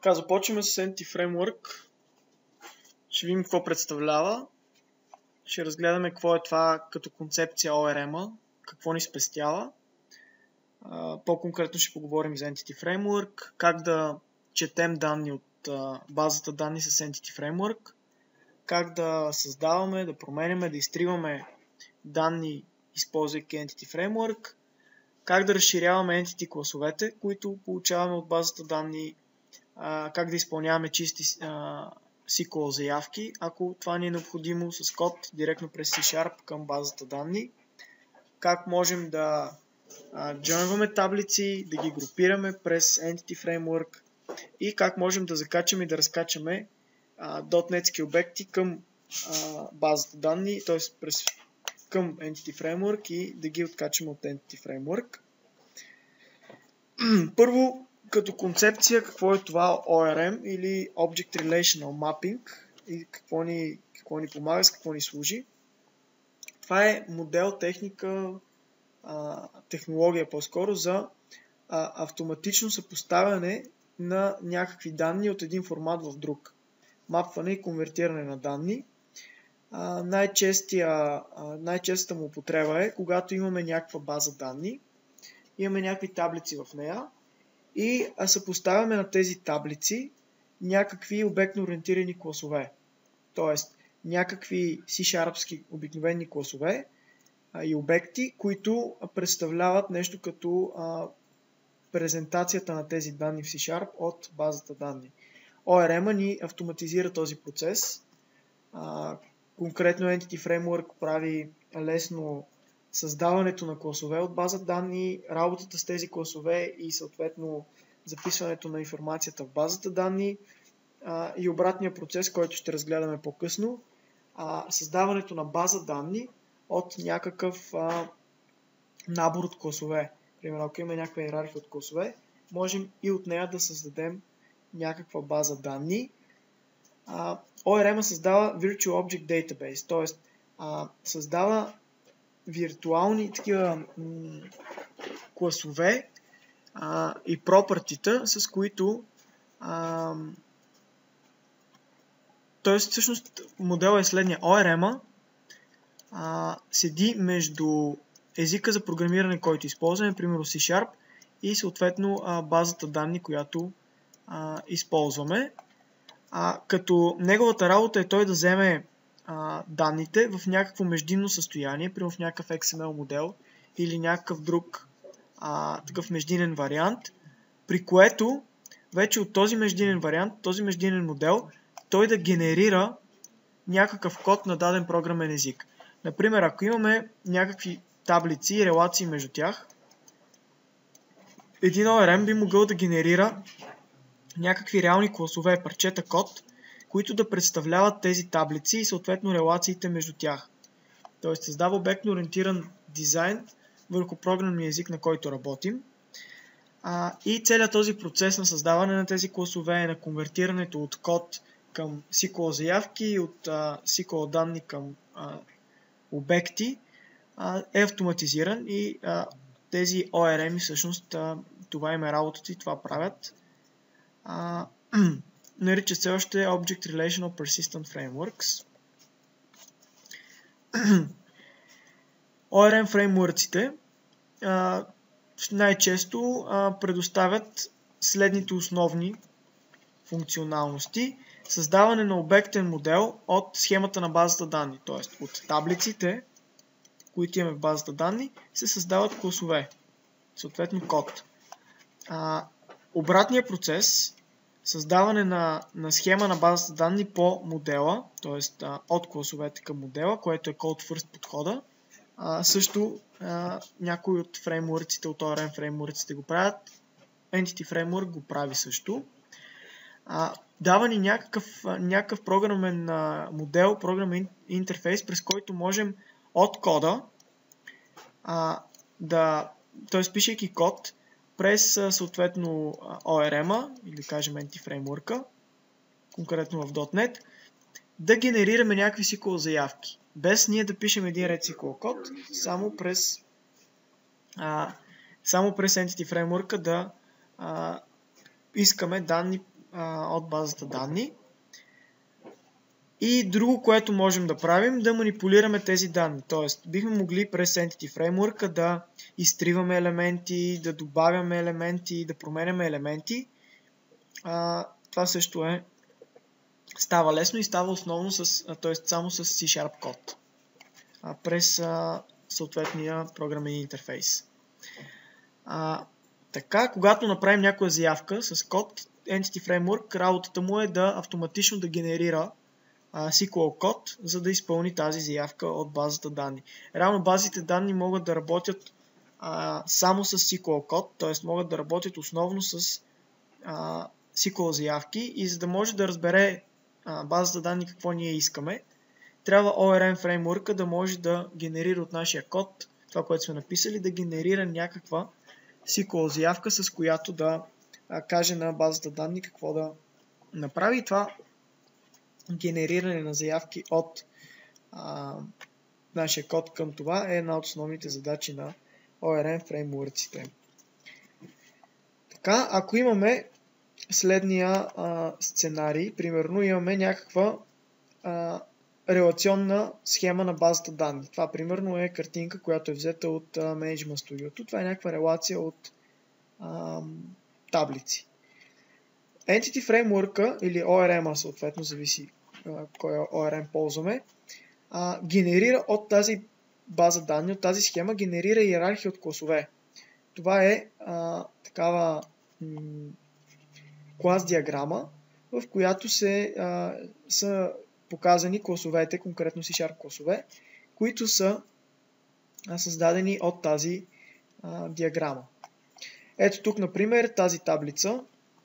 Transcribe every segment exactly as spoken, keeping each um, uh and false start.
Така, започваме с Entity Framework. Ще видим какво представлява. Ще разгледаме какво е това като концепция О Р М-а, какво ни спестява. По-конкретно ще поговорим за Entity Framework, как да четем данни от базата данни с Entity Framework, как да създаваме, да променяме, да изтриваме данни, използвайки Entity Framework, как да разширяваме Entity класовете, които получаваме от базата данни, как да изпълняваме чисти С Q L заявки, ако това ни е необходимо с код директно през C# към базата данни, как можем да джойнваме таблици, да ги групираме през Entity Framework и как можем да закачаме и да разкачаме .NET-ски обекти към а, базата данни, т.е. през към Entity Framework и да ги откачаме от Entity Framework. Първо, като концепция, какво е това О Р М или Object Relational Mapping и какво ни, какво ни помага, с какво ни служи. Това е модел, техника, а, технология по-скоро за а, автоматично съпоставяне на някакви данни от един формат в друг. Мапване и конвертиране на данни. А, най-честия, а, най-честата му употреба е, когато имаме някаква база данни, имаме някакви таблици в нея и съпоставяме на тези таблици някакви обектно ориентирани класове. Тоест, някакви C-Sharpски обикновени класове а, и обекти, които представляват нещо като а, презентацията на тези данни в C# от базата данни. О Р М ни автоматизира този процес. А, конкретно Entity Framework прави лесно създаването на класове от база данни, работата с тези класове и съответно записването на информацията в базата данни а, и обратния процес, който ще разгледаме по-късно, а, създаването на база данни от някакъв а, набор от класове. Примерно, ако има някаква иерархия от класове, можем и от нея да създадем някаква база данни. А, О Р М създава Virtual Object Database, т.е. създава виртуални такива м- класове а, и пропъртита, с които а, т.е. всъщност модел е следния. О Р М а, седи между езика за програмиране, който използваме, примерно C# и съответно а, базата данни, която а, използваме. А, като неговата работа е той да вземе а, данните в някакво междинно състояние, примерно в някакъв Х М Л модел или някакъв друг а, такъв междинен вариант, при което вече от този междинен вариант, този междинен модел, той да генерира някакъв код на даден програмен език. Например, ако имаме някакви таблици и релации между тях, един О Р М би могъл да генерира някакви реални класове, парчета код, които да представляват тези таблици и съответно релациите между тях. Тоест създава обектно ориентиран дизайн върху програмния език, на който работим. А, и целият този процес на създаване на тези класове, на конвертирането от код към С Q L заявки и от а, С Q L данни към а, обекти а, е автоматизиран и а, тези О Р М всъщност а, това им е работата и това правят. А, нарича се още Object Relational Persistent Frameworks. О Р М фреймворците а, най-често а, предоставят следните основни функционалности. Създаване на обектен модел от схемата на базата данни, т.е. от таблиците, които имаме в базата данни, се създават класове, съответно код. А, обратният процес, създаване на, на схема на базата данни по модела, т.е. от класовете към модела, което е Code First подхода. А, също а, някои от фреймворците, от О Р М фреймворците го правят. Entity Framework го прави също. А, дава ни някакъв, някакъв програмен а, модел, програмен интерфейс, през който можем от кода а, да, т.е. пишейки код през а, съответно О Р М или да кажем Entity Framework, конкретно в .NET, да генерираме някакви С Q L заявки, без ние да пишем един ред С Q L код, само през, а, само през Entity Framework да а, искаме данни а, от базата данни. И друго, което можем да правим, да манипулираме тези данни. Тоест, бихме могли през Entity Framework да изтриваме елементи, да добавяме елементи, да променяме елементи. А, това също е става лесно и става основно с, т.е. само с C-Sharp код а, през а, съответния програмен интерфейс. А, така, когато направим някоя заявка с код, Entity Framework, работата му е да автоматично да генерира а, ес кю ел код, за да изпълни тази заявка от базата данни. Реално базите данни могат да работят а, само с ес кю ел код, т.е. могат да работят основно с а, ес кю ел заявки и за да може да разбере а, базата данни какво ние искаме, трябва о ар ем фреймворка да може да генерира от нашия код, това, което сме написали, да генерира някаква ес кю ел заявка, с която да а, каже на базата данни какво да направи. И това генериране на заявки от а, нашия код към това е една от основните задачи на о ар ем фреймворците. Така, ако имаме следния а, сценарий, примерно имаме някаква а, релационна схема на базата данни. Това примерно е картинка, която е взета от uh, Management Studio. Това е някаква релация от а, таблици. Entity Framework или о ар ем, съответно, зависи а, кой о ар ем ползваме, а, генерира от тази база данни, от тази схема, генерира иерархия от класове. Това е а, такава м- клас диаграма, в която се, а, са показани класовете, конкретно C-Sharp класове, които са а, създадени от тази а, диаграма. Ето тук, например, тази таблица,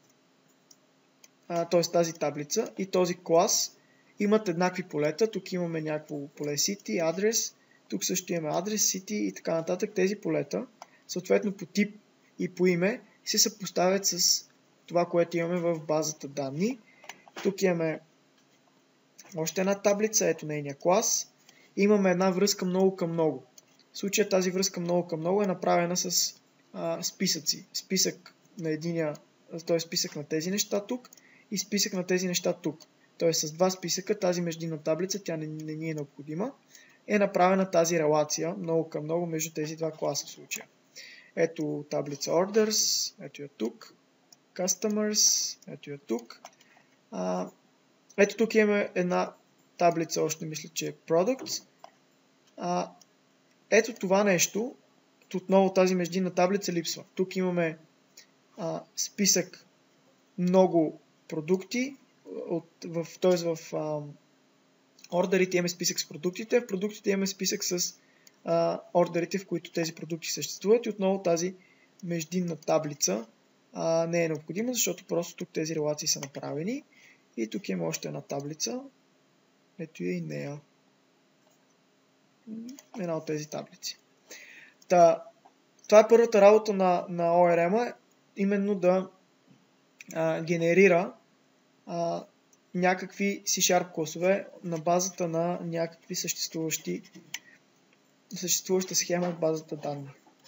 т.е. тази таблица и този клас имат еднакви полета. Тук имаме някакво поле city, адрес, тук също имаме адрес, city и така нататък. Тези полета, съответно по тип и по име, се съпоставят с това, което имаме в базата данни. Тук имаме още една таблица, ето нейния клас. Имаме една връзка много към много. В случая тази връзка много към много е направена с а, списъци. Списък на единия, т.е. списък на тези неща тук и списък на тези неща тук. Т.е. с два списъка, тази междинна таблица, тя не, не ни е необходима, е направена тази релация много към много между тези два класа в случая. Ето таблица Orders, ето я тук, Customers, ето я тук. А, ето тук имаме една таблица, още мисля, че е Products. А, ето това нещо, отново тази междинна таблица липсва. Тук имаме а, списък много продукти, от, в, т.е. в а, ордерите имаме списък с продуктите, в продуктите имаме списък с а, ордерите, в които тези продукти съществуват и отново тази междинна таблица а, не е необходима, защото просто тук тези релации са направени и тук имаме още една таблица, ето е и нея, една от тези таблици. Та, това е първата работа на, на о ар ем, именно да а, генерира а, някакви C-Sharp класове на базата на някакви съществуващи съществуваща схема от базата данни.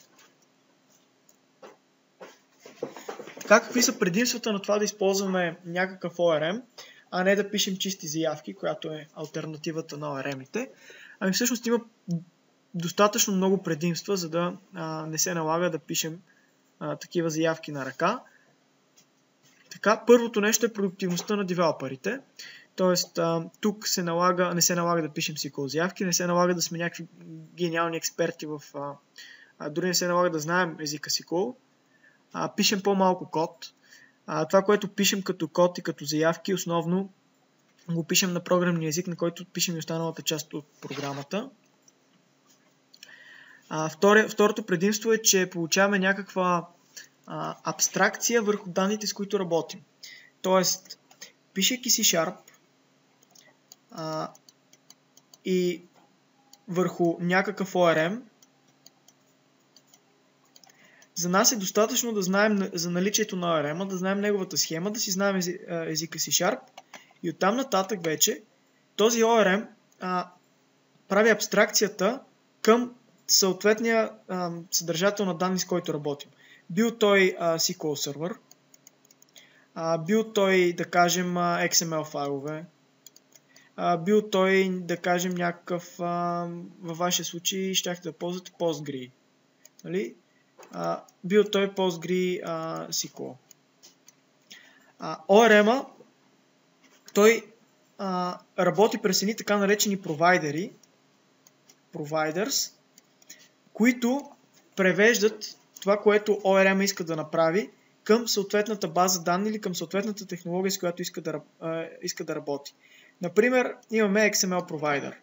Така, какви са предимствата на това да използваме някакъв о ар ем, а не да пишем чисти заявки, която е алтернативата на о ар ем-ите? Ами всъщност има достатъчно много предимства, за да а, не се налага да пишем а, такива заявки на ръка. Така, първото нещо е продуктивността на девелоперите. Тоест, а, тук се налага, не се налага да пишем ес кю ел заявки, не се налага да сме някакви гениални експерти в... А, а, дори не се налага да знаем езика ес кю ел. А, пишем по-малко код. А, това, което пишем като код и като заявки, основно го пишем на програмния език, на който пишем и останалата част от програмата. А, втори, второто предимство е, че получаваме някаква а, абстракция върху данните, с които работим. Тоест, пишейки C-Sharp а, и върху някакъв о ар ем, за нас е достатъчно да знаем за наличието на о ар ем, да знаем неговата схема, да си знаем езика C-Sharp и оттам нататък вече този о ар ем а, прави абстракцията към съответния а, съдържател на данни, с който работим. Бил той а, ес кю ел сервер, а, бил той, да кажем, Икс Ем Ел файлове, а, бил той, да кажем, някакъв, а, във вашия случай щяхте да ползвате Postgre. Нали? А, бил той Postgre а, Ес Кю Ел. А, О Ар Ем-а, той а, работи през едни така наречени провайдери, providers, които превеждат това, което О Ар Ем иска да направи към съответната база данни или към съответната технология, с която иска да, а, иска да работи. Например, имаме Икс Ем Ел провайдер.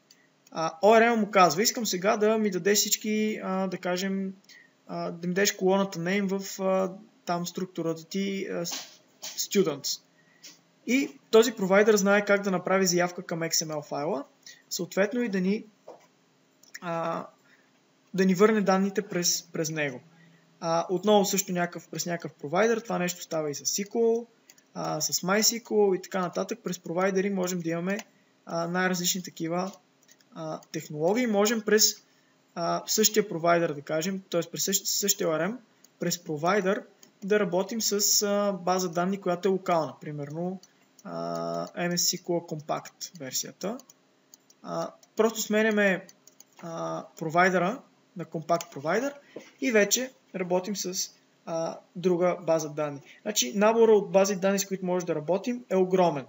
О Ар Ем му казва, искам сега да ми дадеш всички, а, да кажем, а, да ми дадеш колоната name в а, там структурата ти а, students. И този провайдер знае как да направи заявка към Икс Ем Ел файла, съответно и да ни, а, да ни върне данните през, през него. А, отново също някакъв, през някакъв провайдер, това нещо става и с Ес Кю Ел, а, с MySQL и така нататък. През провайдери можем да имаме а, най-различни такива а, технологии. Можем през а, същия провайдер, да кажем, т.е. през същия, същия О Ар Ем, през провайдер да работим с а, база данни, която е локална. Примерно а, Ем Ес Ес Кю Ел Compact версията. А, просто сменяме а, провайдера на Compact провайдер и вече работим с а, друга база данни. Значи набора от бази данни, с които може да работим, е огромен.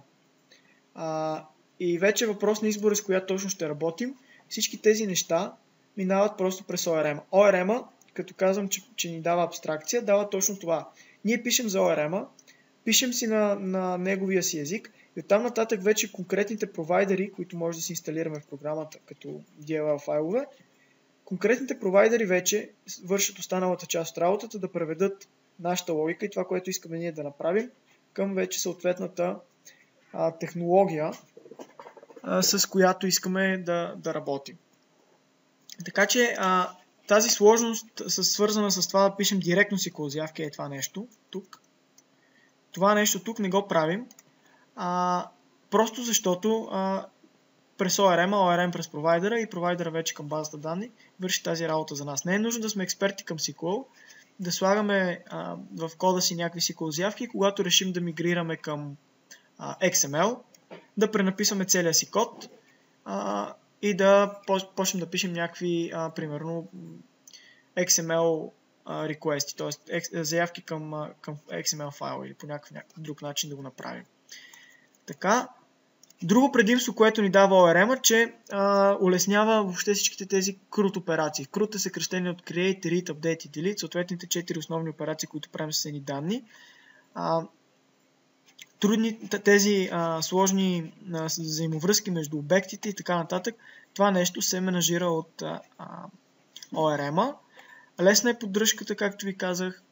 А, и вече въпрос на избора, с която точно ще работим. Всички тези неща минават просто през О Ар Ем. О Ар Ем, като казвам, че, че ни дава абстракция, дава точно това. Ние пишем за О Ар Ем, пишем си на, на неговия си език и оттам нататък вече конкретните провайдери, които може да си инсталираме в програмата като Ди Ел Ел файлове, конкретните провайдери вече вършат останалата част от работата да преведат нашата логика и това, което искаме ние да направим към вече съответната а, технология, а, с която искаме да, да работим. Така че а, тази сложност е свързана с това да пишем директно Ес Кю Ел заявки е това нещо тук. Това нещо тук не го правим, а, просто защото а, през О Ар Ем, О Ар Ем през провайдера и провайдера вече към базата данни върши тази работа за нас. Не е нужно да сме експерти към Ес Кю Ел, да слагаме а, в кода си някакви Ес Кю Ел заявки, когато решим да мигрираме към а, Икс Ем Ел, да пренаписваме целия си код а, и да почнем да пишем някакви, а, примерно, Икс Ем Ел request, т.е. заявки към, към Икс Ем Ел файла или по някакъв, някакъв друг начин да го направим. Така, друго предимство, което ни дава О Ар Ем, че а, улеснява въобще всичките тези крут операции. Крут е съкръщение от Create, Read, Update и Delete, съответните четири основни операции, които правим с едни данни. А, трудни, тези а, сложни а, взаимовръзки между обектите и така нататък, това нещо се менажира от а, О Ар Ем. Лесна е поддръжката, както ви казах.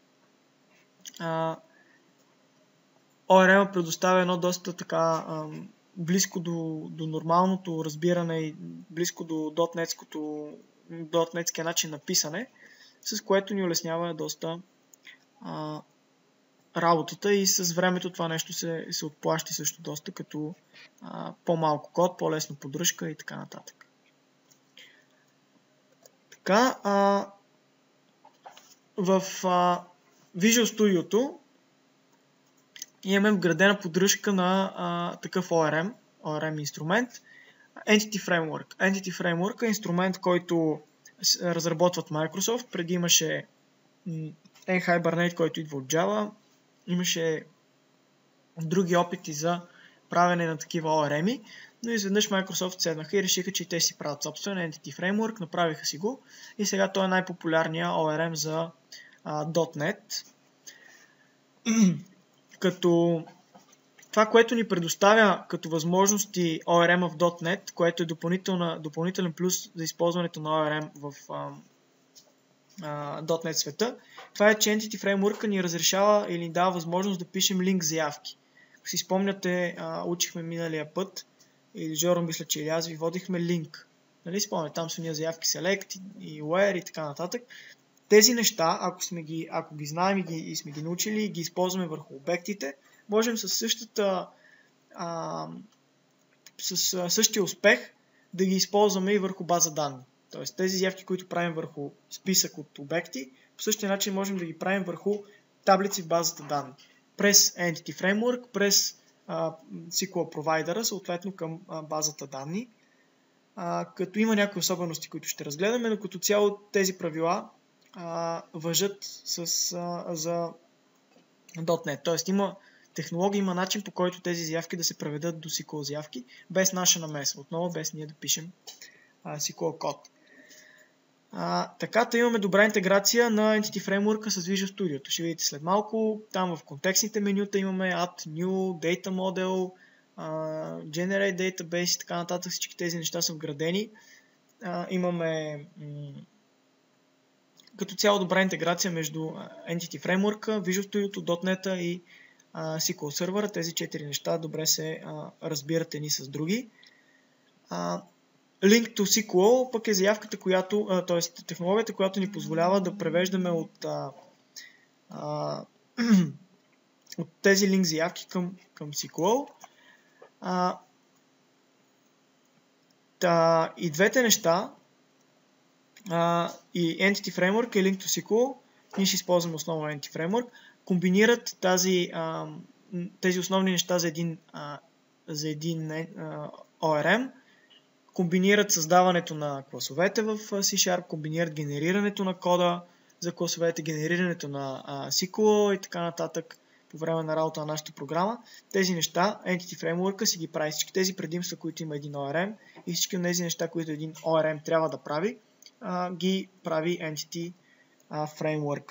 А, О Ар Ем предоставя едно доста така а, близко до, до нормалното разбиране и близко до дотнетския начин на писане, с което ни улеснява доста а, работата и с времето това нещо се, се отплаща също доста, като а, по-малко код, по-лесна поддръжка и така нататък. Така, а, в а, Visual Studio имаме вградена поддръжка на а, такъв О Ар Ем, О Ар Ем инструмент, Entity Framework. Entity Framework е инструмент, който разработват Microsoft. Преди имаше N-Hibernate, който идва от Java. Имаше други опити за правене на такива О Ар Ем-и, но изведнъж Microsoft седнаха и решиха, че те си правят собствен Entity Framework, направиха си го и сега той е най-популярният О Ар Ем за а, .NET. Като това, което ни предоставя като възможности О Ар Ем в .NET, което е допълнителен плюс за използването на О Ар Ем в а, а, .NET света, това е, че Entity Framework ни разрешава или ни дава възможност да пишем линк заявки. Ако си спомняте, а, учихме миналия път, или Жоро мисля, че и аз ви водихме линк. Нали спомняте, там са ние заявки select и where и така нататък. Тези неща, ако, сме ги, ако ги знаем и, ги, и сме ги научили и ги използваме върху обектите, можем със същата, а, с същия успех да ги използваме и върху база данни. Тоест тези заявки, които правим върху списък от обекти, по същия начин можем да ги правим върху таблици в базата данни. през Entity Framework, през а, ес кю ел Provider, съответно към а, базата данни. А, като има някои особености, които ще разгледаме, но като цяло тези правила а, важат с, а, за .дот нет. Тоест има технология, има начин, по който тези заявки да се преведат до ес кю ел заявки, без наша намеса. Отново без ние да пишем а, ес кю ел код. А, така, да имаме добра интеграция на Entity Framework с Visual Studio. Ще видите след малко. Там в контекстните менюта имаме Add New, Data Model, uh, Generate Database и така нататък. Всички тези неща са вградени. Uh, имаме м- като цяло добра интеграция между Entity Framework, Visual Studio, .дот нет и uh, ес кю ел Server. Тези четири неща добре се uh, разбират едни с други. Uh, Link to ес кю ел пък е заявката, която, т.е. технологията, която ни позволява да превеждаме от, а, а, от тези линк заявки към, към ес кю ел. А, та, и двете неща, а, и Entity Framework и Link to ес кю ел, ние ще използваме основно Entity Framework, комбинират тази, а, тези основни неща за един, а, за един а, о ар ем, комбинират създаването на класовете в C-Sharp, комбинират генерирането на кода за класовете, генерирането на а, ес кю ел и така нататък по време на работа на нашата програма. Тези неща, Entity Framework си ги прави. Всички тези предимства, които има един о ар ем и всички от тези неща, които един о ар ем трябва да прави, а, ги прави Entity а, Framework.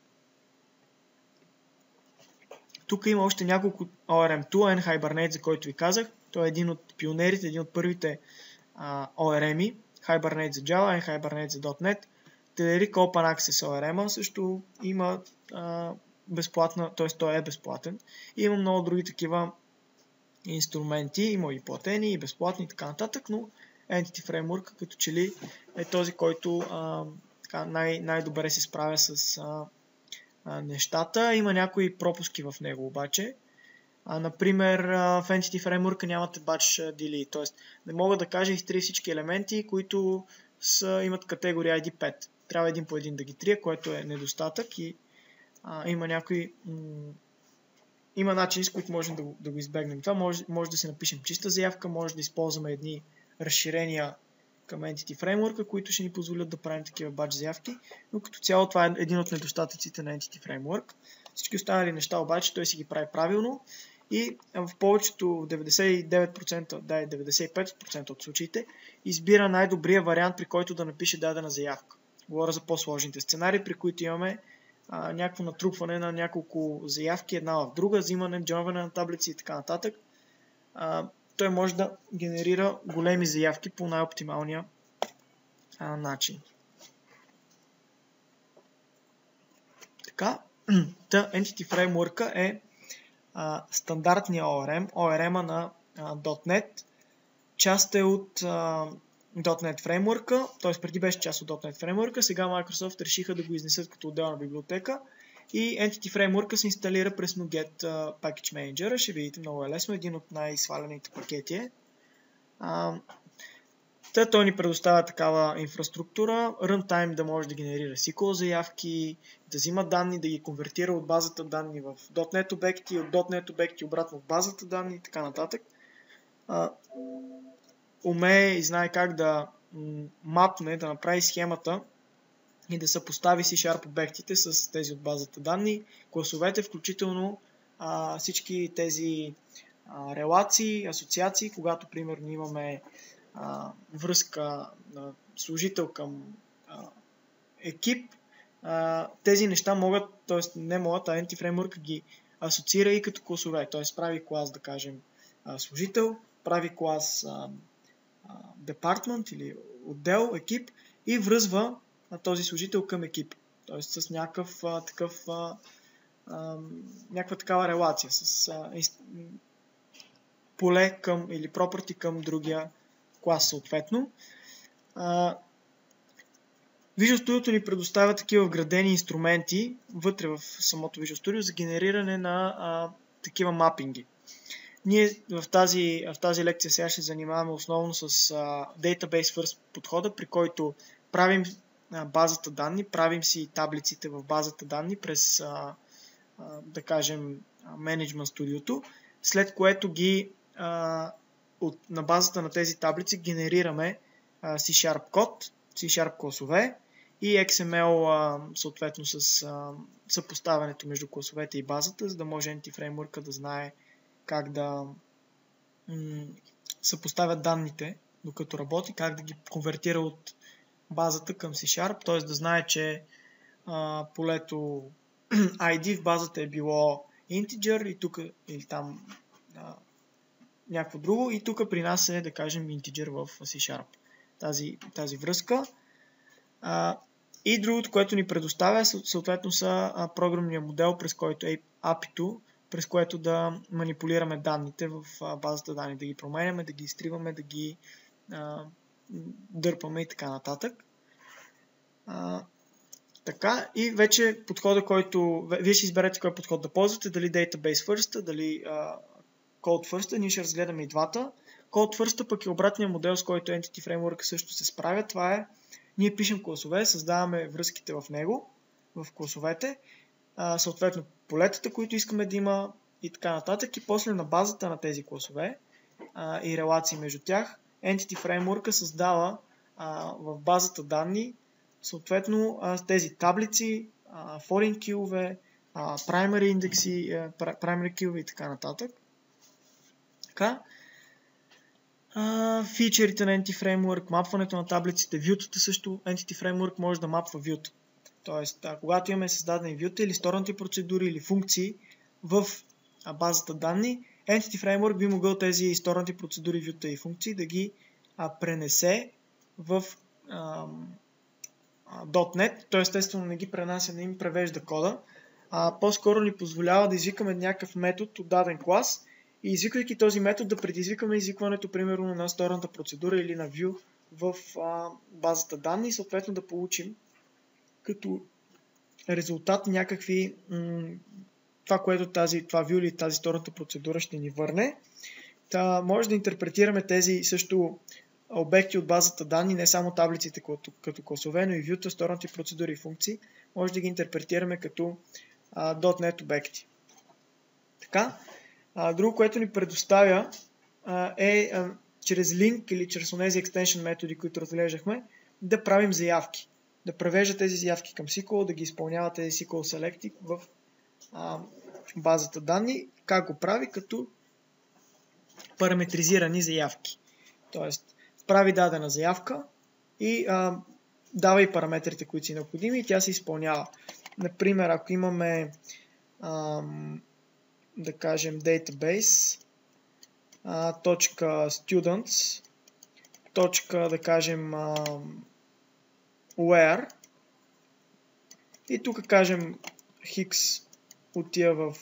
Тук има още няколко о ар ем tool, N-Hibernate, за който ви казах. Той е един от пионерите, един от първите Uh, о ар ем-и, Hibernate за Java, Hibernate за .дот нет, Telerik Open Access о ар ем също има uh, безплатна, т.е. той е безплатен. И има много други такива инструменти, има и платени, и безплатни и така нататък, но Entity Framework като че ли е този, който uh, така, най- най-добре се справя с uh, uh, нещата. Има някои пропуски в него обаче. А, например, в Entity Framework нямате batch delete, т.е. не мога да кажа изтрия всички елементи, които са, имат категория ай ди пет. Трябва един по един да ги трия, което е недостатък и а, има някои м- има начини, с които можем да го, да го избегнем. Това може, може да си напишем чиста заявка, може да използваме едни разширения към Entity Framework, които ще ни позволят да правим такива batch заявки, но като цяло това е един от недостатъците на Entity Framework. Всички останали неща обаче той си ги прави правилно. И в повечето, деветдесет и девет процента, да, деветдесет и пет процента от случаите, избира най-добрия вариант, при който да напише дадена заявка. Говоря за по-сложните сценарии, при които имаме а, някакво натрупване на няколко заявки, една в друга, взимане, джойнване на таблици и така нататък. А, той може да генерира големи заявки по най-оптималния а, начин. Така, та Entity Framework е Uh, стандартния о ар ем, о ар ем-а на uh, .дот нет. Част е от uh, .дот нет Framework, т.е. преди беше част от .дот нет Framework, сега Microsoft решиха да го изнесат като отделна библиотека и Entity Framework се инсталира през NuGet uh, Package Manager. Ще видите, много е лесно, един от най-свалените пакети е. Uh, Та той ни предоставя такава инфраструктура, runtime да може да генерира ес кю ел заявки, да взима данни, да ги конвертира от базата данни в .дот нет обекти, от .дот нет обекти обратно в базата данни и така нататък. А, умее и знае как да мапне, да направи схемата и да съпостави C-Sharp обектите с тези от базата данни, класовете, включително а, всички тези а, релации, асоциации, когато примерно имаме Uh, връзка на служител към uh, екип, uh, тези неща могат, т.е. не могат, а Entity Framework ги асоциира и като класове, т.е. прави клас, да кажем, uh, служител, прави клас uh, uh, department или отдел, екип и връзва uh, този служител към екип, т.е. с някакъв uh, такъв uh, uh, някаква такава релация, с uh, поле към или property към другия клас съответно. Uh, Visual Studio ни предоставя такива вградени инструменти вътре в самото Visual Studio за генериране на uh, такива мапинги. Ние в тази, в тази лекция сега ще занимаваме основно с uh, Database First подхода, при който правим uh, базата данни, правим си таблиците в базата данни през uh, uh, да кажем Management Studio, след което ги а, от, на базата на тези таблици генерираме а, C-Sharp код, C-Sharp класове и Икс Ем Ел а, съответно с а, съпоставянето между класовете и базата, за да може Entity Framework да знае как да м- съпоставя данните докато работи, как да ги конвертира от базата към C-Sharp, т.е. да знае, че а, полето ай ди в базата е било integer и тук или там а, някакво друго и тук при нас е, да кажем, integer в C-Sharp. Тази, тази връзка. А, и другото, което ни предоставя, съответно са а, програмния модел, през който е ей пи ай-то, през което да манипулираме данните в а, базата данни, да ги променяме, да ги изтриваме, да ги а, дърпаме и така нататък. А, така, и вече подхода, който вие ще изберете кой подход да ползвате, дали Database First, дали uh, Code First, ние ще разгледаме и двата. Code First пък е обратният модел, с който Entity Framework също се справя. Това е, ние пишем класове, създаваме връзките в него, в класовете, uh, съответно полетата, които искаме да има и така нататък, и после на базата на тези класове uh, и релации между тях, Entity Framework създава uh, в базата данни съответно тези таблици, foreign key-ове, primary индекси, primary key-ове и така нататък. Така. Фичерите на Entity Framework, мапването на таблиците, вютата също, Entity Framework може да мапва вюта. Тоест, когато имаме създадени вюта или сторните процедури или функции в базата данни, Entity Framework би могъл тези сторните процедури, вюта и функции да ги пренесе в .NET, то естествено не ги пренася, не им превежда кода, а по-скоро ни позволява да извикаме някакъв метод от даден клас и извиквайки този метод да предизвикаме извикването примерно на сторната процедура или на view в а, базата данни и съответно да получим като резултат някакви м- това, което тази, това view или тази сторната процедура ще ни върне. Та, може да интерпретираме тези също обекти от базата данни, не само таблиците като, като класове, но и вюта, сторните процедури и функции, може да ги интерпретираме като а, .NET обекти. Така, а, друго, което ни предоставя а, е а, чрез link или чрез онези extension методи, които разглеждахме, да правим заявки. Да превежда тези заявки към ес кю ел, да ги изпълнява тези ес кю ел Select в а, базата данни. Как го прави? Като параметризирани заявки. Тоест, прави дадена заявка и а, дава и параметрите, които са необходими и тя се изпълнява. Например, ако имаме а, да кажем database а, точка students точка да кажем а, where и тук кажем hix отива в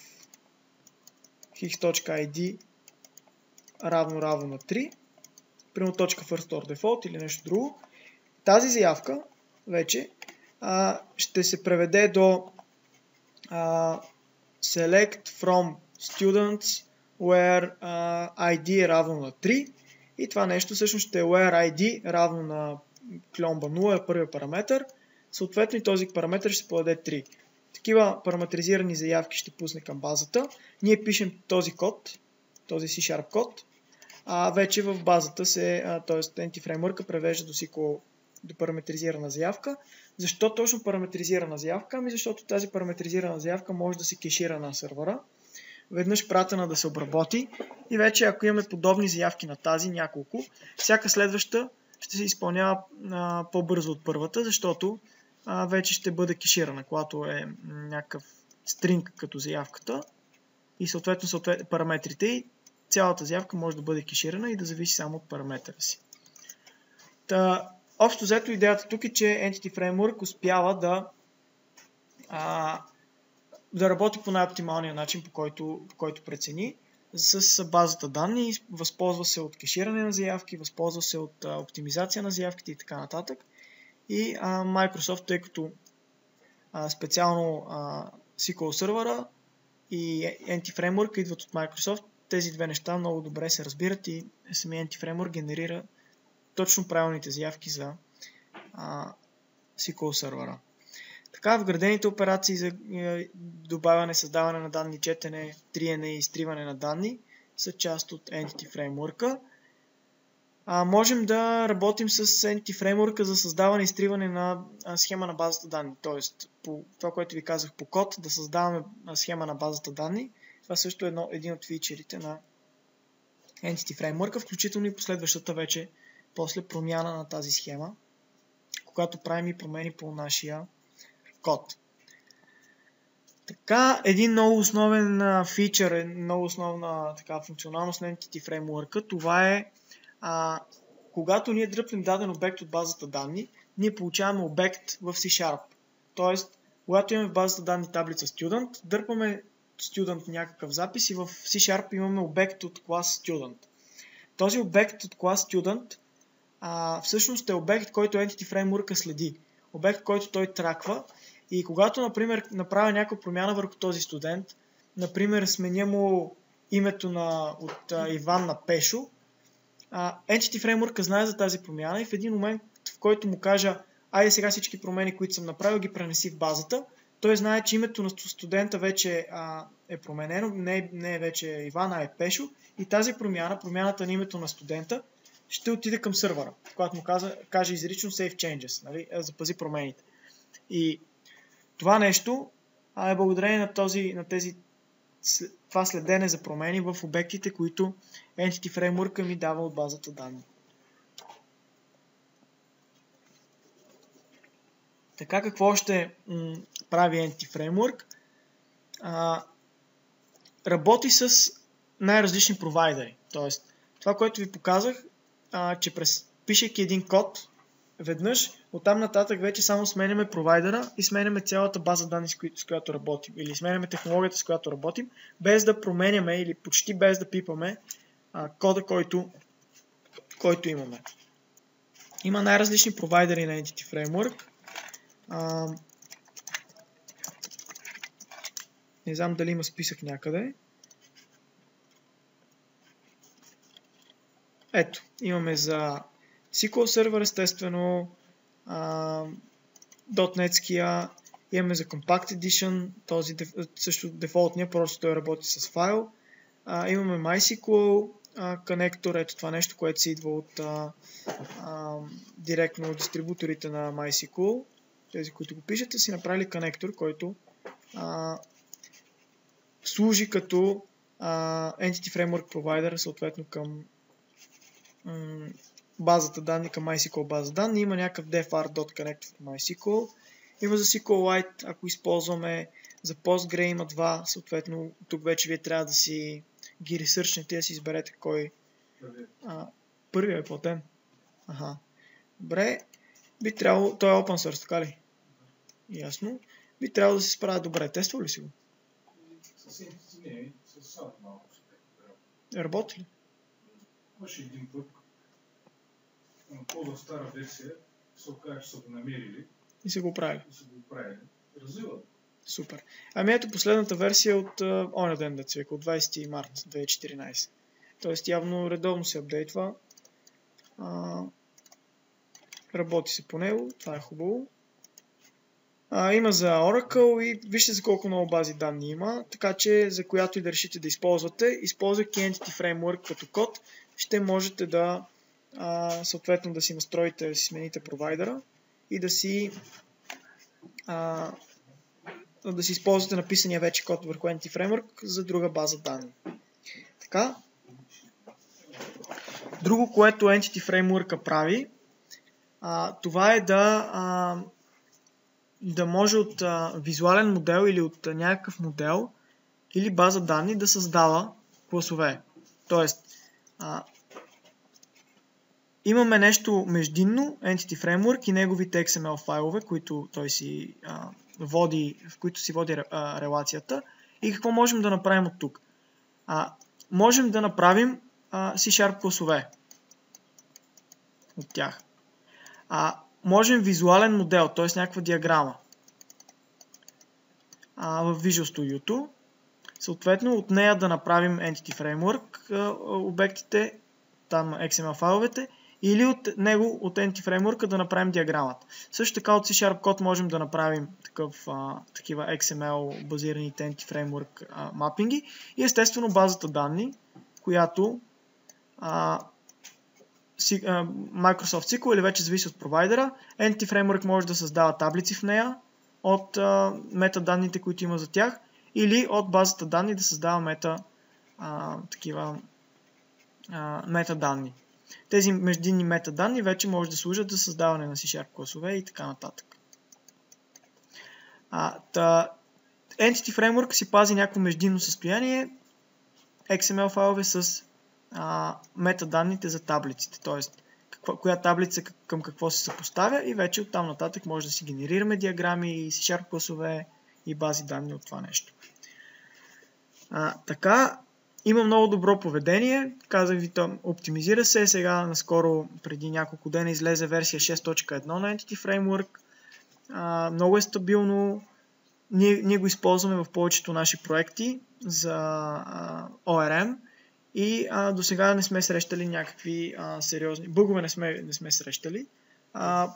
hix.id равно равно на три, примерно точка first or default или нещо друго. Тази заявка вече а, ще се преведе до а, select from students where а, ай ди е равно на три и това нещо всъщност ще е where ай ди равно на кльомба нула е първият параметър, съответно и този параметър ще се подаде три. Такива параметризирани заявки ще пусне към базата. Ние пишем този код, този C-Sharp код, а вече в базата се, т.е. Entity Framework превежда до ес кю ел до параметризирана заявка. Защо точно параметризирана заявка? Ами защото тази параметризирана заявка може да се кешира на сървъра, веднъж пратена да се обработи и вече ако имаме подобни заявки на тази, няколко, всяка следваща ще се изпълнява а, по-бързо от първата, защото а, вече ще бъде кеширана, когато е някакъв стринг като заявката и съответно, съответно параметрите и цялата заявка може да бъде кеширана и да зависи само от параметъра си. Та, общо взето идеята тук е, че Entity Framework успява да, а, да работи по най-оптималния начин, по който, по който прецени с базата данни, възползва се от кеширане на заявки, възползва се от а, оптимизация на заявките и така нататък. И а, Microsoft, тъй като а, специално а, ес кю ел сервера и Entity Framework идват от Microsoft, тези две неща много добре се разбират и самия Entity Framework генерира точно правилните заявки за а, ес кю ел сервера. Така, вградените операции за добавяне, създаване на данни, четене, триене и изтриване на данни са част от Entity Framework. А, можем да работим с Entity Framework за създаване и изтриване на а, схема на базата данни. Тоест, по това, което ви казах по код, да създаваме схема на базата данни. Това също е едно, един от фичерите на Entity Framework, включително и последващата вече после промяна на тази схема, когато правим и промени по нашия код. Така, един много основен фичър, много основна така, функционалност на Entity Framework, това е а, когато ние дръпнем даден обект от базата данни, ние получаваме обект в C-Sharp. Тоест, когато имаме в базата данни таблица Student, дърпаме Student някакъв запис и в C-Sharp имаме обект от клас Student. Този обект от клас Student а, всъщност е обект, който Entity Framework следи. Обект, който той траква. И когато, например, направя някаква промяна върху този студент, например, сменя му името на, от а, Иван на Пешо, а, Entity Framework знае за тази промяна и в един момент, в който му кажа, айде сега всички промени, които съм направил, ги пренеси в базата, той знае, че името на студента вече а, е променено, не, не е вече Иван, а е Пешо, и тази промяна, промяната на името на студента, ще отиде към сървъра, когато му каза, каже изрично Save Changes, нали, запази промените. И това нещо а, е благодарение на, този, на тези, това следене за промени в обектите, които Entity Framework ми дава от базата данни. Така, какво още м, прави Entity Framework? А, работи с най-различни провайдери. Тоест, това, което ви показах, а, че през, пишейки един код, веднъж, оттам нататък вече само сменяме провайдера и сменяме цялата база данни, с, кои, с която работим. Или сменяме технологията, с която работим, без да променяме или почти без да пипаме а, кода, който, който имаме. Има най-различни провайдери на Entity Framework. А, не знам дали има списък някъде. Ето, имаме за ес кю ел сервер, естествено, uh, .NET-ския, имаме за Compact Edition, този също дефолтния, просто той работи с файл. Uh, имаме MySQL uh, конектор, ето това нещо, което се идва от uh, uh, директно от дистрибуторите на MySQL. Тези, които го пишете, си направили конектор, който uh, служи като uh, Entity Framework Provider, съответно към базата данни към MySQL база данни. Има някакъв def.art.connect в MySQL. Има за SQLite, ако използваме, за Postgre има два, съответно тук вече вие трябва да си ги ресърчнете, да си изберете кой. А, първият е платен. Аха. Добре. Би трябвало, той е open source, така ли? Ясно. Би трябвало да се справя добре. Тествал ли си го? Не, със само малко. Работи ли? Имаше един път, на по стара версия, се окаже, че са го намерили. И са го правили. И са го правили. Развиват. Супер. Ами ето последната версия от uh, оня ден, да цвека, от двайсети март две хиляди и четиринайсета. Тоест явно редовно се апдейтва. Uh, работи се по него, това е хубаво. Uh, има за Oracle и вижте за колко много бази данни има, така че за която и да решите да използвате, използвайки Entity Framework като код, ще можете да uh, съответно да си настроите, да си смените провайдера и да си uh, да си използвате написания вече код върху Entity Framework за друга база данни. Така. Друго, което Entity Framework прави, uh, това е да uh, да може от а, визуален модел или от а, някакъв модел или база данни да създава класове. Тоест, а, имаме нещо междинно, Entity Framework и неговите икс ем ел файлове, които той си а, води, в които си води а, релацията. И какво можем да направим от тук? А, можем да направим а, C# класове от тях. А, можем визуален модел, т.е. някаква диаграма а, в Visual Studio. Съответно, от нея да направим Entity Framework а, обектите, там икс ем ел файловете или от него, от Entity Framework да направим диаграмата. Също така от C-Sharp код можем да направим такъв, а, такива Икс Ем Ел базираните Entity Framework а, мапинги и естествено базата данни, която а, си, а, Microsoft ес кю ел или вече зависи от провайдера. Entity Framework може да създава таблици в нея от а, метаданните, които има за тях, или от базата данни да създава мета, а, такива а, метаданни. Тези междинни метаданни вече може да служат за създаване на C-Sharp класове и така нататък. А, та, Entity Framework си пази някакво междинно състояние, Икс Ем Ел файлове с а, метаданните за таблиците, т.е. коя таблица към какво се съпоставя и вече оттам нататък може да си генерираме диаграми, C-Sharp класове и бази данни от това нещо. А, така, има много добро поведение, казах ви, то оптимизира се, сега наскоро преди няколко дена излезе версия шест точка едно на Entity Framework, а, много е стабилно, ние, ние го използваме в повечето наши проекти за а, О Ар Ем и а, до сега не сме срещали някакви а, сериозни, бъгове не сме, не сме срещали. А,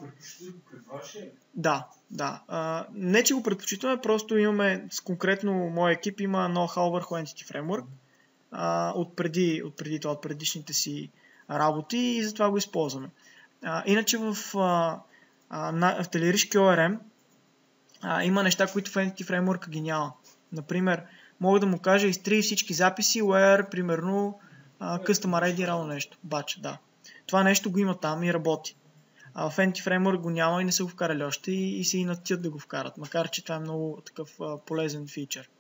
да, да. А, не, че го предпочитаме, просто имаме, с конкретно моя екип има ноу-хау върху Entity Framework а, от, преди, от преди това, от предишните си работи и затова го използваме. А, иначе в, а, а, на, в телеришки О Ар Ем а, има неща, които в Entity Framework ги няма. Например, мога да му кажа изтри всички записи, where, примерно, а, Custom Ай Ди, рано нещо, бач, да. Това нещо го има там и работи. А в Entity Framework го няма и не са го вкарали още и, и се и натият да го вкарат, макар че това е много такъв а, полезен фичър.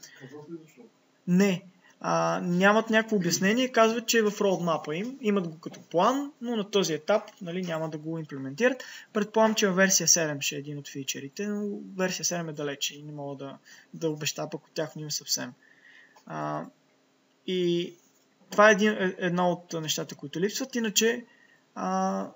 Не, а, нямат някакво обяснение, казват, че е в roadmap им, имат го като план, но на този етап, нали, няма да го имплементират. Предполагам, че във версия седем ще е един от фичерите, но версия седем е далече и не мога да, да обеща пък от тях има съвсем. А, и това е един, една от нещата, които липсват, иначе а,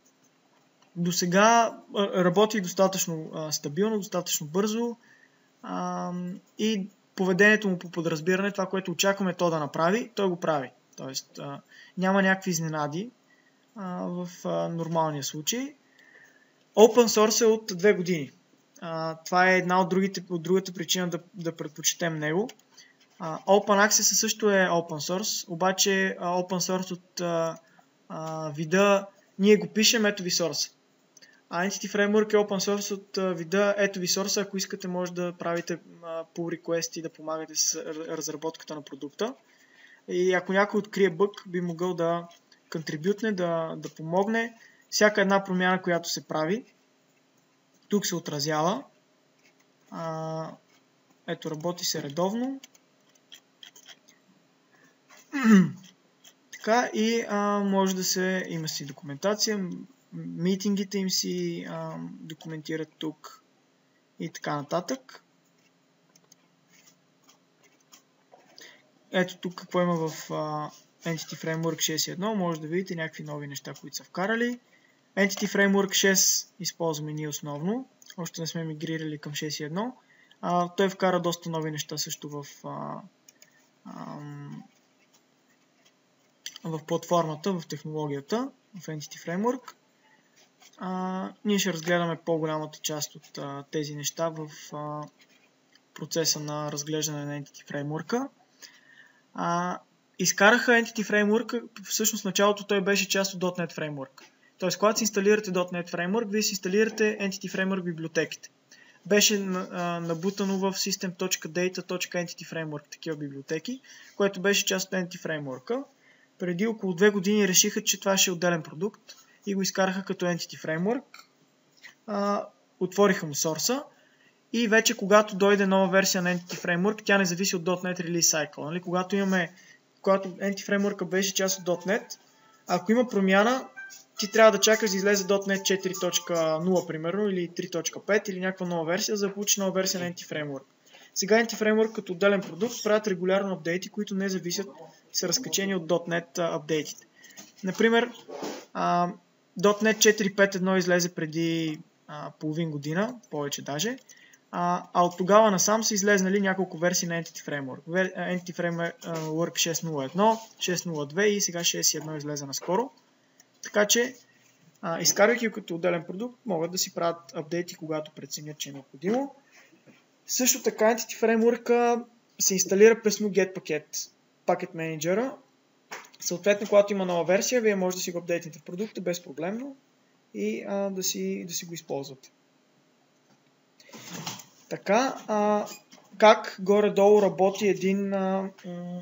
до сега работи достатъчно а, стабилно, достатъчно бързо а, и поведението му по подразбиране, това, което очакваме то да направи, той го прави. Тоест а, няма някакви изненади а, в а, нормалния случай. Open source е от две години. А, това е една от, другите, от другата причина да, да предпочетем него. А, Open Access също е Open Source, обаче а, Open Source от а, а, вида ние го пишем, ето ви source. А Entity Framework е Open Source от а, вида ето ви source, ако искате може да правите а, pull request и да помагате с разработката на продукта. И ако някой открие бъг, би могъл да контрибютне, да, да помогне. Всяка една промяна, която се прави, тук се отразява. А, ето, работи се редовно. Така и а, може да се, има си документация, митингите им си а, документират тук и така нататък. Ето тук какво има в а, Entity Framework шест точка едно, може да видите някакви нови неща, които са вкарали. Entity Framework шест използваме ние основно, още не сме мигрирали към шест точка едно. А, той вкара доста нови неща също в а, а, в платформата, в технологията, в Entity Framework. А, ние ще разгледаме по-голямата част от а, тези неща в а, процеса на разглеждане на Entity Framework. А, изкараха Entity Framework, всъщност в началото той беше част от .дот нет Framework. Тоест, когато си инсталирате .дот нет Framework, вие си инсталирате Entity Framework библиотеките. Беше а, набутано в system.data.entity Framework такива библиотеки, което беше част от Entity Framework. Преди около две години решиха, че това ще е отделен продукт и го изкараха като Entity Framework. А, отвориха му сорса и вече когато дойде нова версия на Entity Framework, тя не зависи от .дот нет Release Cycle. Нали? Когато имаме, когато Entity Framework беше част от .дот нет, ако има промяна, ти трябва да чакаш да излезе .дот нет четири точка нула примерно или три точка пет или някаква нова версия, за да получиш нова версия на Entity Framework. Сега Entity Framework като отделен продукт правят регулярно апдейти, които не зависят, са разкачени от .дот нет апдейтите. Например, а, .дот нет четири точка пет точка едно излезе преди а, половин година, повече даже, а, а от тогава насам са излезнали няколко версии на Entity Framework. Entity Framework шест точка нула едно, шест точка нула две и сега шест точка едно излезе наскоро. така че а, изкарвайки като отделен продукт, могат да си правят апдейти, когато преценят, че е необходимо. Също така Entity Framework се инсталира през NuGet пакет, пакет менеджера. Съответно, когато има нова версия, вие може да си го апдейтнете в продукта безпроблемно и а, да, си, да си го използвате. Така, а, как горе-долу работи един... А, м-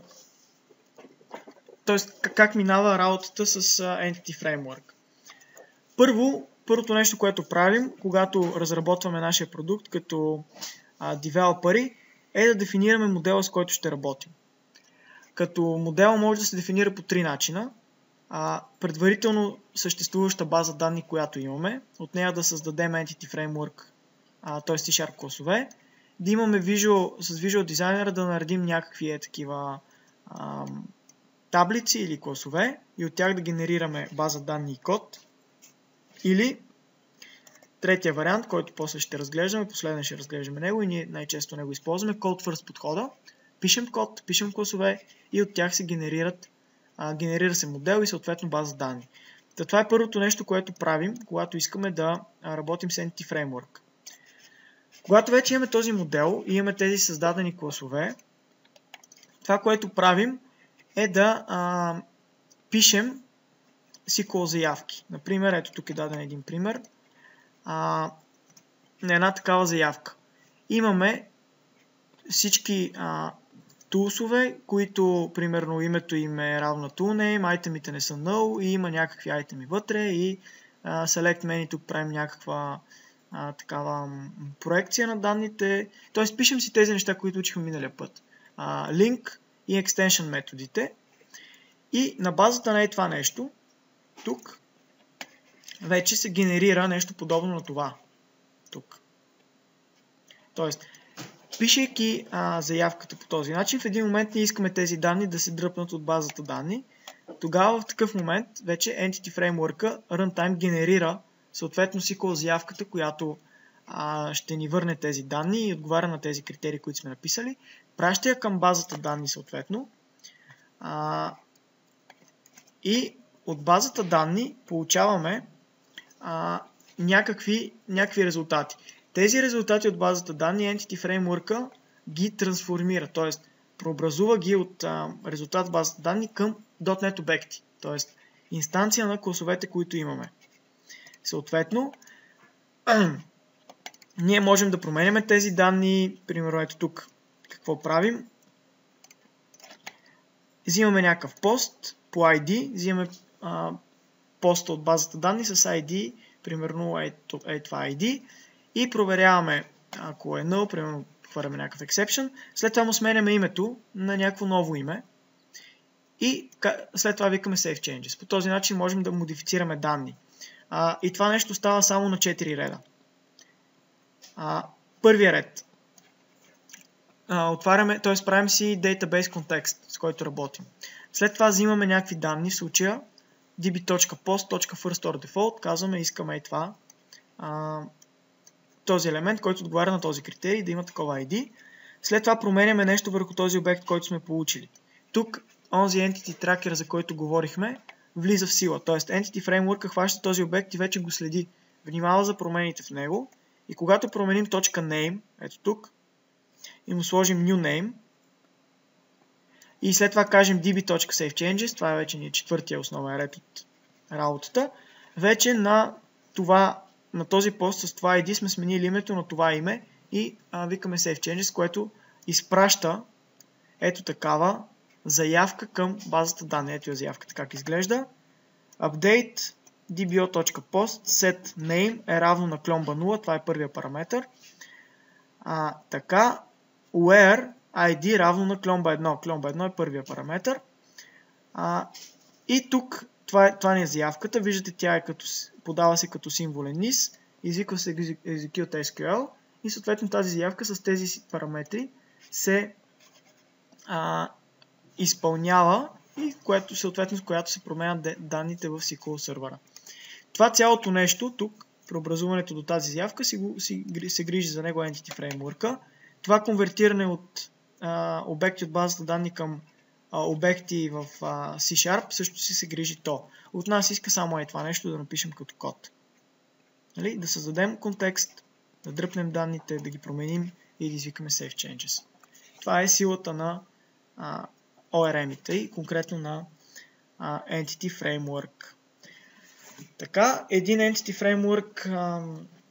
Тоест, как минава работата с Entity Framework. Първо, първото нещо, което правим, когато разработваме нашия продукт като а, девелопери, е да дефинираме модела, с който ще работим. Като модел може да се дефинира по три начина. А, предварително съществуваща база данни, която имаме, от нея да създадем Entity Framework, а, т.е. C-Sharp класове, да имаме Visual, с Visual Designer да наредим някакви е такива а, таблици или класове и от тях да генерираме база данни и код. Или третия вариант, който после ще разглеждаме, последен ще разглеждаме него и ние най-често него използваме, Code First подхода. Пишем код, пишем класове и от тях се генерират, а, генерира се модел и съответно база данни. Та това е първото нещо, което правим, когато искаме да работим с Entity Framework. Когато вече имаме този модел и имаме тези създадени класове, това, което правим, е да а, пишем ес кю ел заявки. Например, ето тук е даден един пример а, на една такава заявка. Имаме всички а, тулсове, които, примерно, името им е равно на toolname, айтемите не са null и има някакви айтеми вътре и а, select menu, тук правим някаква а, такава проекция на данните. Тоест, пишем си тези неща, които учихме миналия път. А, link и extension методите. И на базата на това нещо, тук вече се генерира нещо подобно на това. Тук. Тоест, пишейки а, заявката по този начин, в един момент ние искаме тези данни да се дръпнат от базата данни. Тогава в такъв момент вече Entity Framework Runtime генерира съответно ес кю ел заявката, която а, ще ни върне тези данни и отговаря на тези критерии, които сме написали. Праща я към базата данни съответно. А, и от базата данни получаваме а, някакви, някакви резултати. Тези резултати от базата данни Entity Framework ги трансформира, т.е. преобразува ги от а, резултат в базата данни към .NET обекти, т.е. инстанция на класовете, които имаме. Съответно, ние можем да променяме тези данни, примерно ето тук, какво правим. Взимаме някакъв пост по ай ди, взимаме а, поста от базата данни с ай ди, примерно е, е това ай ди, и проверяваме, ако е null, примерно хвърляме някакъв exception, след това му сменяме името на някакво ново име и след това викаме save changes. По този начин можем да модифицираме данни. А, и това нещо става само на четири реда. А, първия ред. А, отваряме, т.е. правим си database контекст, с който работим. След това взимаме някакви данни, в случая db.post.firstOrDefault, казваме искаме и това, а, този елемент, който отговаря на този критерий, да има такова ай ди. След това променяме нещо върху този обект, който сме получили. Тук онзи Entity Tracker, за който говорихме, влиза в сила. Т.е. Entity Framework хваща този обект и вече го следи. Внимава за промените в него. И когато променим точка name, ето тук, и му сложим new name, и след това кажем db.saveChanges, това е вече ни четвъртия основен ред от работата, вече на, това, на този пост с това ай ди сме сменили името на това име и а, викаме SaveChanges, което изпраща ето такава заявка към базата данни. Ето е заявката как изглежда. Update dbo.post set name е равно на кломба нула, това е първия параметър. А, така, where ай ди равно на кломба едно. Кломба едно е първия параметър. А, и тук, това, е, това не е заявката, виждате, тя е като, подава се като символен низ, извиква се execute ес кю ел и съответно тази заявка с тези параметри се а, изпълнява и което, съответно с която се променят данните в ес кю ел сервера. Това цялото нещо, тук, преобразуването до тази заявка, си, си, се грижи за него Entity Framework. Това конвертиране от а, обекти от базата данни към а, обекти в а, C-Sharp, също си се грижи то. От нас иска само е това нещо да напишем като код. Нали? Да създадем контекст, да дръпнем данните, да ги променим и да извикаме Save Changes. Това е силата на а, о ар ем-ите и конкретно на а, Entity Framework. Така, един Entity Framework а,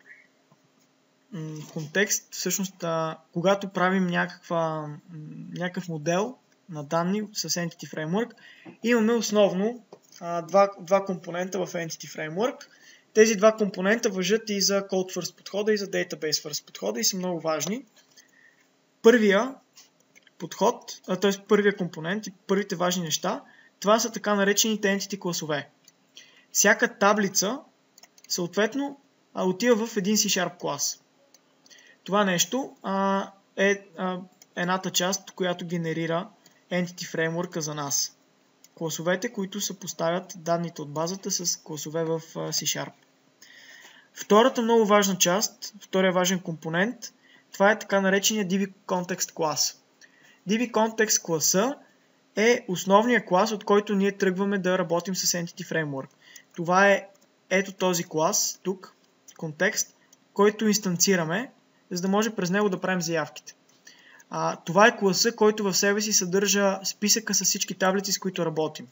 контекст, всъщност, а, когато правим някаква, някакъв модел на данни с Entity Framework, имаме основно а, два, два компонента в Entity Framework. Тези два компонента важат и за Code First подхода и за Database First подхода и са много важни. Първия подход, т.е. първия компонент и първите важни неща, това са така наречените Entity класове. Всяка таблица, съответно, отива в един C-Sharp клас. Това нещо а, е а, едната част, която генерира Entity Framework за нас. Класовете, които съпоставят данните от базата с класове в а, C-Sharp. Втората много важна част, втория важен компонент, това е така наречения ди би Context клас. ди би Context класа е основният клас, от който ние тръгваме да работим с Entity Framework. Това е ето този клас, тук, контекст, който инстанцираме, за да може през него да правим заявките. А, това е класа, който в себе си съдържа списъка с всички таблици, с които работим.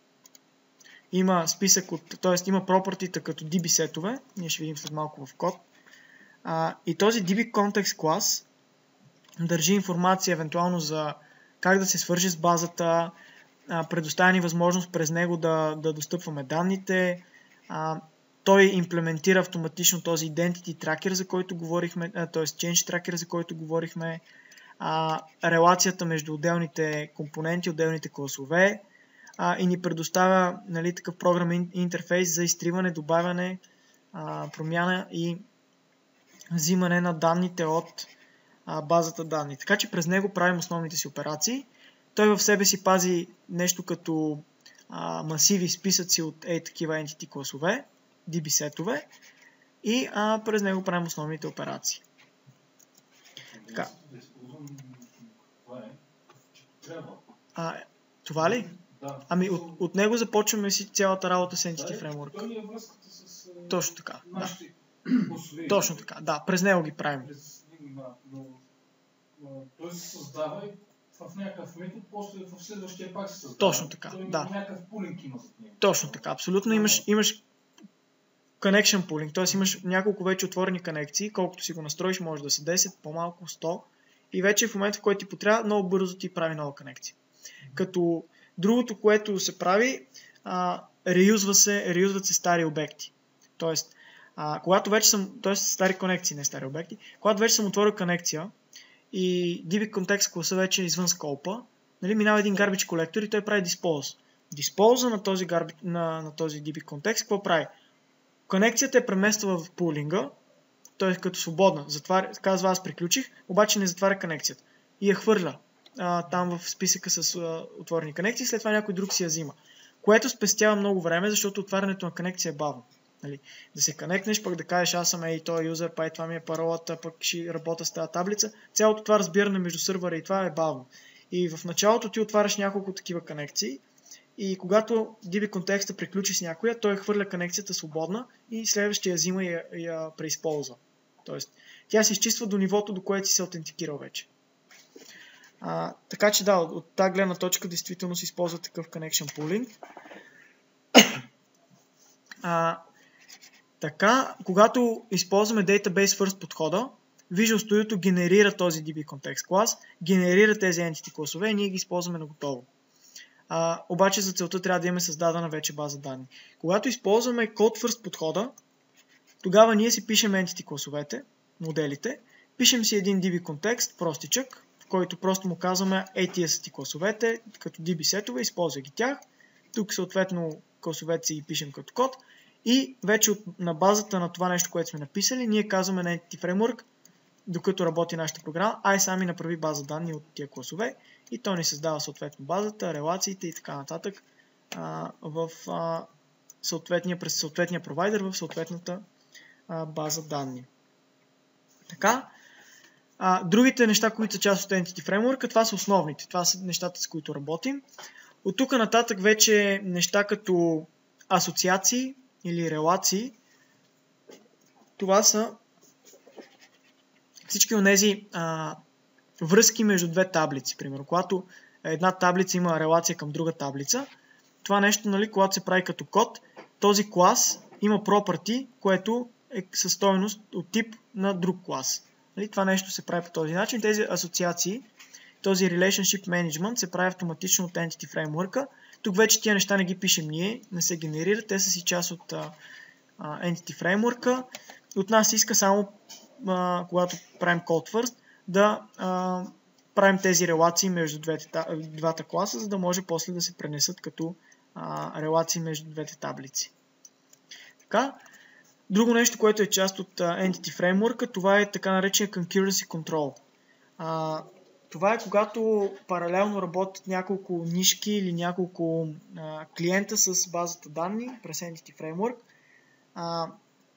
Има списък от, т.е. има пропъртита като ди би сетове, ние ще видим след малко в код. А, и този ди би Context клас държи информация евентуално за как да се свържи с базата, а, предоставя ни възможност през него да, да достъпваме данните. А, той имплементира автоматично този Identity Tracker, за който говорихме, т.е. Change Tracker, за който говорихме, а, релацията между отделните компоненти, отделните класове а, и ни предоставя, нали, такъв програмен интерфейс за изтриване, добавяне, а, промяна и взимане на данните от а, базата данни. Така че през него правим основните си операции. Той в себе си пази нещо като а, масиви, списъци от е такива entity класове, ди би сетове и а, през него правим основните операции. Така. А, това ли? Да. Ами от, от него започваме си цялата работа с Entity Framework. Той е връзката с... Точно така, да. Класове. Точно така, да. През него ги правим. През, да, но, но, той се създава и в някакъв метод, после в следващия пак се създава. Точно така, той да. Някакъв пулинг има за него. Точно така, абсолютно имаш, имаш connection pooling, т.е. имаш няколко вече отворени конекции, колкото си го настроиш, може да са десет, по-малко, сто и вече в момента, в който ти потрябва, много бързо ти прави нова конекция. Като другото, което се прави, а, реюзва се, реюзват се стари обекти. Тоест, а, когато вече съм, т.е. стари конекции, не стари обекти, когато вече съм отворил конекция и ди би Context класа вече е извън скопа, нали, минава един garbage колектор и той прави dispose. Dispose на този, garbage, на, на този ди би Context, какво прави? Конекцията е премества в пулинга, т.е. като свободна. Затваря, казва, аз приключих, обаче не затваря конекцията. И я хвърля а, там в списъка с а, отворени конекции, след това някой друг си я взима. Което спестява много време, защото отварянето на конекция е бавно. Нали? Да се конектнеш, пък да кажеш, аз съм ей, той е юзер, па и това ми е паролата, пък ще работя с тази таблица. Цялото това разбиране между сървъра и това е бавно. И в началото ти отваряш няколко такива конекции и когато ди би Context приключи с някоя, той хвърля конекцията свободна и следващия взима и я, я преизползва. Тоест, тя се изчиства до нивото, до което си се аутентикирал вече. А, така че да, от, от тази гледна точка действително се използва такъв connection pooling. А, така, когато използваме Database First подхода, Visual Studio генерира този ди би Context клас, генерира тези entity класове и ние ги използваме на готово. А, обаче за целта трябва да имаме създадена вече база данни. Когато използваме Code First подхода, тогава ние си пишем entity класовете, моделите, пишем си един ди би Context, простичък, в който просто му казваме ей тия са ти класовете, като ди би сетове, използвай ги тях. Тук съответно класовете си ги пишем като код и вече от, на базата на това нещо, което сме написали, ние казваме на Entity Framework, докато работи нашата програма, ай сами направи база данни от тия класове и то ни създава съответно базата, релациите и така нататък а, в а, съответния, през съответния провайдер в съответната а, база данни. Така, А, другите неща, които са част от Entity Framework, това са основните. Това са нещата, с които работим. От тук нататък вече неща като асоциации или релации. Това са всички от тези а, връзки между две таблици. Примерно, когато една таблица има релация към друга таблица, това нещо, нали, когато се прави като код, този клас има property, което е със стойност от тип на друг клас. Нали, това нещо се прави по този начин. Тези асоциации, този relationship management се прави автоматично от Entity Framework. Тук вече тия неща не ги пишем ние, не се генерират, те са си част от uh, uh, Entity Framework. От нас иска само, uh, когато правим code first, да uh, правим тези релации между двете, двата класа, за да може после да се пренесат като uh, релации между двете таблици. Така. Друго нещо, което е част от uh, Entity Framework, това е така наречения Concurrency Control. Uh, това е когато паралелно работят няколко нишки или няколко uh, клиента с базата данни през Entity Framework. Uh,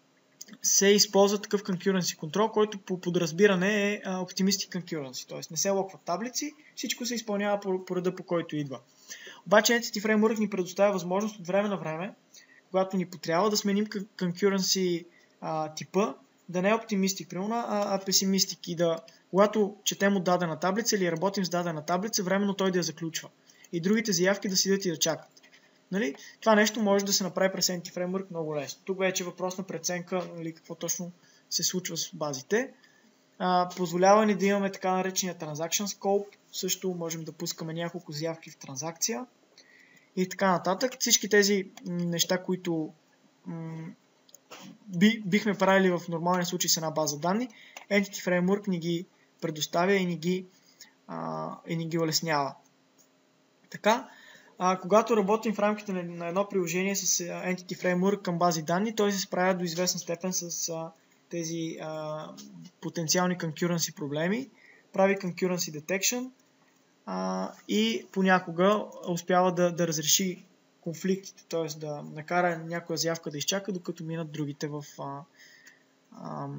се използва такъв Concurrency Control, който по подразбиране е uh, Optimistic Concurrency, т.е. не се локват таблици, всичко се изпълнява по, по реда, по който идва. Обаче Entity Framework ни предоставя възможност от време на време, когато ни потрябва, да сменим concurrency а, типа, да не е оптимистик, примерно, а, а песимистик. И да, когато четем от дадена таблица или работим с дадена таблица, временно той да я заключва. И другите заявки да седят и да чакат. Нали? Това нещо може да се направи през Entity Framework много лесно. Тук вече е въпрос на преценка, нали, какво точно се случва с базите. А, позволява ни да имаме така наречения Transaction Scope. Също можем да пускаме няколко заявки в транзакция. И така нататък. Всички тези неща, които м- би, бихме правили в нормалния случай с една база данни, Entity Framework ни ги предоставя и ни ги, а, и ни ги улеснява. Така, а, когато работим в рамките на, на едно приложение с Entity Framework към бази данни, той се справя до известна степен с а, тези а, потенциални concurrency проблеми, прави concurrency detection, Uh, и понякога успява да, да разреши конфликтите, т.е. да накара някоя заявка да изчака, докато минат другите в, uh, um,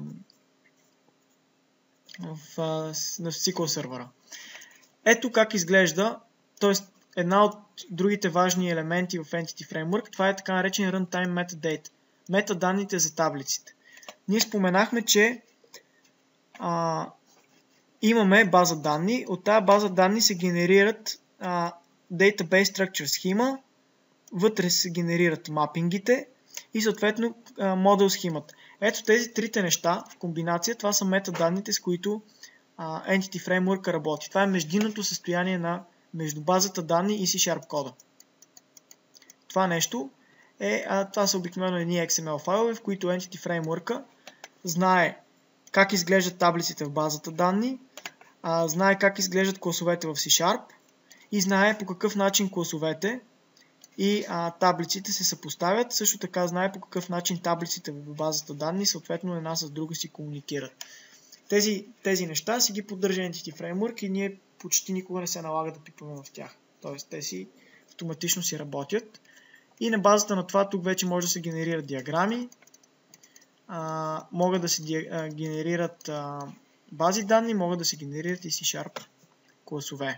в uh, на ес кю ел сервера. Ето как изглежда, т.е. една от другите важни елементи в Entity Framework, това е така наречен Runtime Metadata, метаданните за таблиците. Ние споменахме, че uh, имаме база данни. От тази база данни се генерират а, Database Structure схема, вътре се генерират мапингите и съответно а, модел схемата. Ето тези трите неща в комбинация, това са метаданните, с които а, Entity Framework работи. Това е междинното състояние на между базата данни и C# кода. Това нещо е, а, това са обикновено едни Икс Ем Ел файлове, в които Entity Framework знае как изглеждат таблиците в базата данни, а, знае как изглеждат класовете в C# и знае по какъв начин класовете и а, таблиците се съпоставят. Също така знае по какъв начин таблиците в базата данни съответно една с друга си комуникират. Тези, тези неща си ги поддържа Entity Framework и ние почти никога не се налага да пипаме в тях. Тоест те си автоматично си работят. И на базата на това тук вече може да се генерират диаграми, а, могат да се ди, а, генерират а, бази данни, могат да се генерират и C# класове.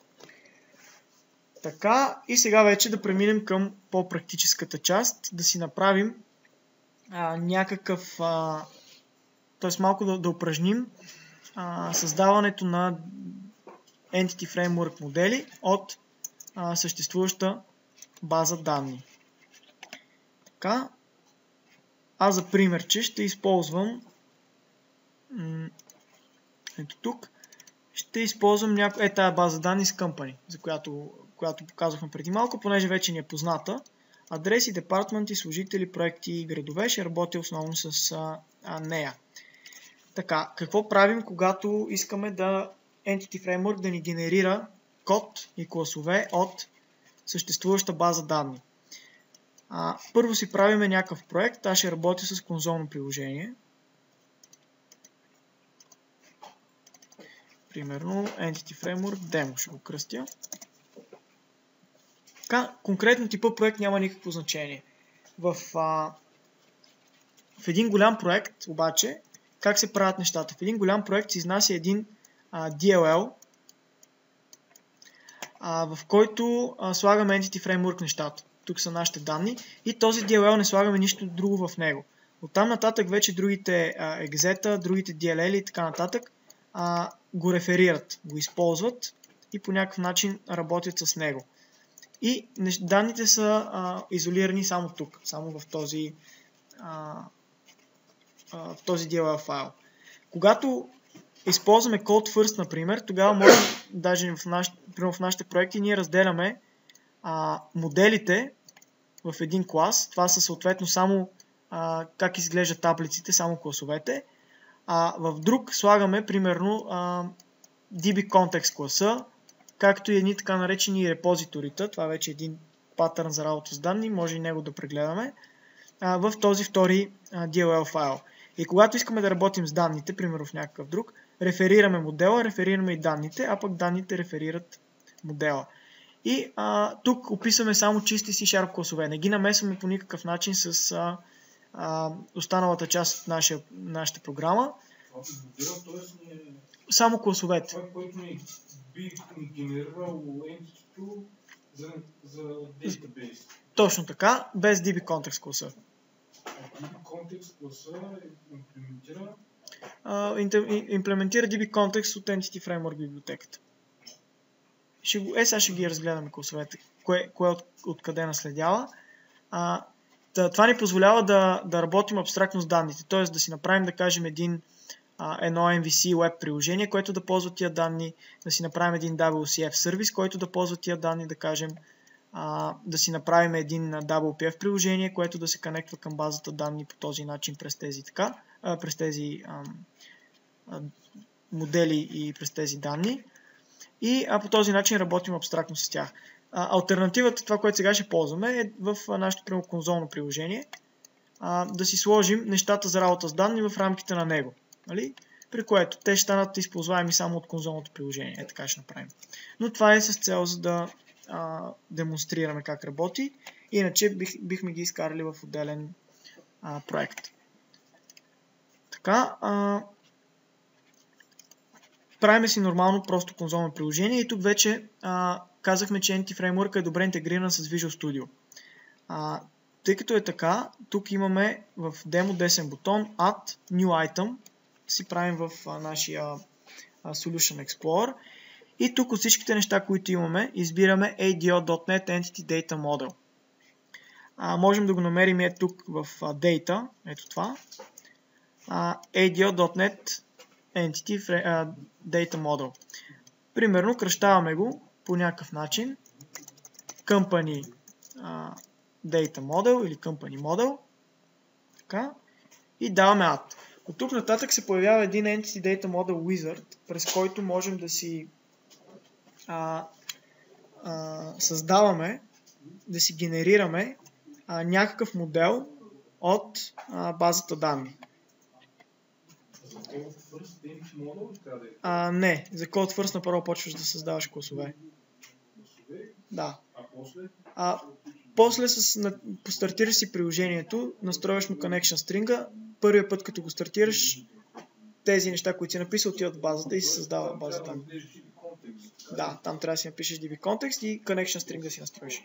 Така, и сега вече да преминем към по-практическата част, да си направим а, някакъв, а, т.е. малко да, да упражним а, създаването на Entity Framework модели от а, съществуваща база данни. Така, аз за примерче ще използвам м- ето тук, ще използвам няко... е тая база данни с Company, за която, която показвахме преди малко, понеже вече ни е позната. Адреси, департаменти, служители, проекти и градове, ще работя основно с а, а, нея. Така, какво правим, когато искаме да Entity Framework да ни генерира код и класове от съществуваща база данни? А, първо си правиме някакъв проект, аз ще работя с конзолно приложение. Примерно Entity Framework Demo ще го кръстя. Така, конкретно типа проект няма никакво значение. В, а, в един голям проект обаче как се правят нещата. В един голям проект се изнася един а, ди ел ел, а, в който а, слагаме Entity Framework нещата. Тук са нашите данни и този ди ел ел не слагаме нищо друго в него. Оттам нататък вече другите а, екзета, другите ди ел ел и така нататък а, го реферират, го използват и по някакъв начин работят с него. И данните са а, изолирани само тук, само в този, а, а, в този ди ел ел файл. Когато използваме Code First, например, тогава може, даже в, наш, в нашите проекти, ние разделяме а, моделите в един клас. Това са съответно само а, как изглеждат таблиците, само класовете. А в друг слагаме, примерно, а, ди би Context класа, както и едни така наречени репозиторита. Това вече е един патърн за работа с данни, може и него да прегледаме, а, в този втори а, ди ел ел файл. И когато искаме да работим с данните, примерно в някакъв друг, реферираме модела, реферираме и данните, а пък данните реферират модела. И а, тук описваме само чисти C# класове. Не ги намесваме по никакъв начин с а, а, останалата част от наша, нашата програма. Само класовете. Това, което ни би генерирал entity за, за database. Точно така, без ди би Context класа. ди би Context класа имплементира? Uh, имплементира ди би Context от Entity Framework библиотеката. Ще го, е, сега ще ги разгледаме класовете, кое, кое от, откъде наследява. А, това ни позволява да, да работим абстрактно с данните, т.е. да си направим, да кажем, един, а, едно ем ви си web приложение, което да ползва тия данни, да си направим един дабъл ю си еф сервис, който да ползва тия данни, да кажем, а, да си направим един дабъл ю пи еф приложение, което да се конектва към базата данни по този начин през тези, така, а, през тези а, а, модели и през тези данни. И а, по този начин работим абстрактно с тях. А, алтернативата, това, което сега ще ползваме, е в а, нашето прямо конзолно приложение а, да си сложим нещата за работа с данни в рамките на него. Нали? При което те ще станат използваеми само от конзолното приложение. Е, така ще направим. Но това е с цел за да а, демонстрираме как работи. Иначе бих, бихме ги изкарали в отделен а, проект. Така, а, правиме си нормално просто конзолно приложение и тук вече а, казахме, че Entity Framework е добре интегриран с Visual Studio. А, тъй като е така, тук имаме в демо десен бутон Add New Item, си правим в а, нашия а, Solution Explorer и тук от всичките неща, които имаме, избираме ей ди о точка нет Entity Data Model. А, можем да го намерим е тук в а, Data, ето това, а, ей ди о точка нет Entity uh, Data Model. Примерно, кръщаваме го по някакъв начин. Company uh, Data Model или Company Model. Така. И даваме Add. От тук нататък се появява един Entity Data Model Wizard, през който можем да си uh, uh, създаваме, да си генерираме uh, някакъв модел от uh, базата данни. А, не, за Code First направо почваш да създаваш класове. Да. А после? А, после с, на, постартираш си приложението, настроиш му connection string-а, първият път като го стартираш, тези неща, които си написал, отиват в базата и се създава базата. Да, там трябва да си напишеш ди би Context и connection string да си настроиш.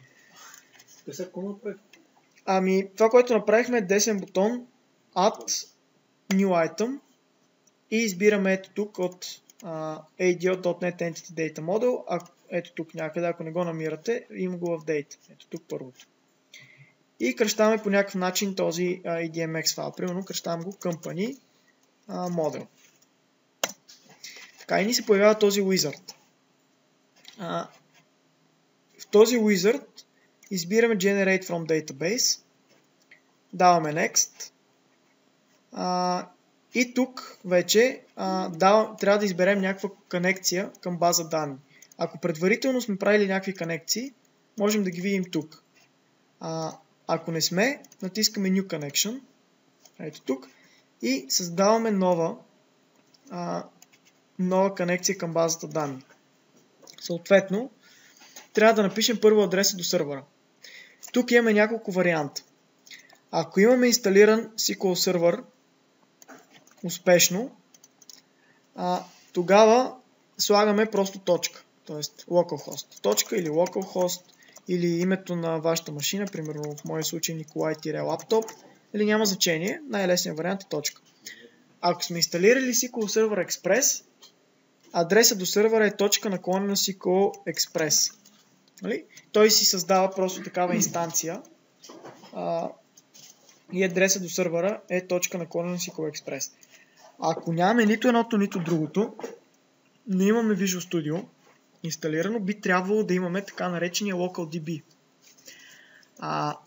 Ами, това, което направихме е десен бутон Add New Item и избираме ето тук от uh, ей ди о точка нет Entity Data Model, а, ето тук някъде, ако не го намирате, има го в Data, ето тук първото. И кръщаваме по някакъв начин този uh, и ди ем екс файл, примерно кръщавам го Company uh, Model. Така и ни се появява този Wizard. Uh, в този Wizard избираме Generate from Database, даваме Next, uh, и тук вече а, да, трябва да изберем някаква конекция към база данни. Ако предварително сме правили някакви конекции, можем да ги видим тук. А, ако не сме, натискаме New Connection, ето тук, и създаваме нова, а, нова конекция към базата данни. Съответно, трябва да напишем първо адреса до сървъра. Тук имаме няколко варианта. Ако имаме инсталиран ес кю ел сервер успешно, а, тогава слагаме просто точка, т.е. localhost. Точка или localhost, или името на вашата машина, примерно в моя случай Николай-лаптоп, или няма значение, най-лесният вариант е точка. Ако сме инсталирали ес кю ел Server Express, адреса до сървъра е точка наклонена ес кю ел Express. Нали? Той си създава просто такава инстанция а, и адреса до сървъра е точка наклонена ес кю ел Express. Ако нямаме нито едното, нито другото, но имаме Visual Studio инсталирано, би трябвало да имаме така наречения LocalDB. А,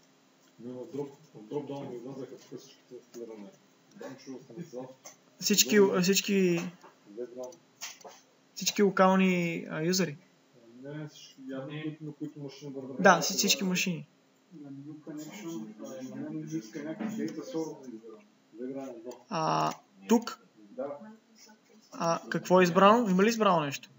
всички, всички, всички локални а, юзери. Не, на които машини върват. Да, всички машини. А, тук а, какво е избрано? Има ли избрано нещо?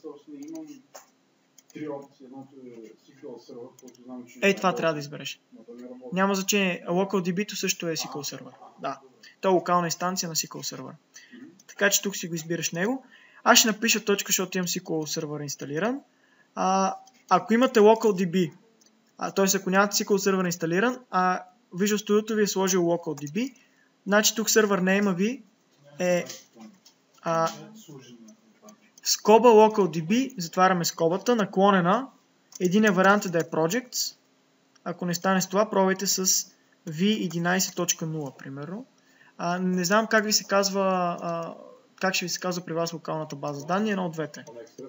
Ей, това трябва да избереш. Няма значение. LocalDB-то също е ес кю ел сервер. Да. То е локална инстанция на ес кю ел сервер. Така че тук си го избираш него. Аз ще напиша точка, защото имам ес кю ел сервер инсталиран. А, ако имате LocalDB, т.е. ако нямате ес кю ел сервер инсталиран, а Visual Studio ви е сложил LocalDB, значи тук сервер нейма ви е а, скоба LocalDB, затваряме скобата, наклонена, единият вариант е да е Projects, ако не стане с това, пробвайте с ви единайсет точка нула, примерно. А, не знам как ви се казва, а, как ще ви се казва при вас локалната база данни, едно от двете.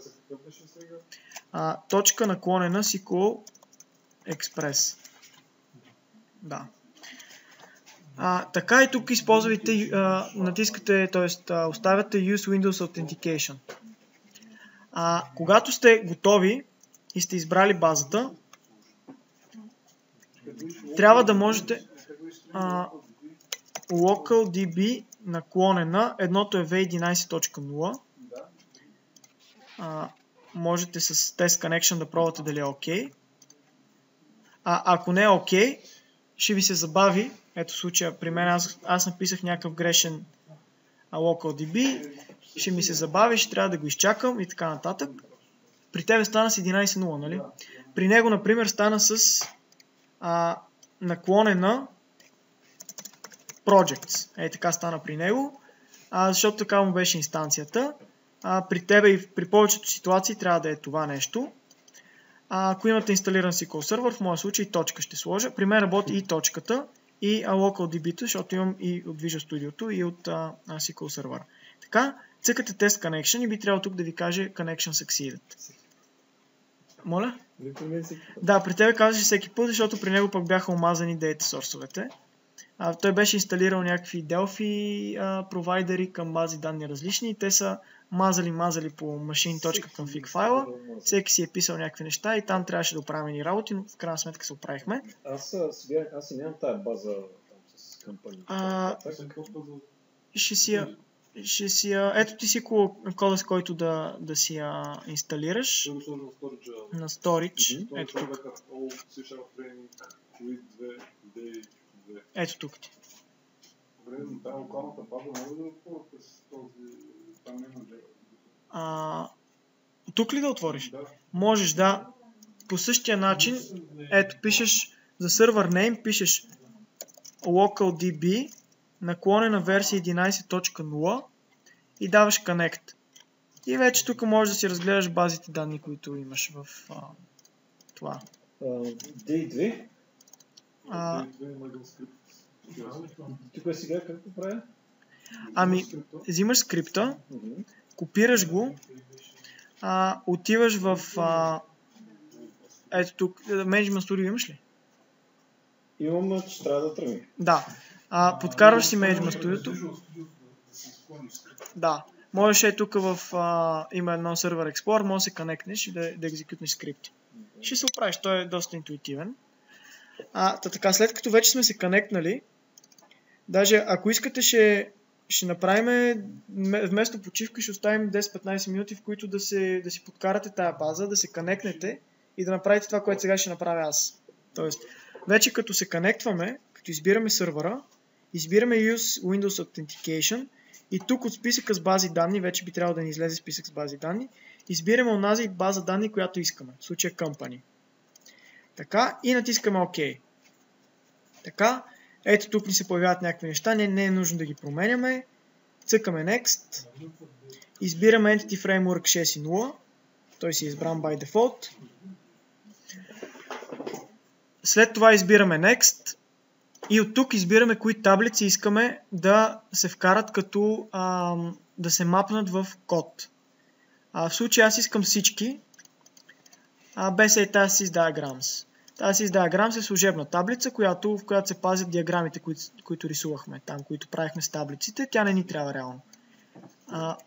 А, точка наклонена ес кю ел Express. Да. А, така и тук използвате, а, натискате, т.е. оставяте Use Windows Authentication. А, когато сте готови и сте избрали базата, трябва да можете а, LocalDB наклонена, едното е ви единайсет точка нула. А, можете с Test Connection да пробвате дали е OK. А ако не е OK, ще ви се забави. Ето случая, при мен аз, аз написах някакъв грешен LocalDB, ще ми се забави, ще трябва да го изчакам и така нататък. При тебе стана с единайсет нула, нали? При него, например, стана с а, наклонена Projects. Ей, така стана при него, а, защото така му беше инстанцията. А, при тебе и при повечето ситуации трябва да е това нещо. А, ако имате инсталиран ес кю ел сервер, в моя случай точка ще сложа. При мен работи и точката, и LocalDB-то, защото имам и от Visual Studio и от а, ес кю ел сервер. Така, цъкате Test Connection и би трябвало тук да ви каже Connection Succeeded. Моля? Да, при тебе казваше всеки път, защото при него пък бяха омазани дейта сорсовете. А, той беше инсталирал някакви Delphi а, провайдери към бази данни различни и те са мазали-мазали по machine.config файла. Всеки си е писал някакви неща и там трябваше да оправим ни работи, но в крайна сметка се оправихме. Аз сега аз нямам тая база там, с кампания. А, ще си я... Ще си я... Ето ти си кода, с който да, да си я инсталираш. На Storage. Ето тук. Ето тук ти. А, тук ли да отвориш? Да. Можеш, да. По същия начин, ето пишеш за сервер name, пишеш LocalDB, наклонена версия единайсет точка нула и даваш Connect. И вече тук можеш да си разгледаш базите данни, които имаш в а, това. ди две? А, Тук сега какво правя? Ами, взимаш скрипта, uh-huh. Копираш го, а, отиваш в а, ето тук, Management Studio имаш ли? Имам, че трябва да тръгне. Да. А, подкарваш си Management Studio. Да. Можеш е тук в а, има едно сервер Explorer, може да се конектнеш и да, да екзекютнеш скрипти. Uh-huh. Ще се оправиш, той е доста интуитивен. А, та така, след като вече сме се конектнали, даже ако искате ще, ще направим, вместо почивка ще оставим десет-петнайсет минути, в които да, се, да си подкарате тая база, да се конектнете и да направите това, което сега ще направя аз. Тоест, вече като се конектваме, като избираме сървъра избираме Use Windows Authentication и тук от списъка с бази данни, вече би трябвало да ни излезе списък с бази данни, избираме онази база данни, която искаме, в случая Company. Така, и натискаме OK. Така, ето тук ни се появяват някакви неща, не, не е нужно да ги променяме. Цъкаме Next, избираме Entity Framework шест и нула, той си е избран by default. След това избираме Next и от тук избираме кои таблици искаме да се вкарат като а, да се мапнат в код. А, в случая аз искам всички, а, без е тази Sys Diagrams. Тази Sys Diagrams е служебна таблица, която, в която се пазят диаграмите, които, които рисувахме там, които правихме с таблиците. Тя не ни трябва реално. А,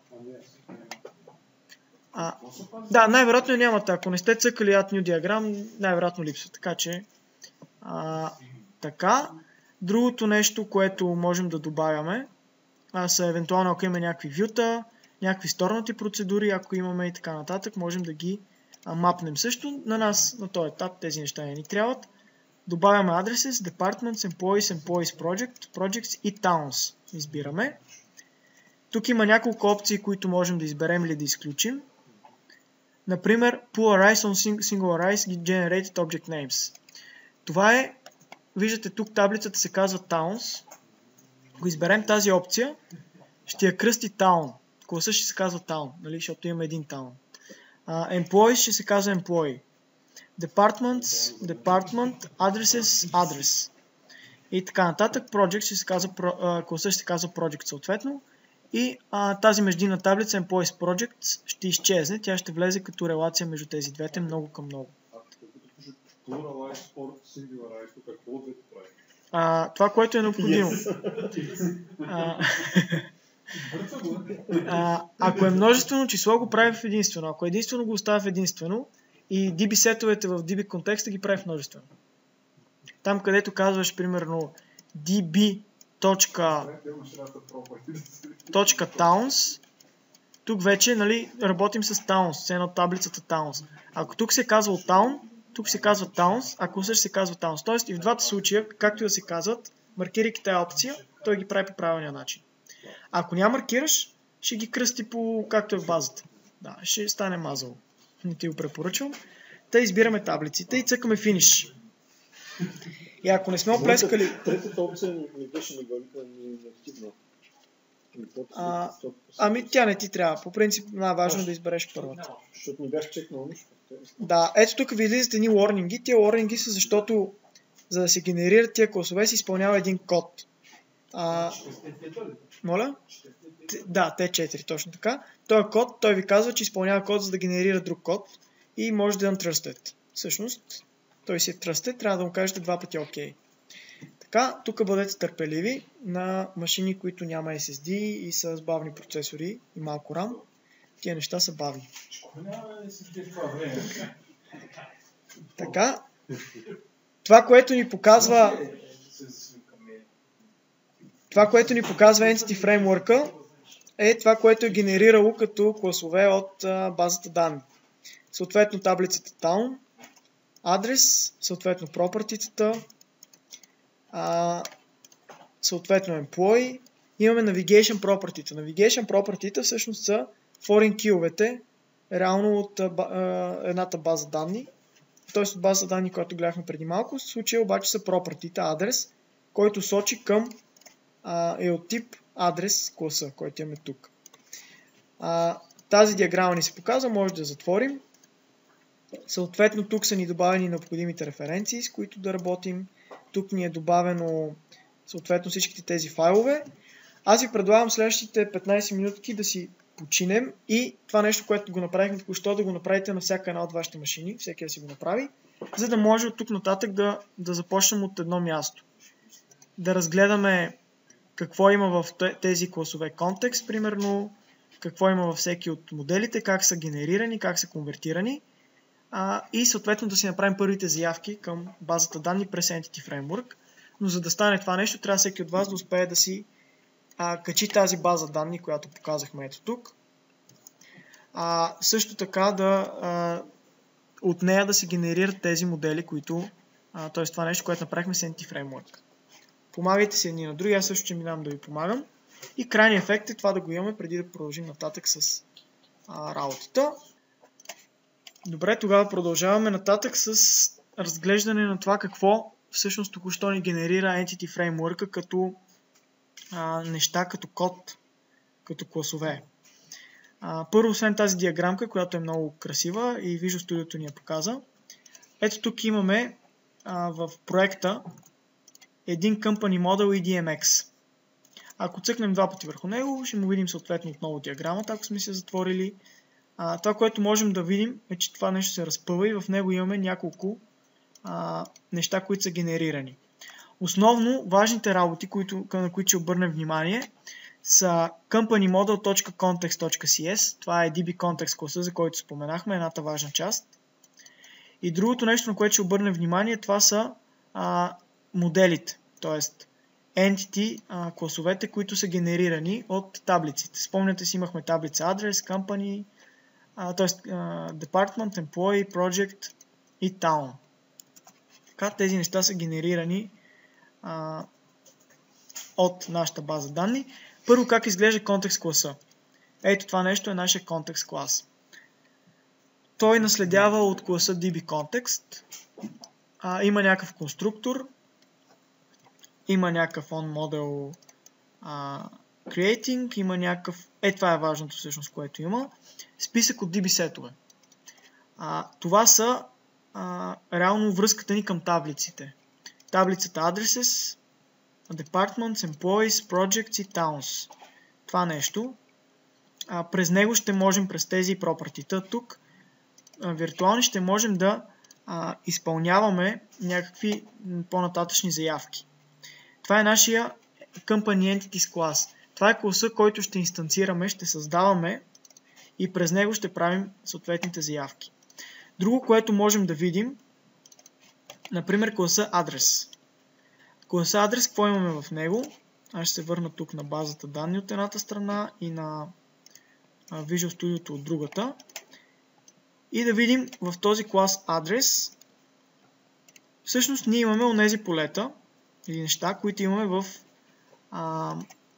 а, да, най-вероятно нямате. Ако не сте цъкали Add New Diagram, най-вероятно липсва. Така че, а, така. Другото нещо, което можем да добавяме, а, са евентуално, ако имаме някакви вюта, някакви сторнати процедури, ако имаме и така нататък, можем да ги а, мапнем също. На нас, на този етап, тези неща не ни трябват. Добавяме addresses, departments, employees, employees project, projects и towns. Избираме. Тук има няколко опции, които можем да изберем или да изключим. Например, pull arrays on single arrays generated object names. Това е, виждате тук таблицата се казва towns. Ако изберем тази опция, ще я кръсти town. Класа ще се казва town, нали? Защото има един town. Uh, employees ще се казва employee. Departments, department, addresses, address. И така нататък. Project ще се казва, uh, класа ще се казва project съответно. И uh, тази междинна таблица Employees Projects ще изчезне. Тя ще влезе като релация между тези двете много към много. Uh, това, което е необходимо. Yes. Uh, uh, ако е множествено число, го прави в единствено. Ако единствено, го оставя в единствено. И ди би сетовете в ди би контекста ги прави в множествено. Там, където казваш, примерно, db.towns, тук вече, нали, работим с towns, с едно таблицата towns. Ако тук се казва town, тук се казва towns, ако също се казва towns. Тоест и в двата случая, както и да се казват, маркирайки тази опция, той ги прави по правилния начин. Ако няма маркираш, ще ги кръсти по както е в базата. Да, ще стане мазало. Не ти го препоръчвам. Та избираме таблиците и цъкаме Finish. И ако не сме оплескали... Третата опция не беше неактивна. А, ами тя не ти трябва. По принцип най-важно е да избереш първата. Защото не бях чекнал нищо. Да, ето тук ви излизат едни warning. Тия warning са защото за да се генерират тия класове се изпълнява един код. А, моля? Да, Т четири, точно така. Този код, той ви казва, че изпълнява код, за да генерира друг код и може да е untrusted. Всъщност, той си е trusted, трябва да му кажете два пъти OK. Така, тук бъдете търпеливи на машини, които няма ес ес ди и са с бавни процесори и малко RAM. Тия неща са бавни. Така, това, което ни показва това, което ни показва Entity Framework е това, което е генерирало като класове от а, базата данни. Съответно таблицата Town, адрес, съответно property-тата, а, съответно Employee. Имаме Navigation Property-та. Navigation Property-та всъщност са foreign key-овете, реално от а, едната база данни. Т.е. от база данни, която гледахме преди малко. В случая обаче са property-та, адрес, който сочи към а, е от тип адрес класа, който имаме тук. А, тази диаграма ни се показва, може да затворим. Съответно, тук са ни добавени необходимите референции, с които да работим. Тук ни е добавено съответно всичките тези файлове. Аз ви предлагам следващите петнайсет минутки да си починем и това нещо, което го направихме току-що, да го направите на всяка една от вашите машини, всеки да си го направи, за да може от тук нататък да, да започнем от едно място. Да разгледаме какво има в тези класове контекст, примерно, какво има във всеки от моделите, как са генерирани, как са конвертирани а, и съответно да си направим първите заявки към базата данни през Entity Framework. Но за да стане това нещо, трябва всеки от вас да успее да си а, качи тази база данни, която показахме ето тук. А, също така да а, от нея да се генерират тези модели, които, т.е. това нещо, което направихме с Entity Framework. Помагайте си едни на други, аз също ще минавам да ви помагам. И крайният ефект е това да го имаме преди да продължим нататък с а, работата. Добре, тогава продължаваме нататък с разглеждане на това какво всъщност току-що ни генерира Entity Framework като а, неща, като код, като класове. А, първо, освен тази диаграмка, която е много красива и Visual Studio ни я показа, ето тук имаме а, в проекта един Company Model и Ди Ем Екс. Ако цъкнем два пъти върху него, ще му видим съответно отново диаграмата, ако сме се затворили. А, това, което можем да видим е, че това нещо се разпъва и в него имаме няколко а, неща, които са генерирани. Основно важните работи, които, на които ще обърнем внимание, са companymodel.context.cs. Това е Ди Би Context класа, за който споменахме, едната важна част. И другото нещо, на което ще обърнем внимание, това са а, моделите, т.е. entity а, класовете, които са генерирани от таблиците. Спомняте си, имахме таблица address, company, а, т.е. department, employee, project и town. Така, тези неща са генерирани а, от нашата база данни. Първо, как изглежда контекст класа. Ето това нещо е нашия контекст клас. Той наследява от класа Ди Би Context. А, има някакъв конструктор. Има някакъв onModel а, creating. Има някакъв... Е, това е важното всъщност, което има. Списък от Ди Би сетове. А, това са а, реално връзката ни към таблиците. Таблицата addresses, departments, employees, projects и towns. Това нещо. А, през него ще можем, през тези пропъртита тук, а, виртуални, ще можем да а, изпълняваме някакви по-нататъчни заявки. Това е нашия Company Entities клас. Това е класа, който ще инстанцираме, ще създаваме и през него ще правим съответните заявки. Друго, което можем да видим, например класа Address. Класа Address, какво имаме в него? Аз ще се върна тук на базата данни от едната страна и на Visual Studio от другата. И да видим в този клас Address, всъщност ние имаме онези полета или неща, които имаме в а,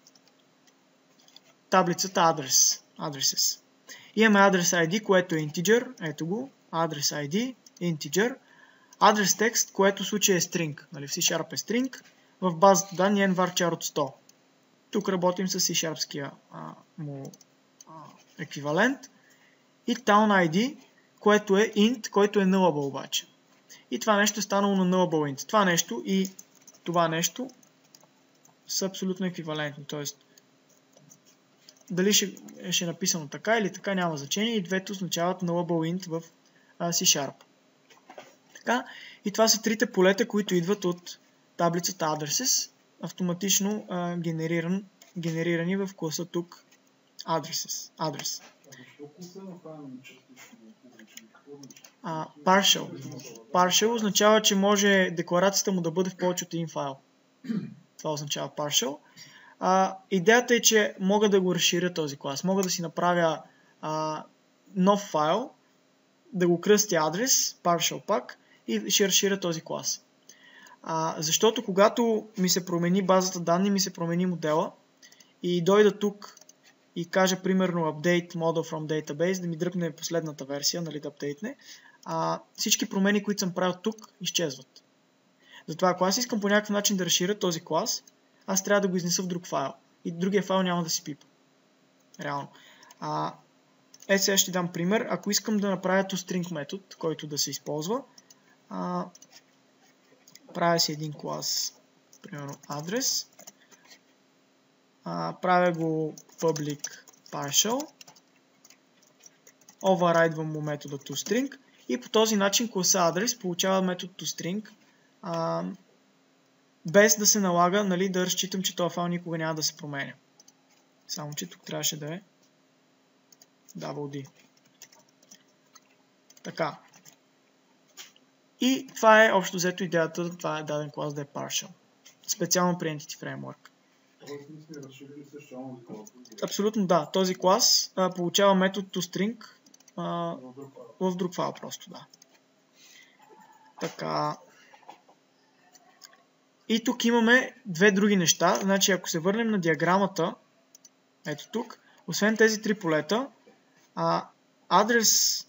таблицата Address, Addresses. Имаме Address ай ди, което е integer, ето го, Address ай ди, integer, Address text, което в случая е string, нали, в C-Sharp е string, в базата данни е varchar от сто. Тук работим с C-Sharpския а, му а, еквивалент. И town ай ди, което е int, който е nullable обаче. И това нещо е станало на nullable int. Това нещо и това нещо са абсолютно еквивалентни. Тоест, дали ще, ще е написано така или така, няма значение. И двете означават nullable int в а, C-Sharp. Така, и това са трите полета, които идват от таблицата Addresses, автоматично а, генериран, генерирани в класа тук Addresses. Address. А, partial. Partial означава, че може декларацията му да бъде в повече от един файл. Това означава partial. А, идеята е, че мога да го разширя този клас. Мога да си направя а, нов файл, да го кръстя адрес, partial пак, и ще разширя този клас. А, защото когато ми се промени базата данни, ми се промени модела и дойда тук и кажа примерно update model from database, да ми дръпне последната версия, нали, да апдейтне, а, всички промени, които съм правил тук, изчезват. Затова ако аз искам по някакъв начин да разширя този клас, аз трябва да го изнеса в друг файл. И другия файл няма да си пипа. Реално. А, е, сега ще дам пример. Ако искам да направя toString метод, който да се използва, а, правя си един клас, примерно address, а, правя го public partial, override му метода toString и по този начин класа address получава метод toString, а, без да се налага, нали, да разчитам, че този файл никога няма да се променя. Само че тук трябваше да е double D. Така. И това е общо взето идеята, това е даден клас да е partial. Специално при Entity Framework. Абсолютно да. Този клас а, получава метод toString а, в друг файл просто, да. Така. и тук имаме две други неща. Значи, ако се върнем на диаграмата, ето тук, освен тези три полета, а, адрес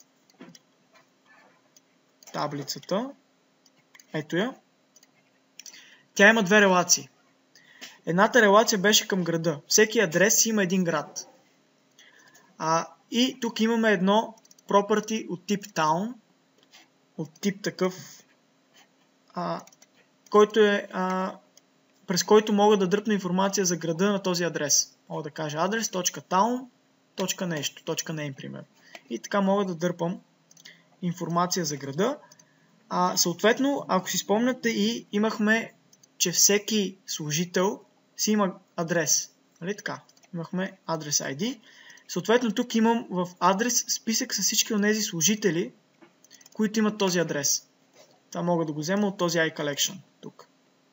таблицата, ето я, тя има две релации. Едната релация беше към града. Всеки адрес има един град. А, и тук имаме едно property от тип town, от тип такъв, а, който е, а, през който мога да дръпна информация за града на този адрес. Мога да кажа адрес.town, нещо, .name, примерно. И така мога да дърпам информация за града. А, съответно, ако си спомняте, и имахме, че всеки служител си има адрес. Нали така? Имахме адрес ай ди. Съответно, тук имам в адрес списък с всички от тези служители, които имат този адрес. Това мога да го взема от този iCollection. Тук.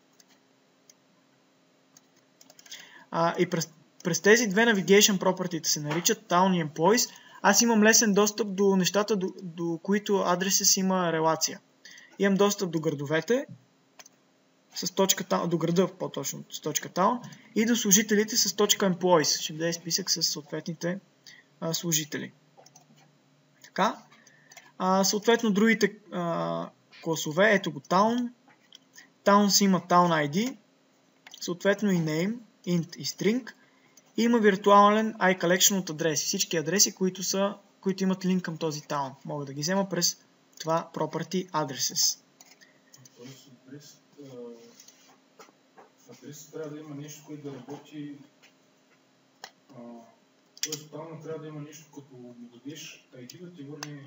А, и през, през тези две navigation properties се наричат Town и Employees. Аз имам лесен достъп до нещата, до, до които адресът си има релация. Имам достъп до градовете, с точка, до града по-точно с точка town, и до служителите с точка employees. Ще даде списък с съответните а, служители. Така. А, съответно другите а, класове, ето го town. Town си има town ай ди, съответно и name, int и string. И има виртуален iCollection от адреси. Всички адреси, които, са, които имат линк към този town. Мога да ги взема през това property addresses. Адрес трябва да има нещо, което да работи. Тоест, там трябва да има нещо, като му дадеш ай ди да ти върне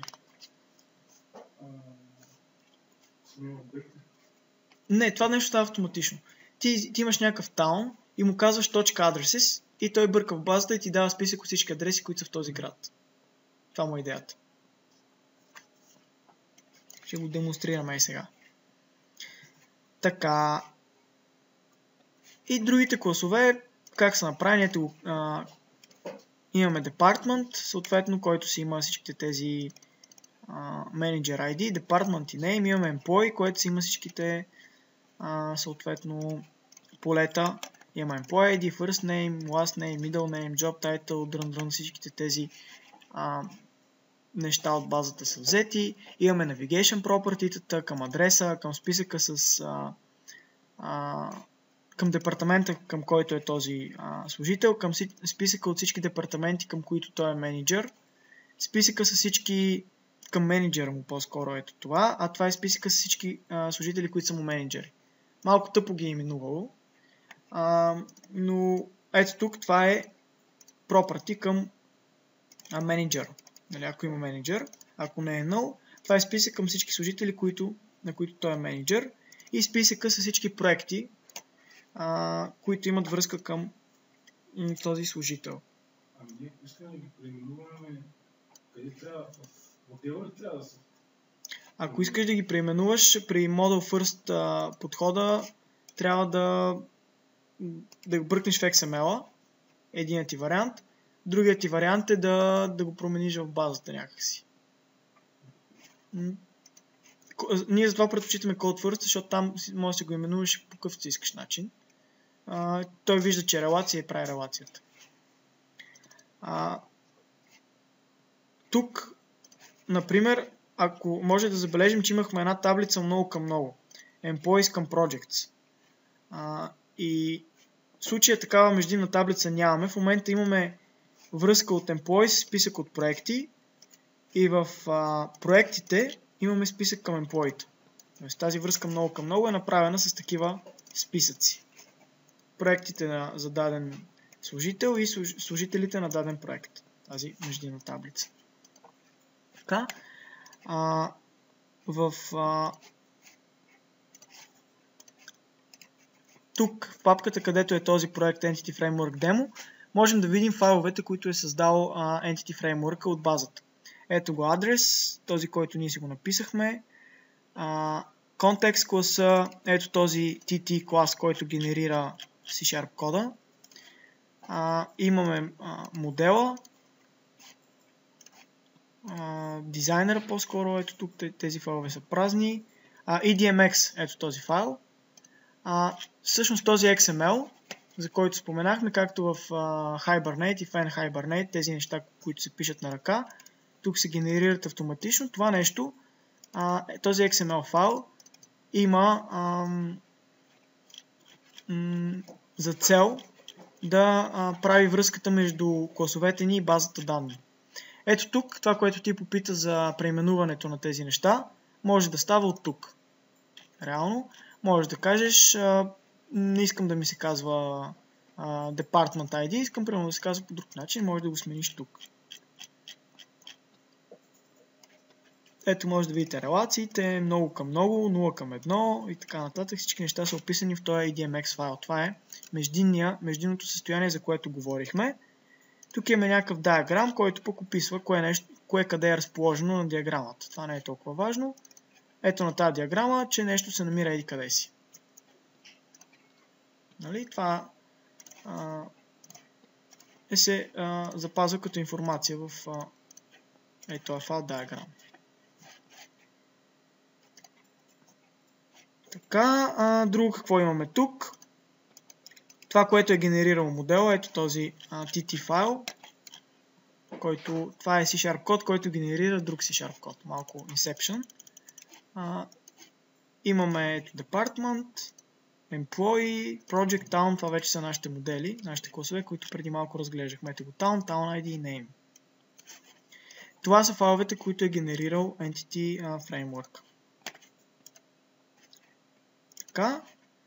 самия обект. Не, това нещо става автоматично. Ти, ти имаш някакъв таун и му казваш точка addresses и той бърка в базата и ти дава списък от всички адреси, които са в този град. Това му е идеята. Ще го демонстрираме и сега. Така. И другите класове, как са направени, ето, а, имаме Department, съответно, който си има всичките тези а, Manager ай ди, Department и Name, имаме Employee, който си има всичките а, съответно полета, имаме Employee ай ди, First Name, Last Name, Middle Name, Job Title, дрън, дрън, всичките тези а, неща от базата са взети, имаме Navigation Property-тата към адреса, към списъка с а, а, към департамента, към който е този а, служител, към списъка от всички департаменти, към които той е менеджер, списъка с всички, към менеджера му по-скоро ето това, а това е списъка с всички а, служители, които са му менеджери. Малко тъпо ги е именувало, а, но ето тук това е property към а, менеджер. Нали, ако има менеджер, ако не е null, това е списък към всички служители, които, на които той е менеджер, и списъка с всички проекти, Uh, които имат връзка към този служител. Ами ние искаме да ги преименуваме, къде трябва, в модела ли трябва да са? Ако искаш да ги преименуваш, при Model First uh, подхода трябва да да го бръкнеш в икс ем ел-а, единият ти вариант, другият ти вариант е да, да го промениш в базата някакси. Ние затова предпочитаме Code First, защото там може да си го именуваш по какъвто си искаш начин. Uh, той вижда, че е релация и прави релацията. Uh, тук, например, ако може да забележим, че имахме една таблица много към много. Employees към Projects. Uh, и в случая такава междинна таблица нямаме. В момента имаме връзка от Employees, списък от проекти, и в uh, проектите имаме списък към Employee. Тоест, тази връзка много към много е направена с такива списъци. Проектите на, за даден служител и служителите на даден проект. Тази междинна таблица. Така. А, в а, тук в папката, където е този проект Entity Framework Demo, можем да видим файловете, които е създал а, Entity Framework от базата. Ето го адрес, този, който ние си го написахме. А, контекст класа, ето този ти ти клас, който генерира C-Sharp кода. А, имаме а, модела, а, дизайнера по-скоро, ето тук тези файлове са празни. А, и ди ем екс, ето този файл. А, всъщност този Икс Ем Ел, за който споменахме, както в uh, Hibernate и в N-Hibernate, тези неща, които се пишат на ръка, тук се генерират автоматично. Това нещо, а, този Икс Ем Ел файл има ам, м, за цел да а, прави връзката между класовете ни и базата данни. Ето тук, това, което ти попита за преименуването на тези неща, може да става от тук. Реално, можеш да кажеш, а, не искам да ми се казва а, Department ай ди, искам примерно да се казва по друг начин, може да го смениш тук. Ето може да видите релациите, много към много, нула към едно и така нататък. Всички неща са описани в този Ей Ди Ем Екс файл. Това е междинното състояние, за което говорихме. Тук имаме някакъв диаграм, който пък описва кое, нещо, кое къде е разположено на диаграмата. Това не е толкова важно. Ето на тази диаграма, че нещо се намира еди къде си. Нали? Това а, е се а, запазва като информация в а, ето това файл диаграм. Така, а, друго какво имаме тук? Това, което е генерирал модела, ето този а, Ти Ти файл, който, това е C-Sharp код, който генерира друг C-Sharp код, малко Inception. А, имаме ето Department, Employee, Project Town, това вече са нашите модели, нашите класове, които преди малко разглеждахме. Ето го Town, Town ай ди и Name. Това са файловете, които е генерирал Entity Framework. Така.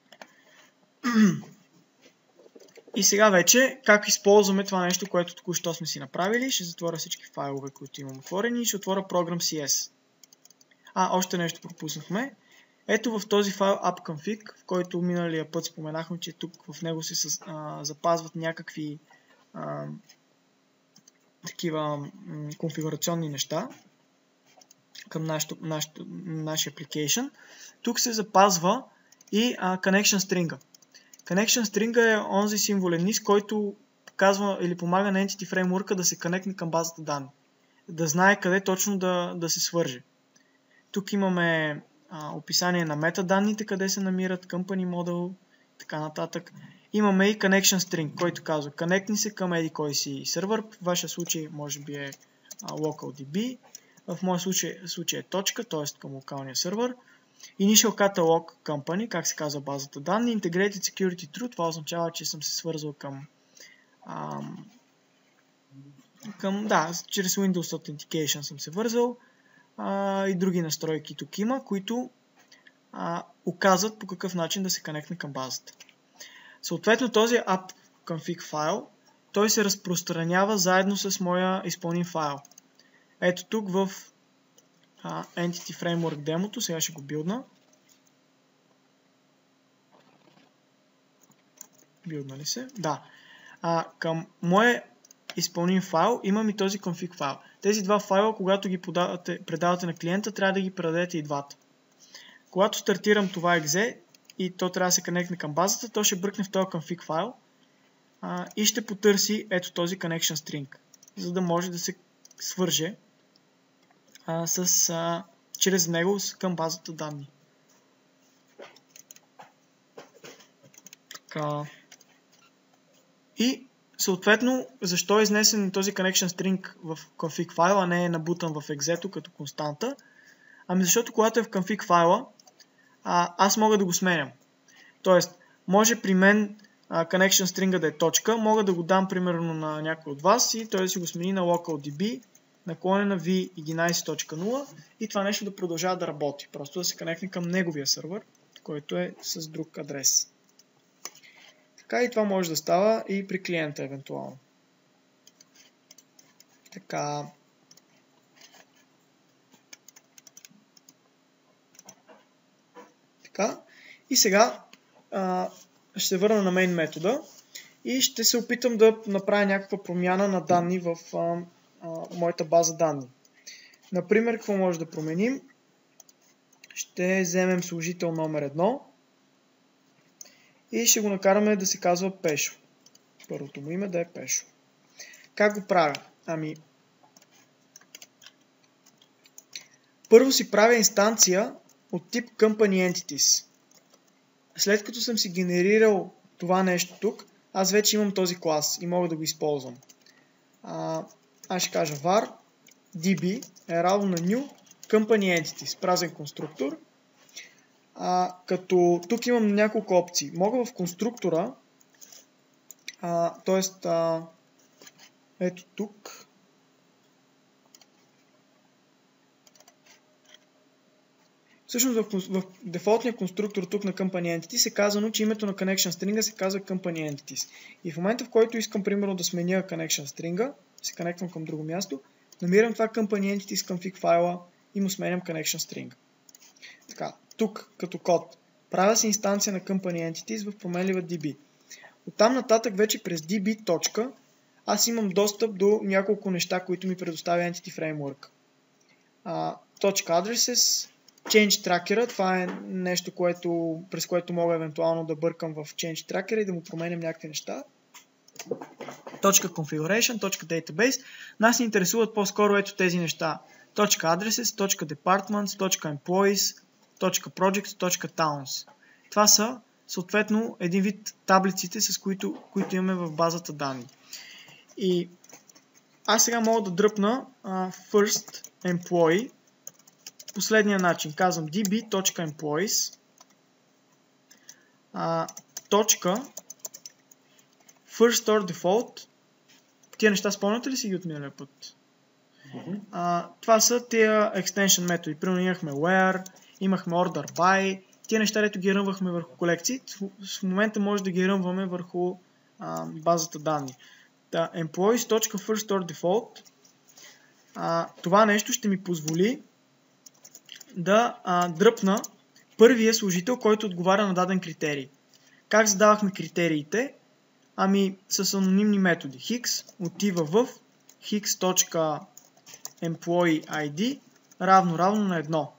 И сега вече, как използваме това нещо, което току-що сме си направили. Ще затворя всички файлове, които имам отворени и ще отворя Program Си Ес. А, още нещо пропуснахме. Ето в този файл appconfig, в който миналия път споменахме, че тук в него се а, запазват някакви а, такива м, конфигурационни неща към нашото, нашото, нашия application. Тук се запазва и а, connection string. Connection string е онзи символен низ, който показва или помага на Entity Framework да се конектне към базата данни. Да знае къде точно да, да се свърже. Тук имаме а, описание на метаданните, къде се намират, company model, така нататък. Имаме и connection string, който казва connect се към еди кой си сервер. В вашия случай може би е а, localDB. В моя случай, случай е точка, т.е. към локалния сервер. Initial Catalog Company, как се казва базата данни. Integrated Security True, това означава, че съм се свързал към, ам, към да, чрез Windows Authentication съм се вързал. А, и други настройки тук има, които а, указват по какъв начин да се конектне към базата. Съответно този appconfig файл, той се разпространява заедно с моя изпълним файл. Ето тук в а, Entity Framework демото, сега ще го билдна. Билдна ли се? Да. А, към моя изпълним файл имам и този config файл. Тези два файла, когато ги подавате, предавате на клиента, трябва да ги предадете и двата. Когато стартирам това екзе и то трябва да се конектне към базата, то ще бръкне в този config файл а, и ще потърси ето този connection string, за да може да се свърже а, с, а, чрез него към базата данни. Така. И съответно, защо е изнесен този connection string в config файла, а не е набутан в екзето като константа? Ами защото когато е в config файла, а, аз мога да го сменям. Тоест, може при мен а, connection string да е точка, мога да го дам примерно на някой от вас и той да си го смени на localDB, наклонена ви единайсет точка нула и това нещо да продължава да работи. Просто да се конектне към неговия сервер, който е с друг адрес. Така и това може да става и при клиента евентуално. Така. Така. И сега а, ще се върна на main метода и ще се опитам да направя някаква промяна на данни в а, а, моята база данни. Например, какво може да променим? Ще вземем служител номер едно. И ще го накараме да се казва Пешо. Първото му име да е Пешо. Как го правя? Ами, първо си правя инстанция от тип Company Entities. след като съм си генерирал това нещо тук, аз вече имам този клас и мога да го използвам. А, аз ще кажа var db е равно на new company entity с празен конструктор. А, като тук имам няколко опции. Мога в конструктора, а, т.е. ето тук, всъщност в, в дефолтния конструктор тук на Company Entity се казано, че името на Connection String се казва Company Entities. И в момента, в който искам, примерно, да сменя Connection String, се конектвам към друго място, намирам това Company Entities config файла и му сменям Connection String. Така, тук, като код, правя си инстанция на Company Entities в променлива ди би. Оттам нататък вече през db точка аз имам достъп до няколко неща, които ми предоставя Entity Framework. А, точка addresses, Change Tracker, това е нещо, което, през което мога евентуално да бъркам в Change Tracker и да му променям някакви неща. Точка Configuration, точка Database. Нас ни интересуват по-скоро ето тези неща. Точка Addresses, точка Departments, точка Employees, точка Projects, точка Towns. Това са съответно един вид таблиците, с които, които имаме в базата данни. И аз сега мога да дръпна uh, First Employee последния начин. Казвам db.employees а, точка first or default. Тия неща спомняте ли си ги от миналия път? Uh-huh. А, това са тия extension методи. Примерно имахме where, имахме order by. Тия неща, дето ги рънвахме върху колекции, в момента може да ги рънваме върху а, базата данни. Да, employees.first.or.default а, това нещо ще ми позволи да а, дръпна първия служител, който отговаря на даден критерий. Как задавахме критериите? Ами с анонимни методи. Хикс отива в hix.employeeid равно равно на едно.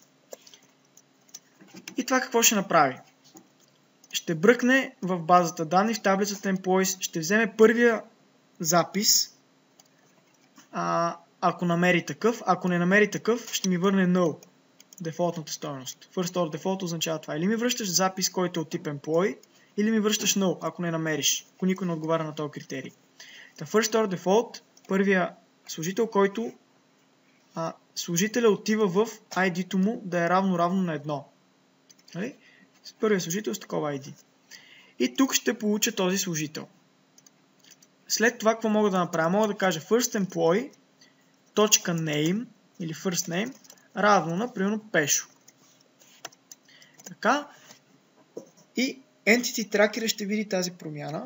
И това какво ще направи? Ще бръкне в базата данни, в таблицата Employees, ще вземе първия запис, а, ако намери такъв. Ако не намери такъв, ще ми върне null, дефолтната стойност. First or default означава това. Или ми връщаш запис, който е от тип Employee, или ми връщаш null, ако не намериш, ако никой не отговаря на този критерий. Та first or default, първия служител, който а, служителя отива в ай ди-то му да е равно-равно на едно. Нали? С първия служител с такова ай ди. И тук ще получа този служител. След това какво мога да направя? Мога да кажа first employee .name или first name равно на, примерно, Пешо. Така. И Entity Tracker ще види тази промяна.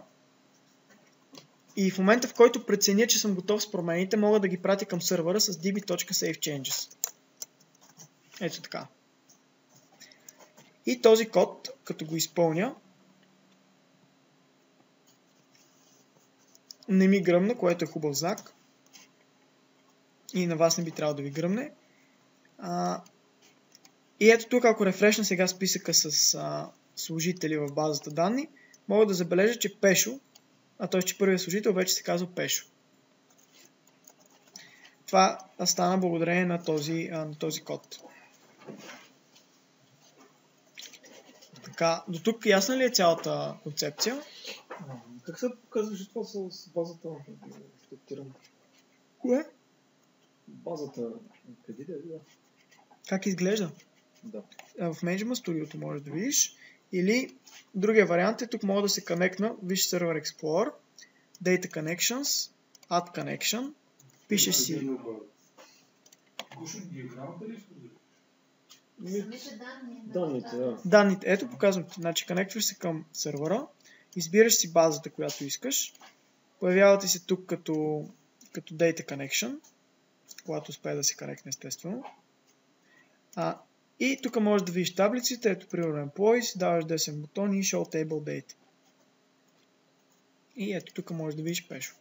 И в момента, в който преценя, че съм готов с промените, мога да ги пратя към сървъра с db.savechanges. Ето така. И този код, като го изпълня, не ми гръмна, което е хубав знак. И на вас не би трябвало да ви гръмне. А, и ето тук, ако рефрешна сега списъка с а, служители в базата данни, мога да забележа, че Пешо, а т.е. че първият служител вече се казва Пешо. Това стана благодарение на този, а, на този код. Така, до тук ясна ли е цялата концепция? Как се показваше това с базата структурирана? Кое? Базата, къде да е? Как изглежда? Да. В Management Studio може да видиш. Или другия вариант е, тук мога да се конектна, виж Server Explorer, Data Connections, Add Connection, пишеш си. Данните, да. Данните, ето показвам ти. Значи, конектваш се към сървъра, избираш си базата, която искаш, появява ти се тук като, като Data Connection, когато успее да се конектне естествено. А, и тук можеш да видиш таблиците, ето примерно Employees, даваш десен бутон и Show Table Data. И ето тук можеш да видиш Пешо.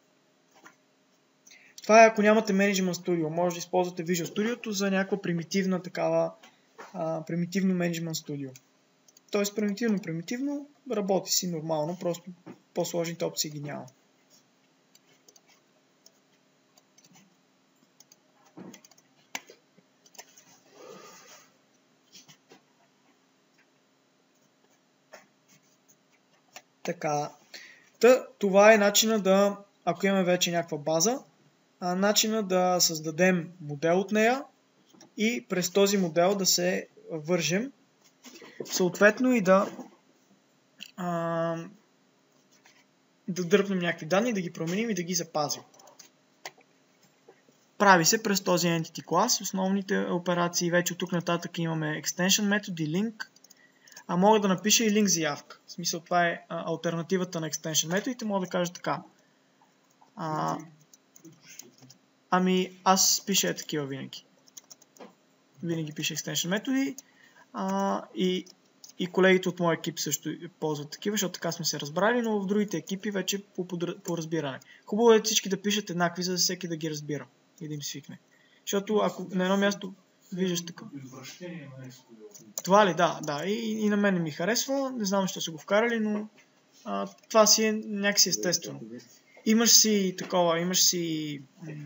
Това е ако нямате Management Studio. Може да използвате Visual Studio за някаква примитивна такава а, примитивно Management Studio. Тоест примитивно-примитивно работи си нормално, просто по-сложните опции ги няма. Така. Та, това е начина да, ако имаме вече някаква база, а, начина да създадем модел от нея и през този модел да се вържем. Съответно и да а, да дръпнем някакви данни, да ги променим и да ги запазим. Прави се през този Entity Class. Основните операции вече от тук нататък имаме Extension метод и Link. А мога да напиша и Link заявка. В смисъл това е а, алтернативата на Extension методите. Мога да кажа така. А, ами аз пиша е такива винаги. Винаги пиша Extension методи. А, и, и колегите от моя екип също ползват такива, защото така сме се разбрали, но в другите екипи вече по, по, по разбиране. Хубаво е всички да пишат еднакви, за да всеки да ги разбира и да им свикне. Защото ако на едно място виждаш такъв. Извращение на ескодел. Това ли? Да, да. И, и на мен не ми харесва. Не знам защо са го вкарали, но а, това си е някакси естествено. Имаш си такова, имаш си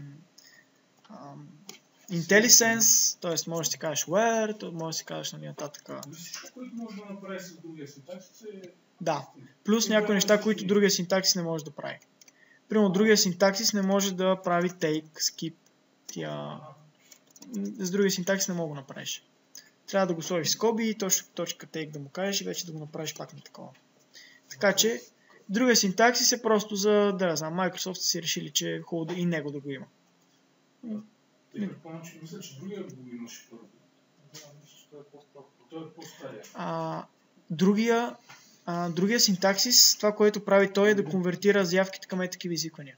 IntelliSense, т.е. можеш да си кажеш where, можеш да си кажеш нали нататък. Всичко, което може да направи с другия синтаксис е... Да. Плюс някои неща, които другия синтаксис не може да прави. Примерно другия синтаксис не може да прави take, skip, тя... С другия синтаксис не мога да направиш. Трябва да го сложиш в скоби и точка, точка take да му кажеш и вече да го направиш пак на такова. Така че, другия синтаксис е просто за, да не знам, Microsoft си решили, че е хубаво да и него да го има. Те предполагам, че мисля, че другия го имаше първо. Да, мисля, че той е по-стар. Той е по-стария. А, другия, а, другия синтаксис, това, което прави той е да конвертира заявките към е такива изисквания.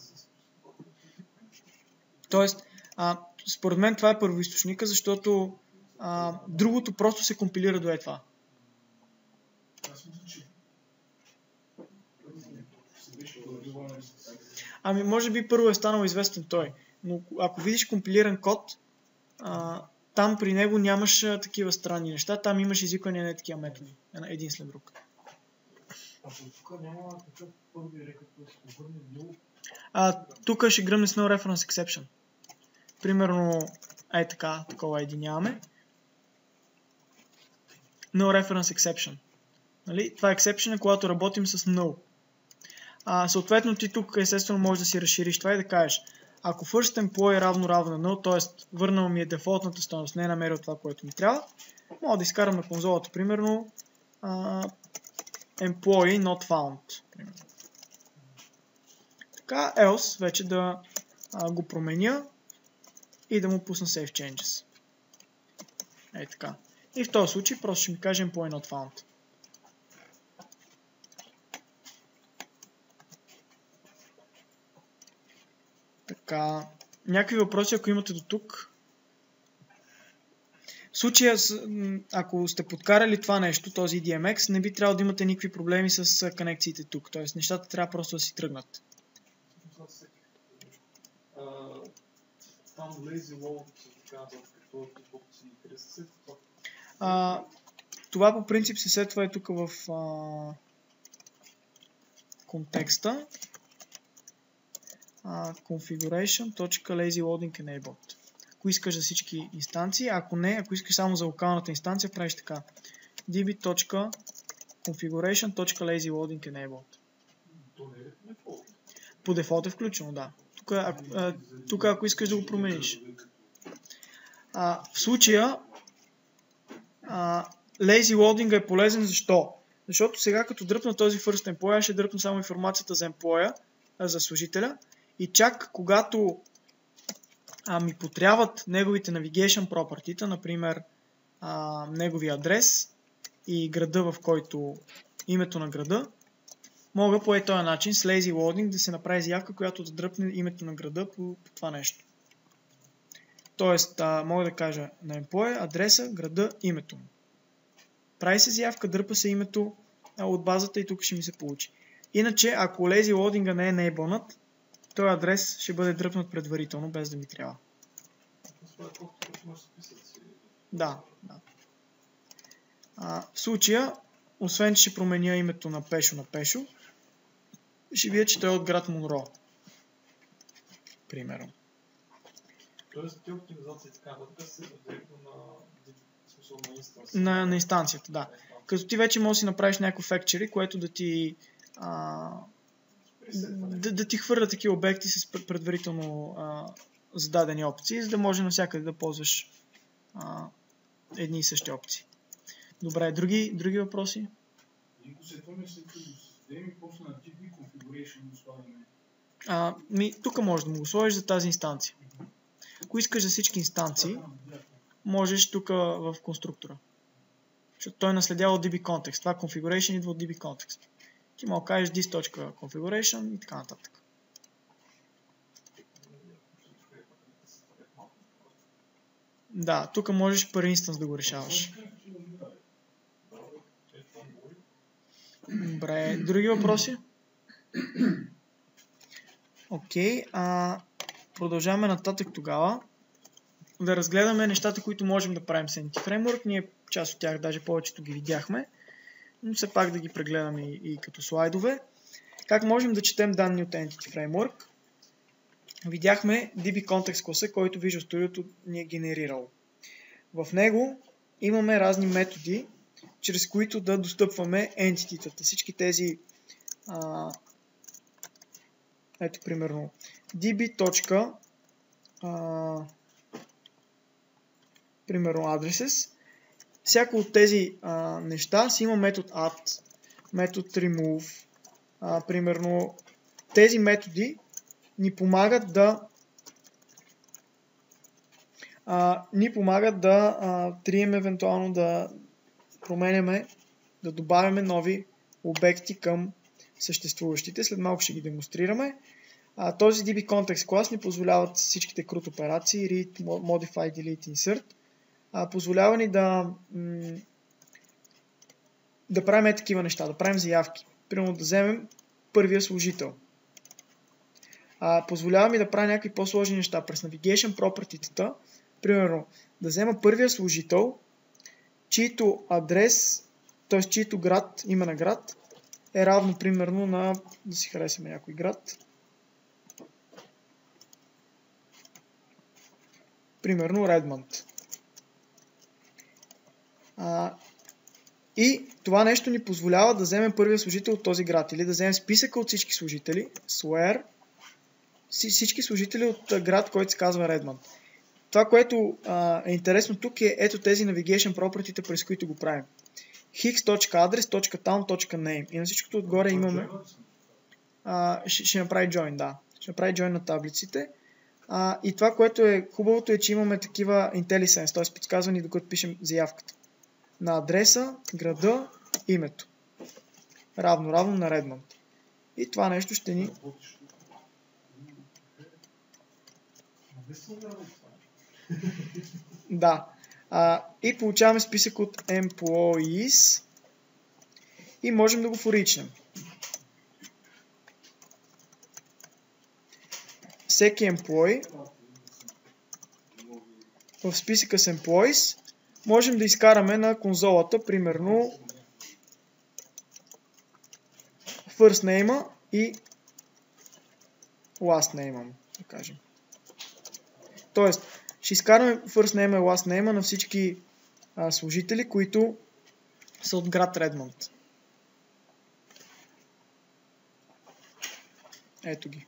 Тоест, а, според мен това е първоизточника, защото а, другото просто се компилира до е това. Аз мисля, че Ами може би първо е станал известен той, но ако видиш компилиран код, а, там при него нямаш а, такива странни неща, там имаш изисквания на такива методи, един след друг. А тук няма такъв първи рекът, който се върне много. А, тук ще гръмне с no reference exception. Примерно, е така, такова един нямаме. No reference exception. Нали? Това е exception, когато работим с no. А, съответно ти тук естествено можеш да си разшириш това и да кажеш, ако first employee е равно равно на null, т.е. върнал ми е дефолтната стойност, не е намерил това, което ми трябва, мога да изкарам на конзолата, примерно а, employee not found. Примерно. Така, else вече да а, го променя и да му пусна save changes. Ей така. И в този случай просто ще ми каже employee not found. Така, някакви въпроси, ако имате до тук. В случая, ако сте подкарали това нещо, този и ди ем екс, не би трябвало да имате никакви проблеми с конекциите тук. Тоест, нещата трябва просто да си тръгнат. Там lazy load се казва, какво си интересува. А, това по принцип се сетва е тук в а, контекста. Uh, configuration.lazyloading.enabled. Ако искаш за всички инстанции, ако не, ако искаш само за локалната инстанция, правиш така. db.configuration.lazyloading.enabled. По дефолт е включено, да. Тук, ако, а, тук ако искаш да го промениш. А, в случая а, lazy loading е полезен защо? Защото сега като дръпна този first employer, ще дръпна само информацията за employer, за служителя. И чак когато а, ми потрябват неговите navigation property, например а, неговия адрес и града, в който името на града, мога по този начин с lazy loading да се направи заявка, която да дръпне името на града по, по това нещо. Тоест, а, мога да кажа на employee, адреса, града, името му. Прави се заявка, дърпа се името а, от базата и тук ще ми се получи. Иначе, ако lazy loading не е enablenът, този адрес ще бъде дръпнат предварително, без да ми трябва. Да, да. А, в случая, освен че ще променя името на Пешо на Пешо, ще видя, че той е от град Монро. Примерно. Тоест, тези оптимизации така нататък се директно на на, на инстанцията, да. Като ти вече можеш да си направиш някакво factory, което да ти а, да, да ти хвърля такива обекти с предварително а, зададени опции, за да може навсякъде да ползваш а, едни и същи опции. Добре, други, други въпроси? А, ми, тук може да му го сложиш за тази инстанция. Ако искаш за всички инстанции, можеш тук в конструктора. Защото той наследява от ди би context. Това configuration идва от ди би context. Ти мога да кажеш this.configuration и така нататък. Да, тук можеш per instance да го решаваш. Добре, други въпроси? Окей, okay, продължаваме нататък тогава. Да разгледаме нещата, които можем да правим с Entity Framework. Ние част от тях, даже повечето ги видяхме, но все пак да ги прегледаме и, и като слайдове. Как можем да четем данни от Entity Framework? Видяхме ди би Context класа, който Visual Studio ни е генерирал. В него имаме разни методи, чрез които да достъпваме entity-тата. Всички тези а, ето примерно db. А, примерно addresses. Всяко от тези а, неща си има метод add, метод remove. А, примерно тези методи ни помагат да а, ни помагат да а, трием, евентуално да променяме, да добавяме нови обекти към съществуващите. След малко ще ги демонстрираме. А, този ди би Context клас ни позволяват всичките крут операции, read, modify, delete, insert. А, позволява ни да м- да правим такива неща, да правим заявки. Примерно да вземем първия служител. А, позволява ми да правя някакви по-сложни неща. През Navigation Property-тата, примерно да взема първия служител, чийто адрес, т.е. чийто град, име на град, е равно примерно на, да си харесаме някой град, примерно Redmond. А, и това нещо ни позволява да вземем първия служител от този град или да вземем списъка от всички служители, where всички служители от град, който се казва Redmond. Това, което а, е интересно тук е ето тези navigation property, през които го правим. hix.address.town.name и на всичкото отгоре имаме а, ще, ще направи join, да. Ще направи join на таблиците. А, и това, което е хубавото е, че имаме такива IntelliSense, т.е. подсказвани докато пишем заявката. На адреса, града, името. Равно, равно на Redmond. И това нещо ще ни... Да. А, и получаваме списък от employees и можем да го форичнем. Всеки employee в списъка с employees можем да изкараме на конзолата, примерно first name и last name, да кажем. Тоест, ще изкараме first name и last name на всички а, служители, които са от град Redmond. Ето ги.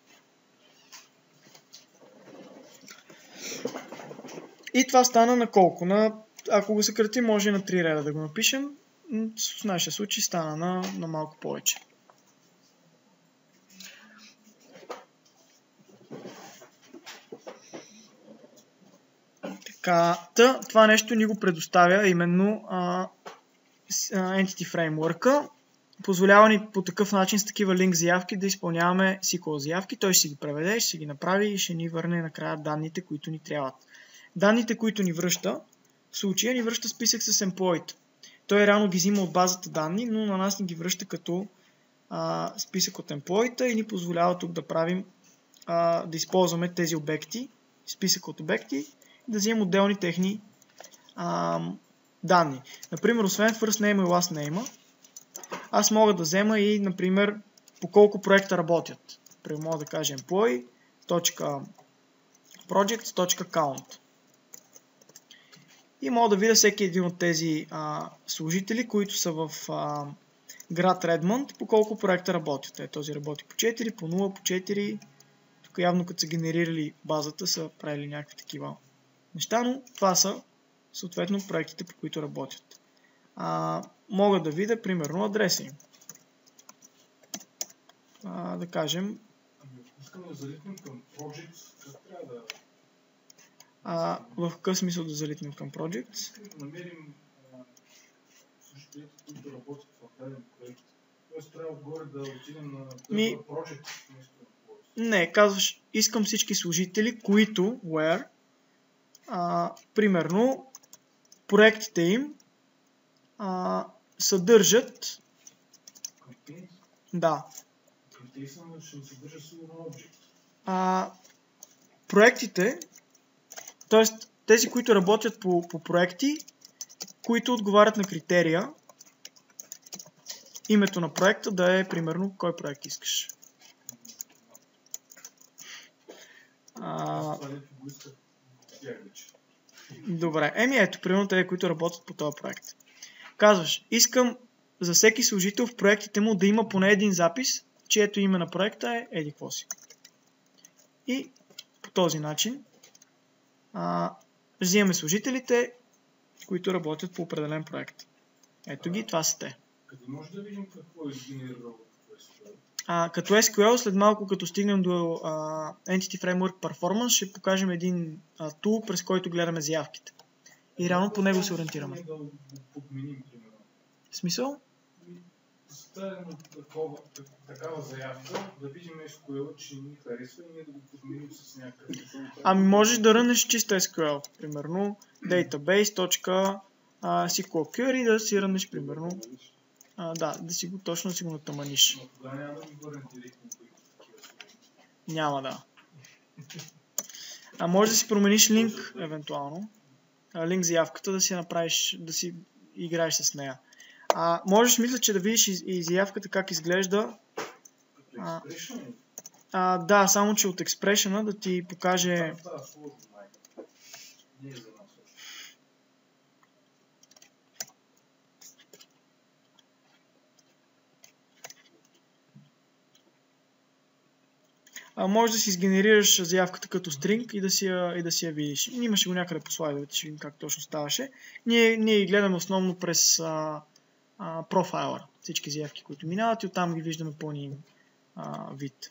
И това стана на колко? На, ако го съкратим, може на три реда да го напишем. В нашия случай стана на, на малко повече. Така, тъ, това нещо ни го предоставя именно а, Entity Framework. Позволява ни по такъв начин с такива линк заявки да изпълняваме ес кю ел заявки. Той ще си ги преведе, ще си ги направи и ще ни върне накрая данните, които ни трябват. Данните, които ни връща, в случая ни връща списък с employee. Той реално ги взима от базата данни, но на нас ни ги връща като а, списък от employee и ни позволява тук да правим, а, да използваме тези обекти, списък от обекти и да вземем отделни техни а, данни. Например, освен first name и last name, аз мога да взема и, например, по колко проекта работят. Например, мога да кажа employee.projects.count. и мога да видя всеки един от тези а, служители, които са в а, град Редмонд, по колко проекта работят. Е, този работи по четири, по нула, по четири. Тук явно като са генерирали базата, са правили някакви такива неща, но това са съответно проектите, по които работят. А, мога да видя примерно адреса им. А, да кажем... Искам да залитнем към Projects, как трябва да... А, в какъв смисъл да залитнем към Projects? Искам да намерим служителите, които работят в даден проект. Тоест трябва отгоре да отидем на Ми... Projects. Не, казваш, искам всички служители, които, where, а, примерно, проектите им а, съдържат... Contains? Да. Contains ще съдържа сигурно Object. А, проектите, т.е. тези, които работят по, по проекти, които отговарят на критерия, името на проекта да е, примерно, кой проект искаш. А, добре, еми ето, примерно тези, които работят по този проект. Казваш, искам за всеки служител в проектите му да има поне един запис, чието име на проекта е еди какво си. И по този начин а, взимаме служителите, които работят по определен проект. Ето ги, това са те. Като може да видим какво е изгенерирало като ес кю ел? А, като ес кю ел, след малко като стигнем до а, Entity Framework Performance, ще покажем един а, тул, през който гледаме заявките. И реално по него се ориентираме. Да го подменим, примерно. В смисъл? Ставим такова, такава заявка, да видим ес кю ел, че ни харесва и ние да го подменим с някакъв резултат. Ами можеш да рънеш чисто ес кю ел. Примерно database.sql и да си рънеш, примерно. А, да, да си го точно си го натъманиш. Но тогава няма да ми върнем директно които такива са. Няма да. А може да си промениш линк, евентуално. А, линк заявката, да си направиш, да си играеш с нея. А, можеш, мисля, че да видиш и, и заявката как изглежда. Като expression? А, да, само че от експрешъна да ти покаже... Това е сложно, майка. Не е за нас. А, може да си сгенерираш заявката като стринг и да си я, и да си я видиш. И имаше го някъде по слайдовете, ще видим как точно ставаше. Ние, ние гледаме основно през а, а, профайлър, всички заявки, които минават и оттам ги виждаме пълни а, вид.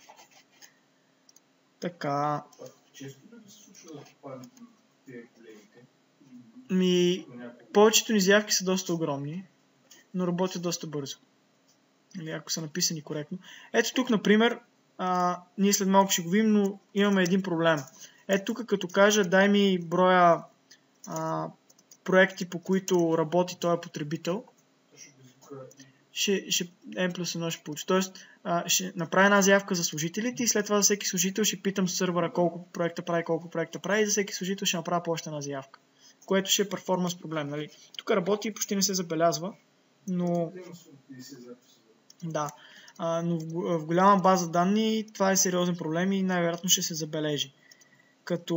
Така. Често ли да се случва да попаднете на тези големите? Ми, повечето ни заявки са доста огромни, но работят доста бързо. Или ако са написани коректно. Ето тук, например, а, ние след малко ще го видим, но имаме един проблем. Ето тук, като кажа, дай ми броя а, проекти, по които работи този потребител, ще, ще N плюс едно ще получи. Тоест, а, ще направя една заявка за служителите и след това за всеки служител ще питам сървъра колко проекта прави, колко проекта прави и за всеки служител ще направя по още една заявка. Което ще е перформанс проблем. Нали? Тук работи и почти не се забелязва, но... Да, а, но в, в голяма база данни това е сериозен проблем и най-вероятно ще се забележи. Като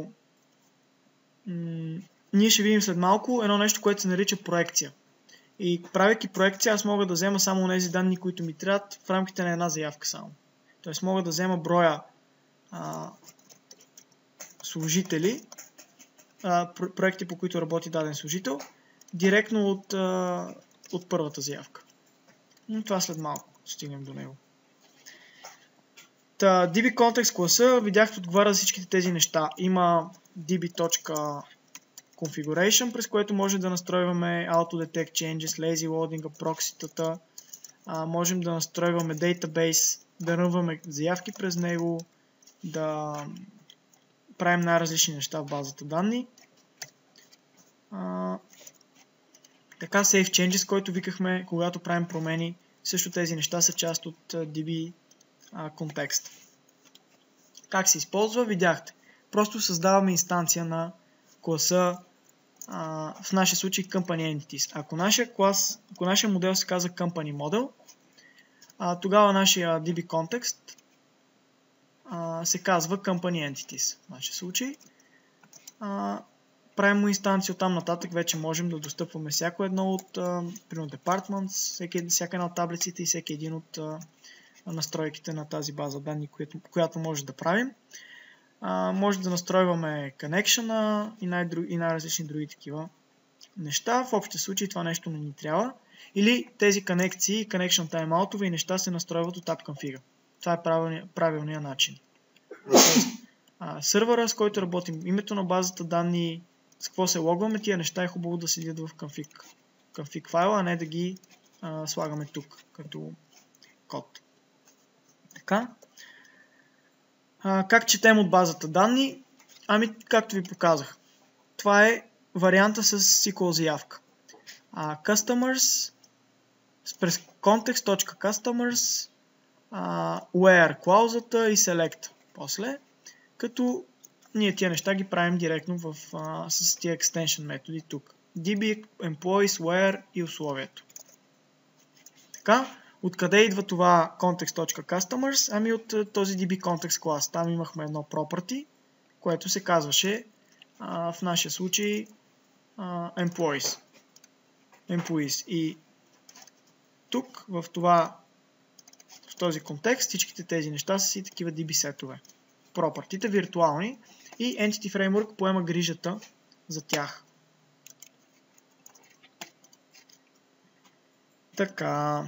м- ние ще видим след малко едно нещо, което се нарича проекция. И правейки проекция, аз мога да взема само тези данни, които ми трябват в рамките на една заявка само. Тоест мога да взема броя а, служители, а, проекти, по които работи даден служител, директно от, а, от първата заявка. Но това след малко стигнем до него. Та, ди би Context класа, видяхте, отговаря за всичките тези неща. Има db.configuration, през което може да настройваме auto detect changes, lazy loading, proxy-тата. А, можем да настройваме database, да рънваме заявки през него, да правим най-различни неща в базата данни. А, така save changes, който викахме, когато правим промени. Също тези неща са част от ди би а, контекст. Как се използва? Видяхте. Просто създаваме инстанция на класа, а, в нашия случай Company Entities. Ако нашия клас, ако нашия модел се казва Company Model, а, тогава нашия ди би контекст а, се казва Company Entities. В нашия случай. А, правим му инстанция, оттам нататък вече можем да достъпваме всяко едно от примерно departments, всеки, всяка една от таблиците и всеки един от а, настройките на тази база данни, която, която може да правим. А, може да настройваме connection и, най- и най-различни други такива неща. В общия случай това нещо не ни трябва. Или тези конекции, connection timeout-ове и неща се настройват от AppConfig. Това е правилният правилния начин. Тоест, а, сървъра, с който работим, името на базата данни, с какво се логваме, тия неща е хубаво да седят в config, config файла, а не да ги а, слагаме тук, като код. Така. А, как четем от базата данни? Ами, както ви показах. Това е варианта с ес кю ел заявка. А, customers през context.customers а, where клаузата и select после, като ние тия неща ги правим директно в, а, с тия extension методи тук. ди би, employees, where и условието. Така, откъде идва това context.customers? Ами от този ди би context клас. Там имахме едно property, което се казваше а, в нашия случай а, employees. employees. И тук в това в този контекст всичките тези неща са си такива ди би сетове. Пропъртите виртуални и Entity Framework поема грижата за тях. Така.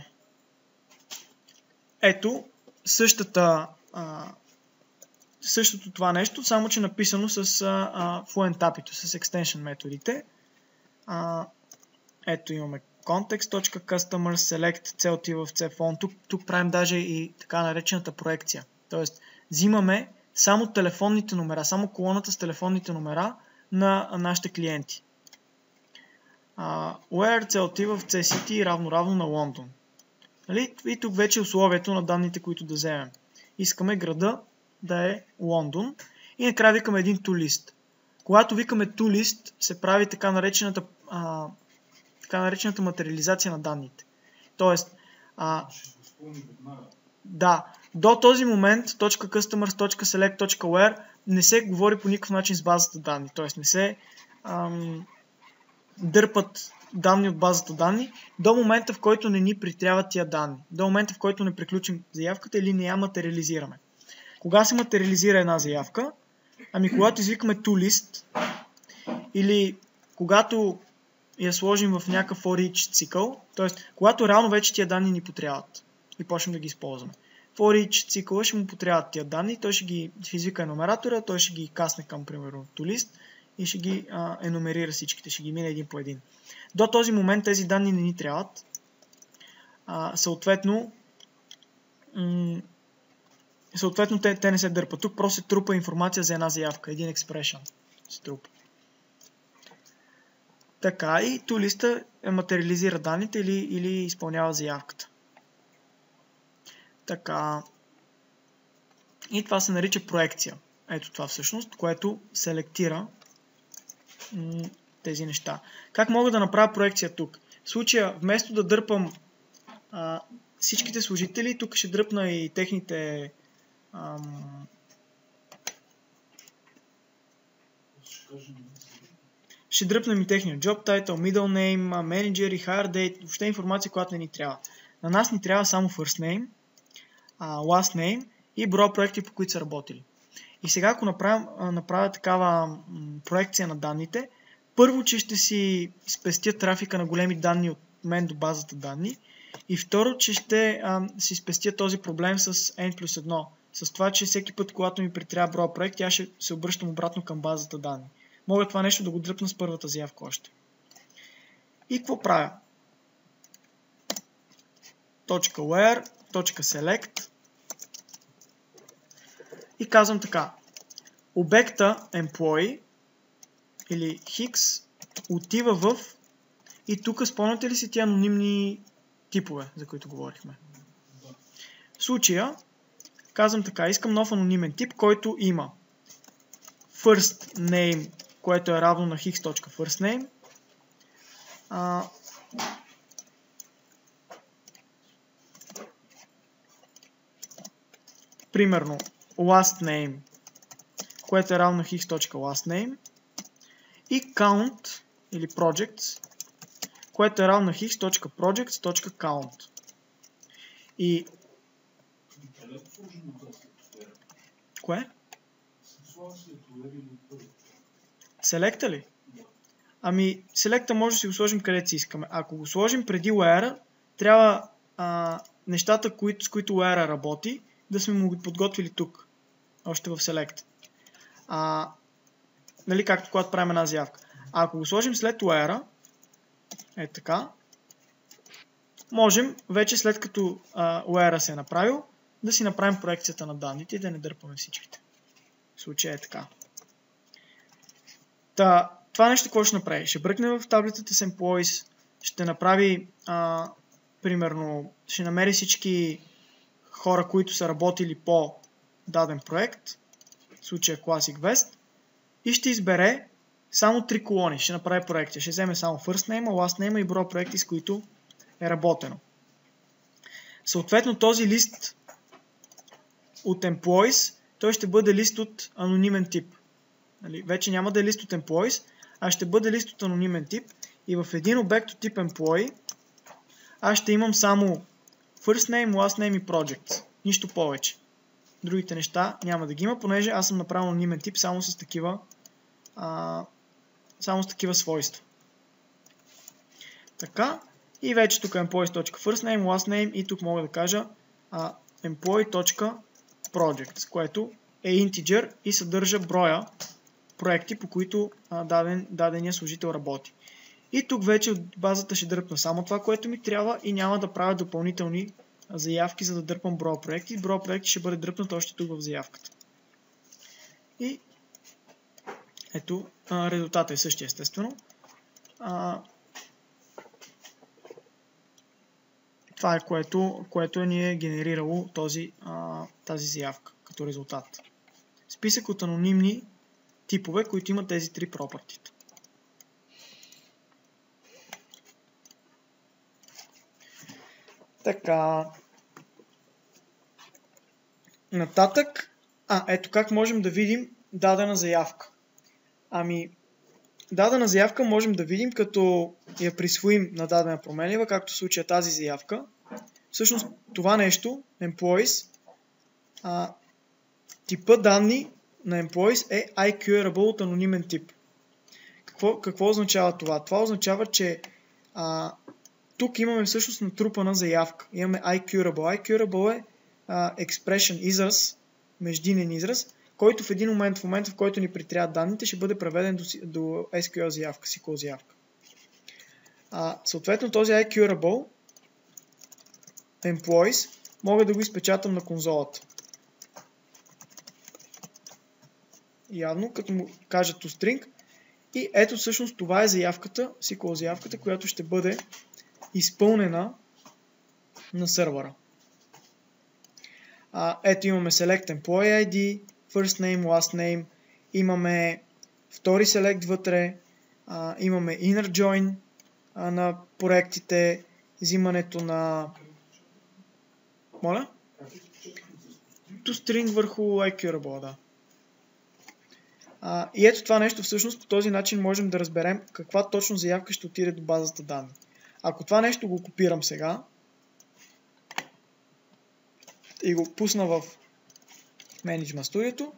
Ето същата а, същото това нещо, само че написано с а, Fluent ей пи ай-то, с extension методите. А, ето имаме context.customer select C отива в cphone. Тук, тук правим даже и така наречената проекция. Тоест, взимаме само телефонните номера, само колоната с телефонните номера на нашите клиенти. Uh, where C отива в C City равно равно на Лондон. Нали? И тук вече е условието на данните, които да вземем. Искаме града да е Лондон и накрая викаме един toList. Когато викаме toList, се прави така наречената uh, така наречената материализация на данните. Тоест, а, да, до този момент .customers.select.where не се говори по никакъв начин с базата данни. Тоест, не се ам, дърпат данни от базата данни до момента, в който не ни притрябват тия данни. До момента, в който не приключим заявката или не я материализираме. Кога се материализира една заявка? Ами когато извикаме toList или когато я сложим в някакъв for each цикъл, т.е. когато реално вече тия данни ни потрябват и почнем да ги използваме. For each цикъла ще му потрябват тия данни, той ще ги извика енумератора, той ще ги касне към, примерно, toList и ще ги а, енумерира всичките, ще ги мине един по един. До този момент тези данни не ни трябват. А, съответно, м- съответно те, те не се дърпат. Тук просто се трупа информация за една заявка, един expression се трупа. Така и toList материализира данните или, или изпълнява заявката. Така. И това се нарича проекция. Ето това всъщност, което селектира м- тези неща. Как мога да направя проекция тук? В случая, вместо да дърпам а, всичките служители, тук ще дръпна и техните ам, ще дръпнем и техния job title, middle name, manager и hire date, въобще информация, която не ни трябва. На нас ни трябва само first name, last name и броя проекти, по които са работили. И сега, ако направя, направя такава проекция на данните, първо, че ще си спестя трафика на големи данни от мен до базата данни и второ, че ще а, си спестя този проблем с N плюс едно. С това, че всеки път, когато ми притрябва броя проекти, аз ще се обръщам обратно към базата данни. Мога това нещо да го дръпна с първата заявка още. И какво правя? .where, .select и казвам така. Обекта employee или X отива в и тук спомняте ли си тия анонимни типове, за които говорихме? В случая казвам така, искам нов анонимен тип, който има first name, което е равно на x.firstname. А, примерно last name, което е равно на x.lastname. и count или projects, което е равно на hix.projects.count. И кое? Селекта ли? Ами, селекта може да си го сложим където си искаме. Ако го сложим преди layer, трябва а, нещата, които, с които layer работи, да сме му ги подготвили тук. Още в селект. А, нали, както когато правим една заявка. А ако го сложим след layer, е така, можем вече след като а, layer се е направил, да си направим проекцията на данните и да не дърпаме всичките. В случая е така. Та, това нещо какво ще направи? Ще бръкне в таблицата с employees, ще направи, а, примерно, ще намери всички хора, които са работили по даден проект, в случая Classic Vest, и ще избере само три колони. Ще направи проекти. Ще вземе само first name, last name и броя проекти, с които е работено. Съответно, този лист от employees, той ще бъде лист от анонимен тип. Нали? Вече няма да е лист от employees, а ще бъде лист от анонимен тип. И в един обект от тип employee аз ще имам само first name, last name и projects. Нищо повече. Другите неща няма да ги има, понеже аз съм направил анонимен тип само с такива, а, само с такива свойства. Така. И вече тук е employees.firstname, last name и тук мога да кажа а, employee.projects, което е integer и съдържа броя проекти, по които а, даден, дадения служител работи. И тук вече от базата ще дърпна само това, което ми трябва и няма да правя допълнителни заявки, за да дърпам броя проекти. Броя проекти ще бъде дръпнат още тук в заявката. И ето, а, резултата е същия, естествено. А, това е което, което е ни е генерирало този, а, тази заявка като резултат. Списък от анонимни типове, които имат тези три пропъртита. Така. Нататък. А, ето как можем да видим дадена заявка. Ами, дадена заявка можем да видим, като я присвоим на дадена променлива, както в случая тази заявка. Всъщност това нещо, employees, а, типа данни на employees е iQueryable от анонимен тип. Какво, какво означава това? Това означава, че а, тук имаме всъщност натрупана заявка. Имаме iQueryable. iQueryable е а, expression, израз, междинен израз, който в един момент, в момента в който ни притрябват данните, ще бъде преведен до, до ес кю ел заявка, ес кю ел заявка. А, съответно този iQueryable employees мога да го изпечатам на конзолата. Явно, като му кажа toString. И ето всъщност това е заявката, ес кю ел заявката, която ще бъде изпълнена на сървъра. А, ето имаме select employee ай ди, first name, last name, имаме втори select вътре, а, имаме inner join а, на проектите, взимането на... Моля? toString върху iQueryable, да. А, и ето това нещо всъщност по този начин можем да разберем каква точно заявка ще отиде до базата данни. Ако това нещо го копирам сега и го пусна в Management Studio,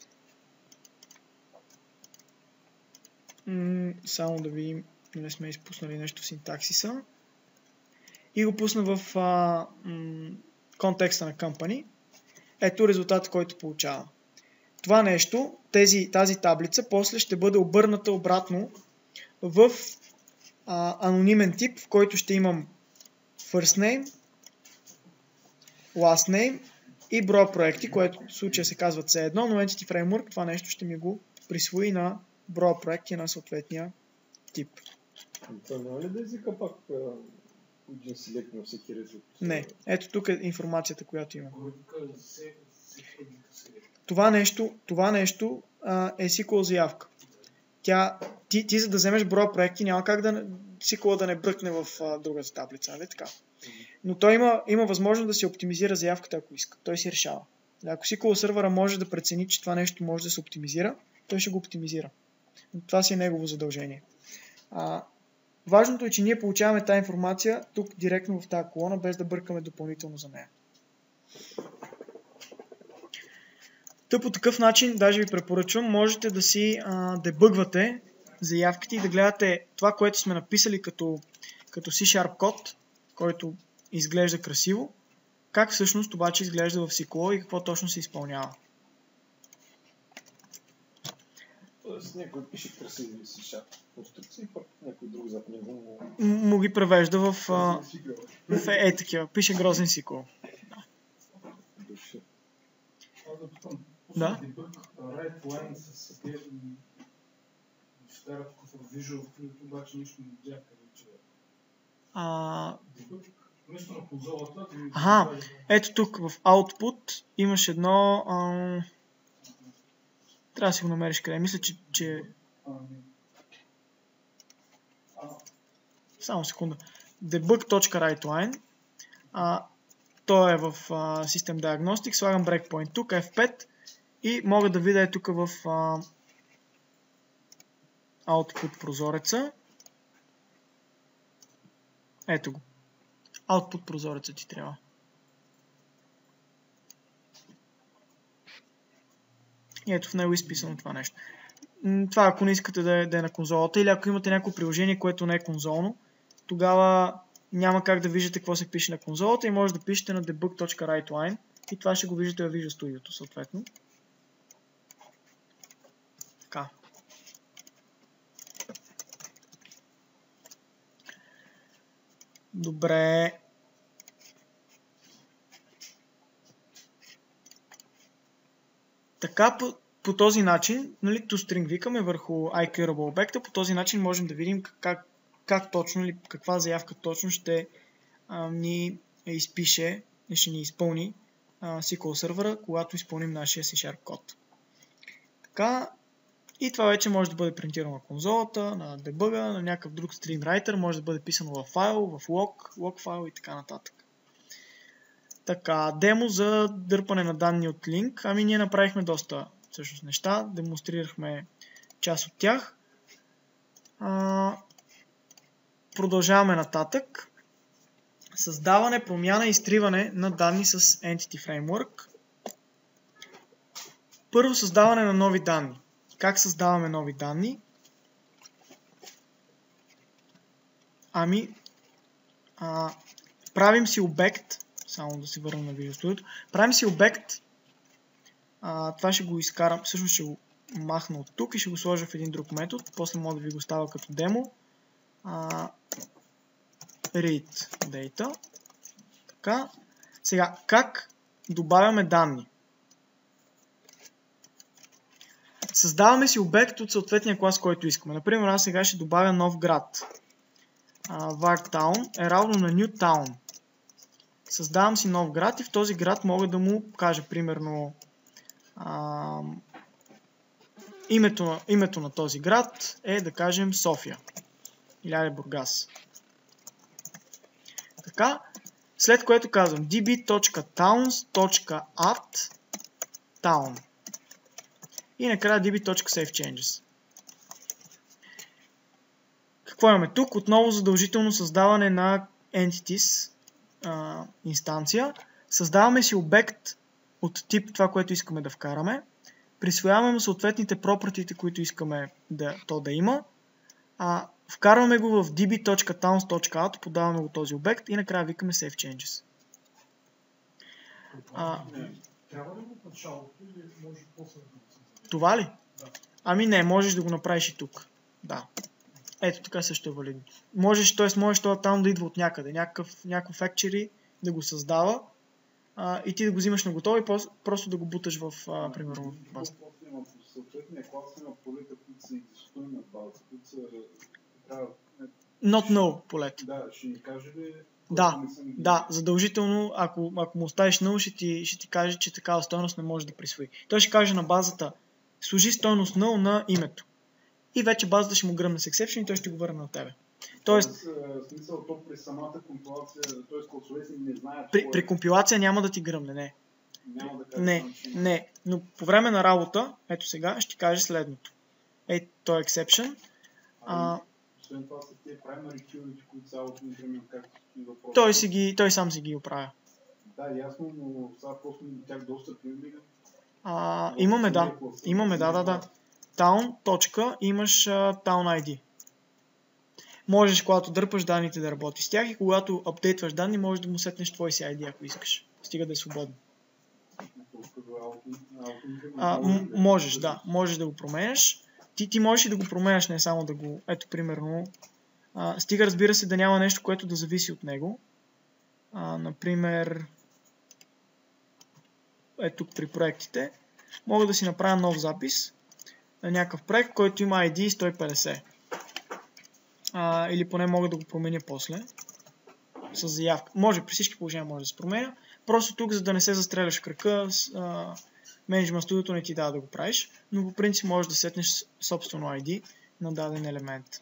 м- само да видим, не сме изпуснали нещо в синтаксиса, и го пусна в а, м- контекста на Company, ето резултат, който получава. Това нещо, тези, тази таблица, после ще бъде обърната обратно в а, анонимен тип, в който ще имам first name, last name и броя проекти, което в случая се казва си едно, но Entity Framework това нещо ще ми го присвои на броя проекти на съответния тип. Това няма ли да езика пак един селект на всеки резултат? Не, ето тук е информацията, която имам. Това нещо, това нещо а, е ес кю ел заявка. Тя, ти, ти за да вземеш броя проекти няма как да ес кю ел да не бръкне в а, другата таблица, нали така? Но той има, има възможност да си оптимизира заявката, ако иска. Той си решава. Ако ес кю ел сървъра може да прецени, че това нещо може да се оптимизира, той ще го оптимизира. Това си е негово задължение. А, важното е, че ние получаваме тази информация тук директно в тази колона, без да бъркаме допълнително за нея. Та по такъв начин, даже ви препоръчвам, можете да си а, дебъгвате заявките и да гледате това, което сме написали като, като C-Sharp код, който изглежда красиво, как всъщност обаче изглежда в сиквел и какво точно се изпълнява. Тоест някой пише красиви C-Sharp конструкции, пък някой друг зад него му... Му ги превежда в, а, в е, е такива. Пише грозен сиквел. Да. Right line с тези неща, в Visual Studio, обаче нищо не видях къде че А... Вместо на конзолата... Ага, ето тук в Output имаш едно... А... Трябва да си го намериш къде. Мисля, че... че... Само секунда. debug.writeline. А, то е в а, System Diagnostic. Слагам breakpoint тук, еф пет. И мога да видя тук в а, Output прозореца. Ето го. Output прозореца ти трябва. И ето в него е изписано това нещо. Това ако не искате да е, да е на конзолата или ако имате някакво приложение, което не е конзолно, тогава няма как да виждате какво се пише на конзолата и може да пишете на debug.writeline и това ще го виждате в Visual Studio съответно. Така. Добре. Така по, по този начин, нали, toString викаме върху iQurable обекта, по този начин можем да видим как, как точно или каква заявка точно ще а, ни изпише и ще ни изпълни а, сиквел сервера, когато изпълним нашия C-Sharp код. Така, и това вече може да бъде принтирано на конзолата, на дебъга, на някакъв друг screenwriter, може да бъде писано в файл, в log, log файл и така нататък. Така, демо за дърпане на данни от линк. Ами ние направихме доста всъщност неща, демонстрирахме част от тях. А, продължаваме нататък. Създаване, промяна и изтриване на данни с Entity Framework. Първо създаване на нови данни. Как създаваме нови данни? Ами, а, правим си обект, само да се върна на Visual Studio, правим си обект, а, това ще го изкарам, всъщност ще го махна от тук и ще го сложа в един друг метод, после мога да ви го става като демо. А, read data. Така. Сега, как добавяме данни? Създаваме си обект от съответния клас, който искаме. Например, аз сега ще добавя нов град. Uh, var town е равно на new town. Създавам си нов град и в този град мога да му кажа примерно uh, името, името на този град е да кажем София или айде Бургас. Така, след което казвам db.towns.add town и накрая db.savechanges. Какво имаме тук? Отново задължително създаване на entities а, инстанция. Създаваме си обект от тип това, което искаме да вкараме. Присвояваме съответните property, които искаме да, то да има. А, вкарваме го в db.towns.add, подаваме го този обект и накрая викаме savechanges. А, трябва ли го в началото или може после да го създадем? Това ли? Да. Ами не, можеш да го направиш и тук. Да. Ето така също е валидно. Можеш, т.е. можеш това там да идва от някъде. Някакъв, някакъв factory да го създава а, и ти да го взимаш на готово и просто да го буташ в, а, примерно, в база. Съответния клас има полета, които са изискуеми на база, които са... Not no полета. Да, ще ни каже ли... Да, да, задължително, ако, ако му оставиш null, ще ти, ще ти каже, че такава стойност не може да присвои. Той ще каже на базата, служи стойност null на името. И вече базата ще му гръмне с exception и той ще го върне на тебе. Тоест, в смисъл, то при самата компилация, т.е. класовете не знаят... При, при компилация няма да ти гръмне, не. Няма да кажа, не, не, но по време на работа, ето сега, ще ти каже следното. е то exception. А, освен това са тези primary queue, които са auto-increment, както и въпрос. Той, си ги, той сам си ги оправя. Да, ясно, но сега просто до тях достъп имаме ли? А, имаме, да. Имаме, да, да, да. Town, точка, имаш uh, Town ай ди. Можеш, когато дърпаш данните, да работиш с тях и когато апдейтваш данни, можеш да му сетнеш твой си ай ди, ако искаш. Стига да е свободно. А, м- можеш, да. Можеш да го променяш. Ти, ти можеш и да го променяш, не само да го... Ето, примерно... А, стига, разбира се, да няма нещо, което да зависи от него. А, например... Ето тук при проектите. Мога да си направя нов запис на някакъв проект, който има ай ди сто и петдесет. А, или поне мога да го променя после. С заявка. Може, при всички положения може да се променя. Просто тук, за да не се застреляш в кръка, менеджмент студиото не ти дава да го правиш, но по принцип можеш да сетнеш собствено ай ди на даден елемент.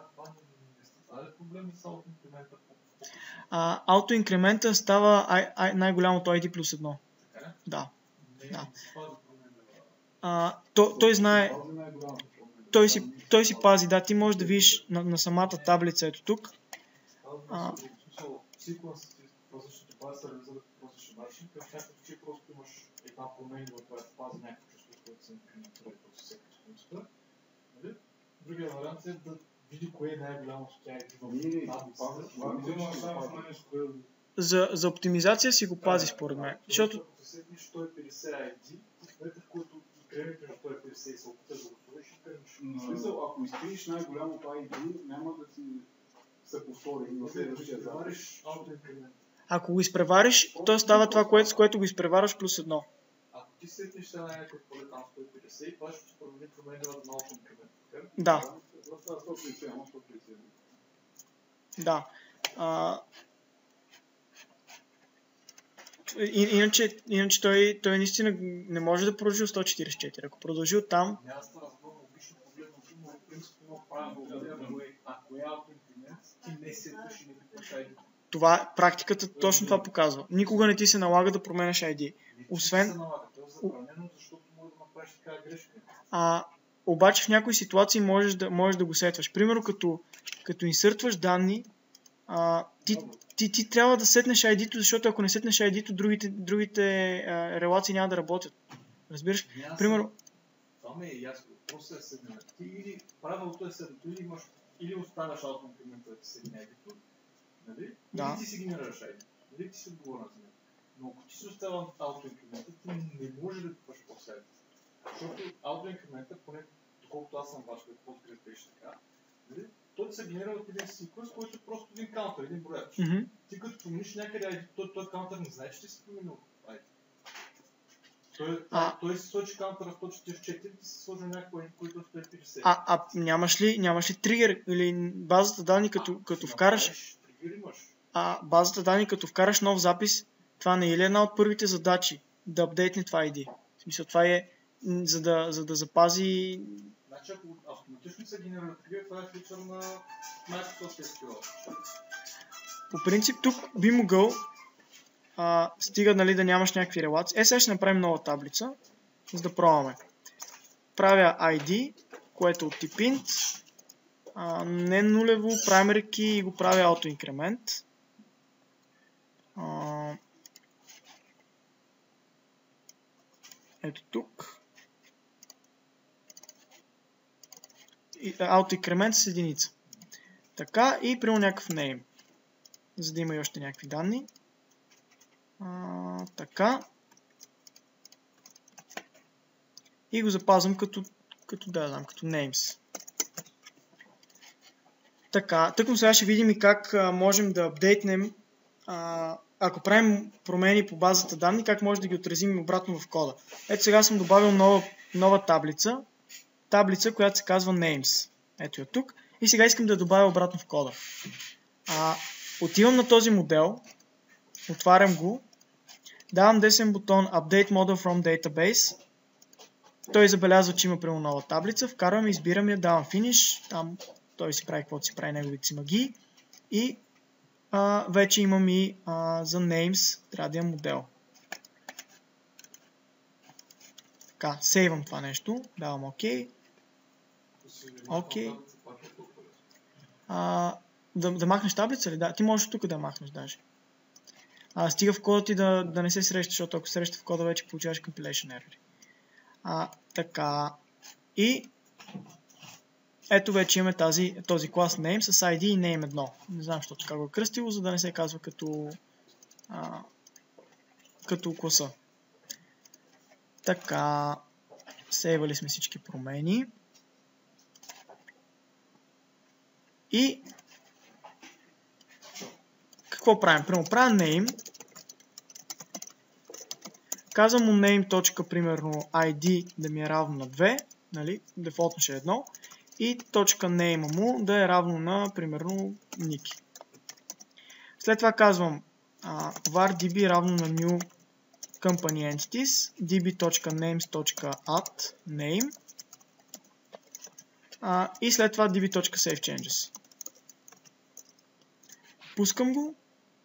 А, аутоинкремента става ай, ай, най-голямото ай ди плюс едно. Да. да. А, то, той знае... Той си, той си пази, да, ти можеш да видиш на, на самата таблица, ето тук. А, Другия вариант е да види кое е най-голямо с тях. За, за оптимизация си го пази според мен. Защото... Ако се седнеш сто и петдесет ай ди, в който кремите на сто и петдесет и се опиташ да го сложиш и кремиш. В смисъл, ако изтриеш най-голямото ай ди, няма да си се повтори на следващия завариш аутоинкремент. Ако го изпревариш, то става това, което, с което го изпреварваш плюс едно. Ако ти седнеш сега на някакъв поле там сто и петдесет и това ще се промени променява на аутоинкремент. Да. сто и петдесет, сто и петдесет. Да. А... И, иначе, иначе той, той наистина не може да продължи от сто четиридесет и четири. Ако продължи от там... Аз разбирам, логично погледнато, но в принцип има правило, ако е аутоинкремент, ти не седваш и не питаш ай ди. Това, практиката точно това показва. Никога не ти се налага да променяш ай ди. Освен... Не се налага, то е забранено, защото може да направиш такава грешка. А, обаче в някои ситуации можеш да, можеш да го сетваш. Примерно като, като инсъртваш данни, а, ти, ти, ти трябва да сетнеш ай ди-то, защото ако не сетнеш ай ди-то, другите, другите а, релации няма да работят. Разбираш? Ясно. Примерно... Това ми е ясно. Просто е седнем. Ти или правилото е седнето, или, имаш, или оставяш аутоинкремента да ти седне ай ди-то, нали? Да. Или ти си генерираш ай ди. Нали? Ти си отговорен за него. Но ако ти си оставя аутоинкремента, ти не можеш да купаш по-след. Защото аутоинкремента, поне доколкото аз съм бачка, Postgres беше така, нали? Той се генерира от един секвенс, който е просто един каунтър, един брояч. Mm-hmm. Ти като промениш някъде ай ди, той, той каунтър не знае, че ти си променил ай ди. Той, А, той си сложи каунтъра сто четиридесет и четири, ти си сложи някой, който е сто и петдесет. а, а нямаш ли, нямаш ли тригер или базата данни, като, а, като вкараш... Тригер имаш. А базата данни, като вкараш нов запис, това не е ли една от първите задачи да апдейтне това ай ди? В смисъл, това е за да, за да запази... Значи, ако автоматично се генерира тригер, това е фичър на Microsoft ес кю ел. По принцип тук би могъл, а, стига, нали, да нямаш някакви релации. Е, сега ще направим нова таблица, за да пробваме. Правя ай ди, което от тип int, а, не нулево, primary key и го правя autoincrement. А, ето тук. Autoincrement с единица. Така и при някакъв name, за да има и още някакви данни. А, така. И го запазвам като, като да знам, като names. Така, тъкмо сега ще видим и как а, можем да апдейтнем, а, ако правим промени по базата данни, как може да ги отразим обратно в кода. Ето сега съм добавил нова, нова таблица, таблица, която се казва names. Ето я тук. И сега искам да я добавя обратно в кода. А, отивам на този модел, отварям го, давам десен бутон Update Model from Database. Той забелязва, че има прямо нова таблица, вкарвам, избирам я, давам Finish, там той си прави каквото си прави неговите си магии и а, вече имам и а, за Names, трябва да имам модел. Така, сейвам това нещо, давам OK Окей. А, да, да махнеш таблица ли? Да, ти можеш тук да махнеш даже. А, стига в кода ти да, да не се среща, защото ако среща в кода, вече получаваш compilation error. А, така. И ето вече имаме тази, този клас name с ай ди и name едно. Не знам защо така го е кръстило, за да не се казва като, а, като класа. Така. Сейвали сме всички промени. И какво правим? Прямо правим name. Казвам му name. Примерно ай ди да ми е равно на две. Нали? Дефолтно ще е едно. И точка name му да е равно на, примерно, Ники. След това казвам uh, var db равно на new company entities db.names.add name uh, и след това db.savechanges. Пускам го.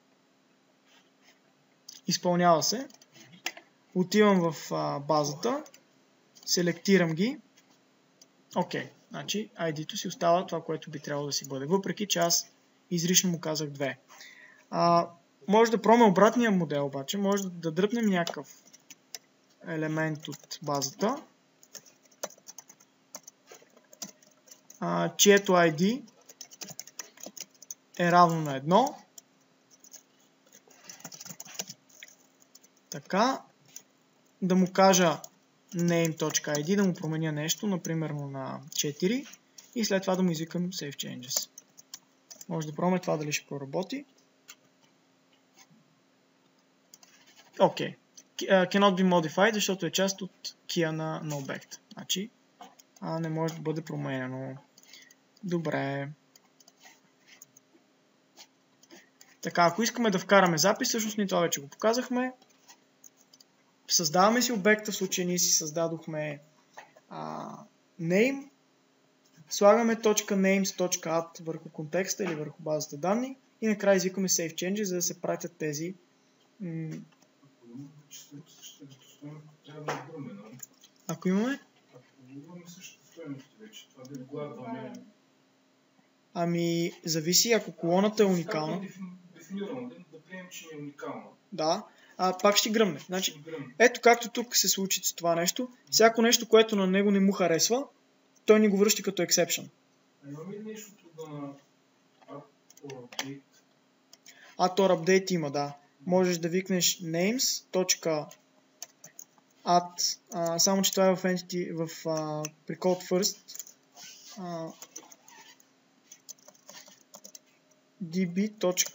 Изпълнява се. Отивам в uh, базата. Селектирам ги. Окей. Okay. Значи ай ди-то си остава това, което би трябвало да си бъде. Въпреки че аз изрично му казах две. А, може да пробваме обратния модел обаче. Може да, да дръпнем някакъв елемент от базата, а, чието ай ди е равно на едно. Така. Да му кажа name.id, да му променя нещо, например на четири и след това да му извикам save changes. Може да пробваме това дали ще проработи. Окей. Okay. Cannot be modified, защото е част от key на, на обекта. Значи, а не може да бъде променено. Добре. Така, ако искаме да вкараме запис, всъщност ние това вече го показахме. Създаваме си обекта, в случая ние си създадохме а, name, слагаме .names.add върху контекста или върху базата данни и накрая извикаме save changes, за да се пратят тези. М- Ако имаме? Ами, зависи, ако колоната е уникална. Да приемем, че е уникална. Да. А, пак ще гръмне. Значи, ето както тук се случи с това нещо, всяко нещо, което на него не му харесва, той ни го връща като exception. Имаме ли нещо да на AutoUpdate? AutoUpdate има, да. Можеш да викнеш names.add, а, само че това е в Entity, в uh, при code first. Uh, db.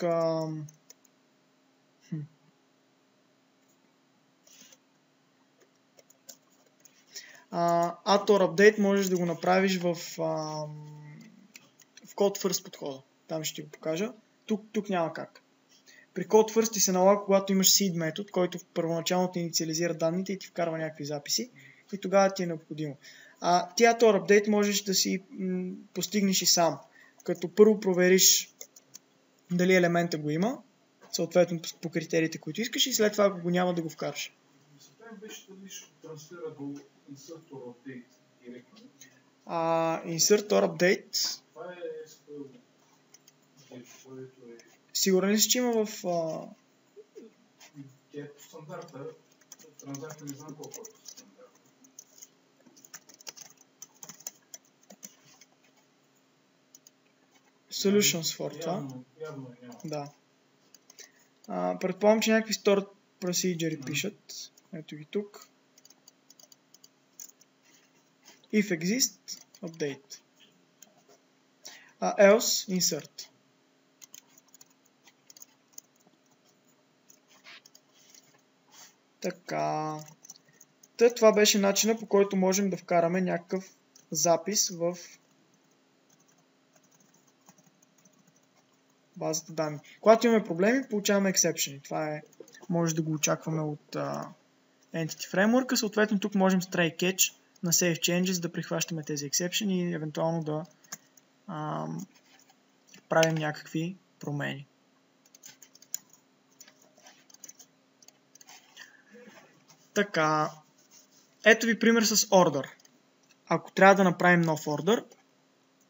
Uh, AutoUpdate можеш да го направиш в, uh, в Code First подхода. Там ще ти го покажа. Тук, тук няма как. При Code First ти се налага, когато имаш seed метод, който първоначално ти инициализира данните и ти вкарва някакви записи. И тогава ти е необходимо. А, ти AutoUpdate можеш да си м, постигнеш и сам. Като първо провериш дали елемента го има, съответно по критериите, които искаш, и след това, ако го няма, да го вкараш. Беше дали ще трансфера до Insert or Update директно. Uh, insert or Update. Това е ес кю ел. Сигурен ли си, че има в... Uh... Тя е по стандарта. Транзакция не знам колко е по стандарта. Solutions for това. Явно, явно е няма. Да. Uh, предполагам, че някакви stored procedure mm-hmm. пишат. Ето ги тук. If exist, update. Uh, else, insert. Така. Та, това беше начина, по който можем да вкараме някакъв запис в базата данни. Когато имаме проблеми, получаваме exception. Това е, може да го очакваме от uh, Entity Framework. Съответно, тук можем с try catch на save changes да прихващаме тези exception и евентуално да uh, правим някакви промени. Така. Ето ви пример с order. Ако трябва да направим нов order,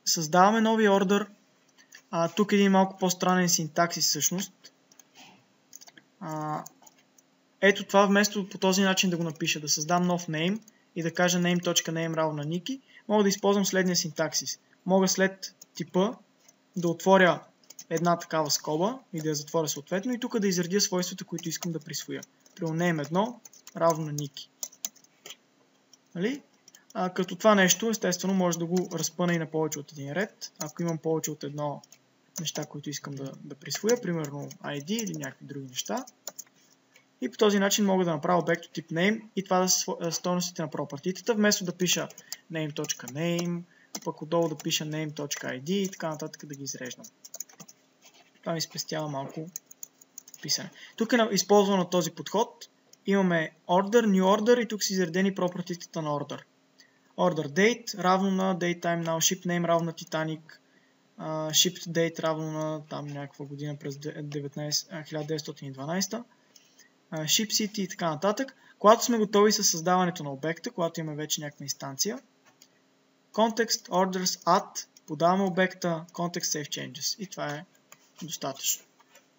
създаваме нови ордер. А, тук е един малко по-странен синтаксис всъщност. А, ето това вместо по този начин да го напиша, да създам нов name и да кажа name.name равно на Ники, мога да използвам следния синтаксис. Мога след типа да отворя една такава скоба и да я затворя съответно и тук да изредя свойствата, които искам да присвоя. При name едно равно на Ники. Нали? А, като това нещо, естествено, може да го разпъна и на повече от един ред. Ако имам повече от едно неща, които искам да, да присвоя, примерно ай ди или някакви други неща. И по този начин мога да направя обект от тип name и това да са стойностите на пропъртитата, вместо да пиша name.name, пък отдолу да пиша name.id и така нататък да ги изреждам. Това ми спестява малко писане. Тук е използвано този подход. Имаме order, new order и тук са изредени пропъртитата на order. Order date равно на daytime now, ship name равно на Titanic, uh, shipped date равно на там някаква година през хиляда деветстотин и дванадесета, uh, ship city и така нататък. Когато сме готови с създаването на обекта, когато имаме вече някаква инстанция, context orders add, подаваме обекта context save changes и това е достатъчно.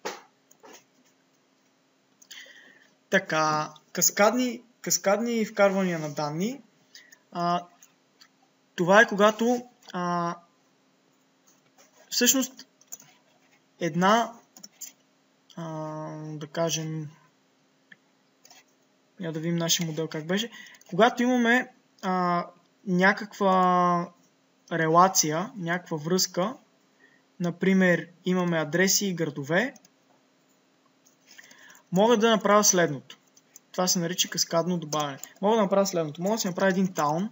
Така, каскадни, каскадни вкарвания на данни. А, това е когато а, всъщност една а, да кажем я да видим нашия модел как беше. Когато имаме а, някаква релация, някаква връзка, например имаме адреси и градове, мога да направя следното. Това се нарича каскадно добавяне. Мога да направя следното. Мога да си направя един таун,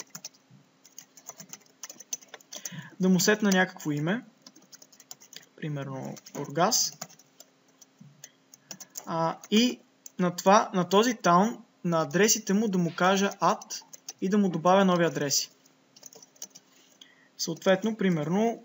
да му сетна някакво име, примерно Бургас, а, и на, това, на този таун, на адресите му да му кажа add и да му добавя нови адреси. Съответно, примерно,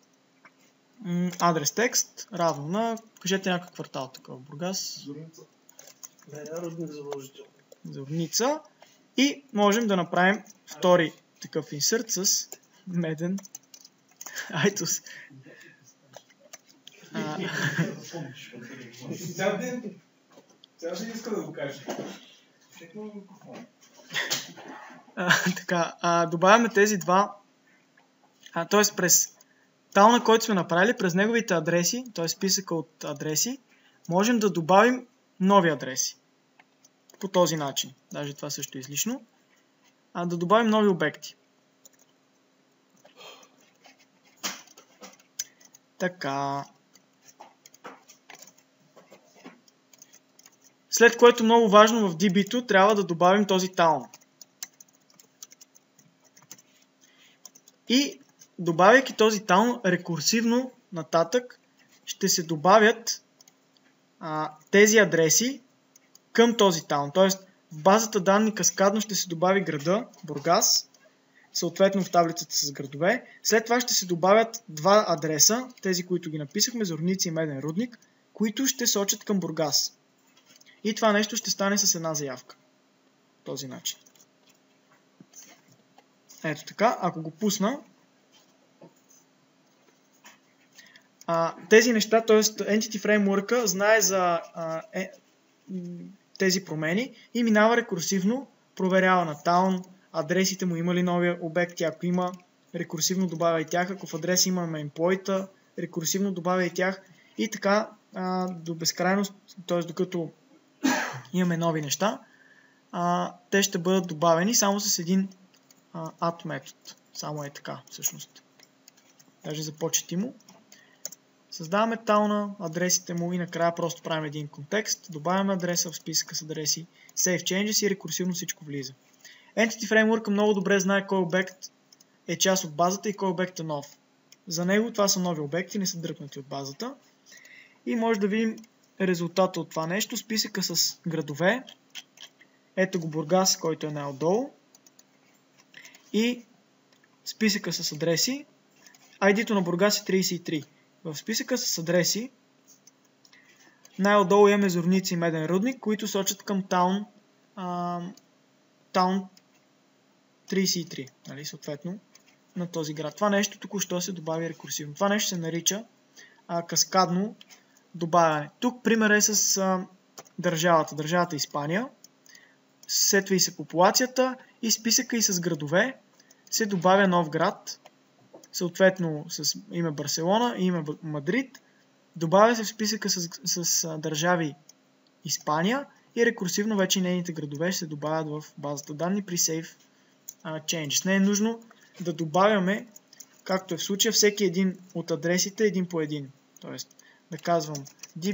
адрес текст равно на, кажете някакъв квартал тук в Бургас. Зорница. Не, не, Рудник задължително. Зорница. И можем да направим втори такъв инсърт с меден айтос. Цял ден, цял ден иска да го кажа. Така, а, добавяме тези два, а, т.е. през тауна, който сме направили, през неговите адреси, т.е. списъка от адреси, можем да добавим нови адреси. По този начин. Даже това също е излишно. А да добавим нови обекти. Така. След което много важно в ди би-то трябва да добавим този таун. И добавяйки този таун рекурсивно нататък ще се добавят а, тези адреси към този таун. Тоест в базата данни каскадно ще се добави града Бургас, съответно в таблицата с градове. След това ще се добавят два адреса, тези, които ги написахме, Зорница и Меден рудник, които ще сочат към Бургас. И това нещо ще стане с една заявка. Този начин. Ето така, ако го пусна, а, тези неща, т.е. Entity Framework знае за а, е, тези промени и минава рекурсивно, проверява на таун, адресите му има ли нови обекти, ако има, рекурсивно добавя и тях, ако в адреса имаме employee, рекурсивно добавя и тях и така а, до безкрайност, т.е. докато имаме нови неща, а, те ще бъдат добавени само с един а, add метод. Само е така, всъщност. Даже започетимо. Създаваме тауна, адресите му и накрая просто правим един контекст, добавяме адреса в списъка с адреси, save changes и рекурсивно всичко влиза. Entity Framework много добре знае кой обект е част от базата и кой обект е нов. За него това са нови обекти, не са дръпнати от базата. И може да видим резултата от това нещо. Списъка с градове. Ето го Бургас, който е най-отдолу. И списъка с адреси. ай ди-то на Бургас е тридесет и три. В списъка с адреси най-отдолу имаме Зорница и Меден рудник, които сочат към таун, а, таун тридесет и три. Нали, съответно, на този град. Това нещо току-що се добави рекурсивно. Това нещо се нарича а, каскадно добавяне. Тук пример е с а, държавата. Държавата Испания. Сетва и се популацията и списъка и с градове се добавя нов град, съответно с име Барселона и име Мадрид. Добавя се в списъка с, с, с държави Испания и рекурсивно вече нейните градове ще се добавят в базата данни при Save uh, Changes. Не е нужно да добавяме, както е в случая, всеки един от адресите един по един. Тоест да казвам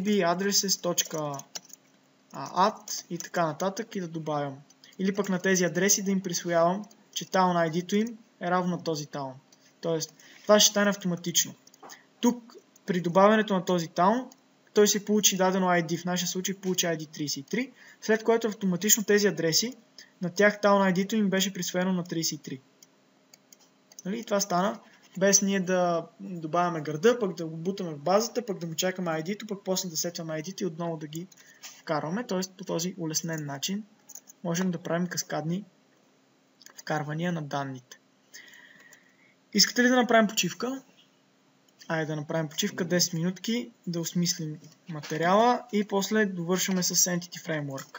dbaddresses.add и така нататък и да добавям. Или пък на тези адреси да им присвоявам, че town ай ди-то им е равно на този town. Тоест това ще стане автоматично. Тук при добавянето на този town той се получи дадено ай ди, в нашия случай получи ай ди трийсет и три, след което автоматично тези адреси, на тях town ай ди-то им беше присвоено на трийсет и три. Нали? Това стана без ние да добавяме града, пък да го бутаме в базата, пък да му чакаме ай ди-то, пък после да сетваме ай ди-то и отново да ги вкарваме. Т.е. по този улеснен начин можем да правим каскадни вкарвания на данните. Искате ли да направим почивка? Айде да направим почивка десет минутки, да осмислим материала и после довършваме с Entity Framework.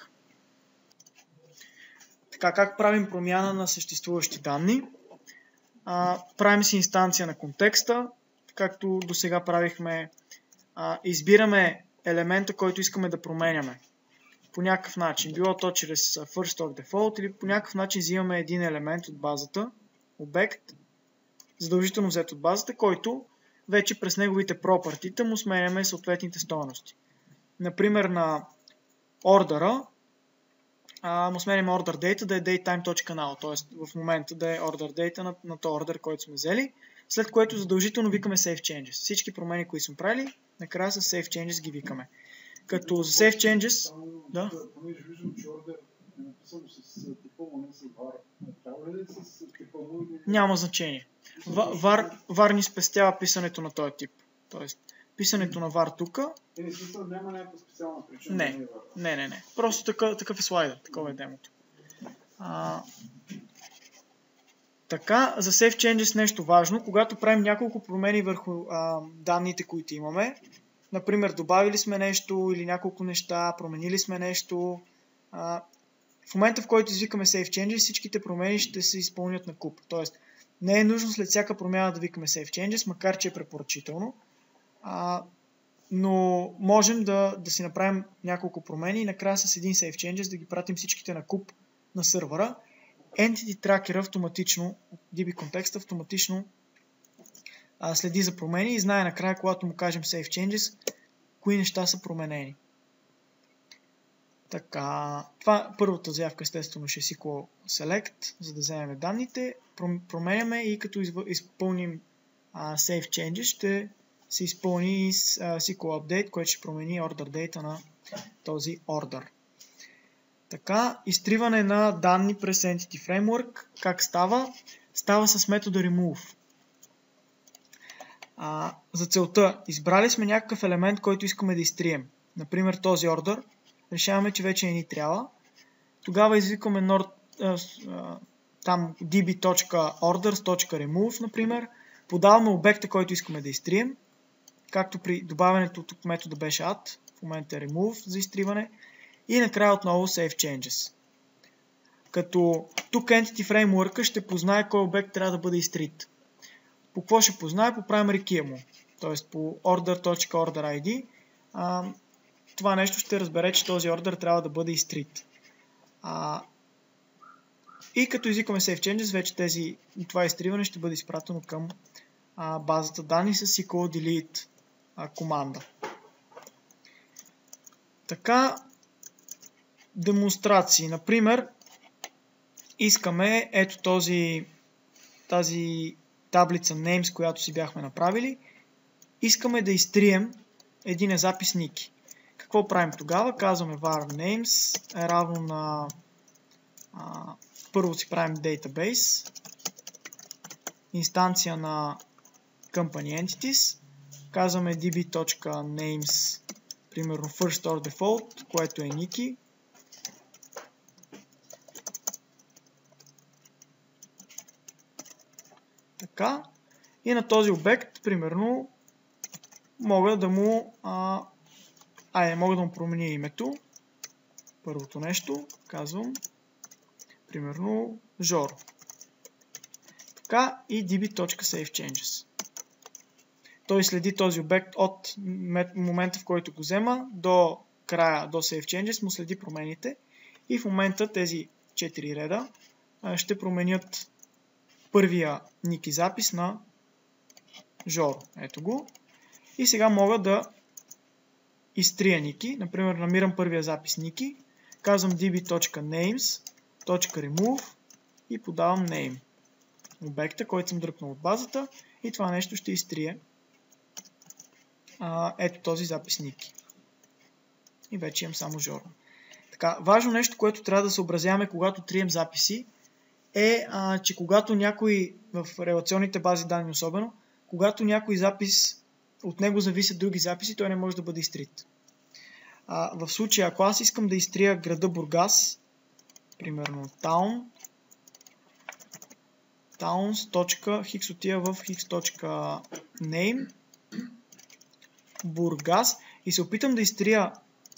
Така, как правим промяна на съществуващи данни? А, правим си инстанция на контекста, както до сега правихме. А, избираме елемента, който искаме да променяме. По някакъв начин, било то чрез First Stock Default или по някакъв начин взимаме един елемент от базата, обект, задължително взет от базата, който вече през неговите пропъртита му сменяме съответните стойности. Например на ордера му сменяме order data да е datetime.now, т.е. в момента да е order data на, на този ордер, който сме взели, след което задължително викаме save changes. Всички промени, които сме правили, накрая с save changes ги викаме. Като за save changes... Да? Понеже виждам, че ордер е написано с типа, но не с var. Трябва ли с типа? Няма значение. var, var ни спестява писането на този тип. Тоест, писането на var тук... Е, не смисъл, няма някаква специална причина. Не, не, не, не. Просто такъв, такъв е слайдер, такова е демото. А, така, за Save Changes нещо важно. Когато правим няколко промени върху а, данните, които имаме, например, добавили сме нещо или няколко неща, променили сме нещо, а, в момента, в който извикаме Save Changes, всичките промени ще се изпълнят на куп. Тоест, не е нужно след всяка промяна да викаме Save Changes, макар че е препоръчително. А, но можем да, да си направим няколко промени и накрая с един Save Changes да ги пратим всичките на куп на сървъра. Entity Tracker автоматично, ди би контекст автоматично а, следи за промени и знае накрая, когато му кажем Save Changes, кои неща са променени. Така, това първата заявка естествено ще е ес кю ел Select, за да вземем данните, променяме и като изпълним а, Save Changes ще се изпълни с uh, ес кю ел Update, което ще промени order data на този order. Така, изтриване на данни през Entity Framework, как става? Става с метода remove. А, за целта, избрали сме някакъв елемент, който искаме да изтрием. Например, този order. Решаваме, че вече не ни трябва. Тогава извикваме nord, а, а, там db.orders.remove, например. Подаваме обекта, който искаме да изтрием. Както при добавянето тук метода беше add, в момента е remove за изтриване. И накрая отново save changes. Като тук Entity Framework ще познае кой обект трябва да бъде изтрит. По какво ще познае? По primary key му. Т.е. по order.orderID. А, това нещо ще разбере, че този ордер трябва да бъде изтрит. А, и като изикваме save changes, вече тези, това изтриване ще бъде изпратено към а, базата данни с ес кю ел delete а, команда. Така, демонстрации. Например, искаме ето този, тази таблица names, която си бяхме направили. Искаме да изтрием един запис Niki. Какво правим тогава? Казваме var names е равно на а, първо си правим database, инстанция на company entities, казваме db.names, примерно first or default, което е Niki. Така. И на този обект, примерно, мога да му а, айде, мога да му променя името. Първото нещо, казвам, примерно, Жоро. Така и db.saveChanges. Той следи този обект от момента, в който го взема, до края, до SaveChanges, му следи промените. И в момента тези четири реда ще променят първия ник и запис на Жоро. Ето го. И сега мога да изтрия ники. Например, намирам първия запис ники. Казвам db.names.remove и подавам name. Обекта, който съм дръпнал от базата. И това нещо ще изтрие а, ето този запис ники. И вече имам само Жоро. Така, важно нещо, което трябва да съобразяваме, когато трием записи, е, а, че когато някой, в релационните бази данни особено, когато някой запис, от него зависят други записи, той не може да бъде изтрит. А, в случая, ако аз искам да изтрия града Бургас, примерно town, towns. Хикс отива в hix.name, Бургас, и се опитам да изтрия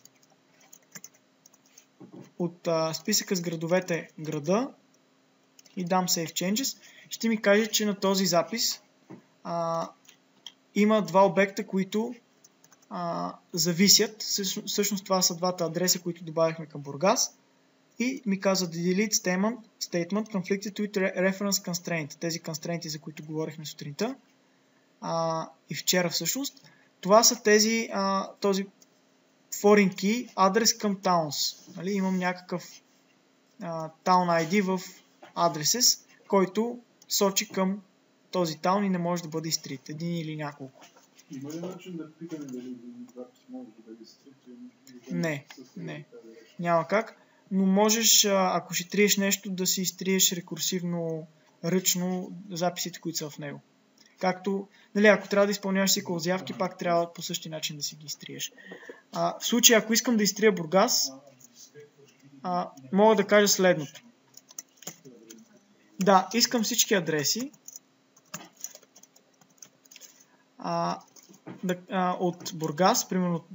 от а, списъка с градовете града и дам Save Changes, ще ми каже, че на този запис а, има два обекта, които а, зависят. Всъщност това са двата адреса, които добавихме към Бургас. И ми казва delete statement, statement conflicted with reference constraint. Тези constraints, за които говорихме сутринта а, и вчера всъщност. Това са тези, а, този foreign key адрес към towns. Нали? Имам някакъв а, town ай ди в addresses, който сочи към този таун и не може да бъде изтрит. Един или няколко. Има ли начин да питаме дали запис може да бъде изтрит? Не, не. Няма как. Но можеш, ако ще триеш нещо, да си изтриеш рекурсивно, ръчно записите, които са в него. Както, нали, ако трябва да изпълняваш сиквел заявки, пак трябва по същия начин да си ги изтриеш. А, в случая, ако искам да изтрия Бургас, а, мога да кажа следното. Да, искам всички адреси а, да, а, от Бургас, примерно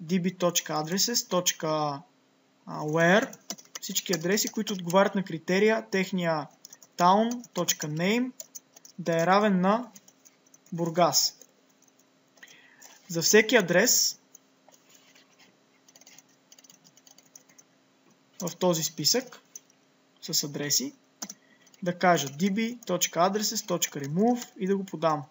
db.addresses.where, всички адреси, които отговарят на критерия техния town.name да е равен на Бургас. За всеки адрес в този списък с адреси да кажа db.addresses.remove и да го подам.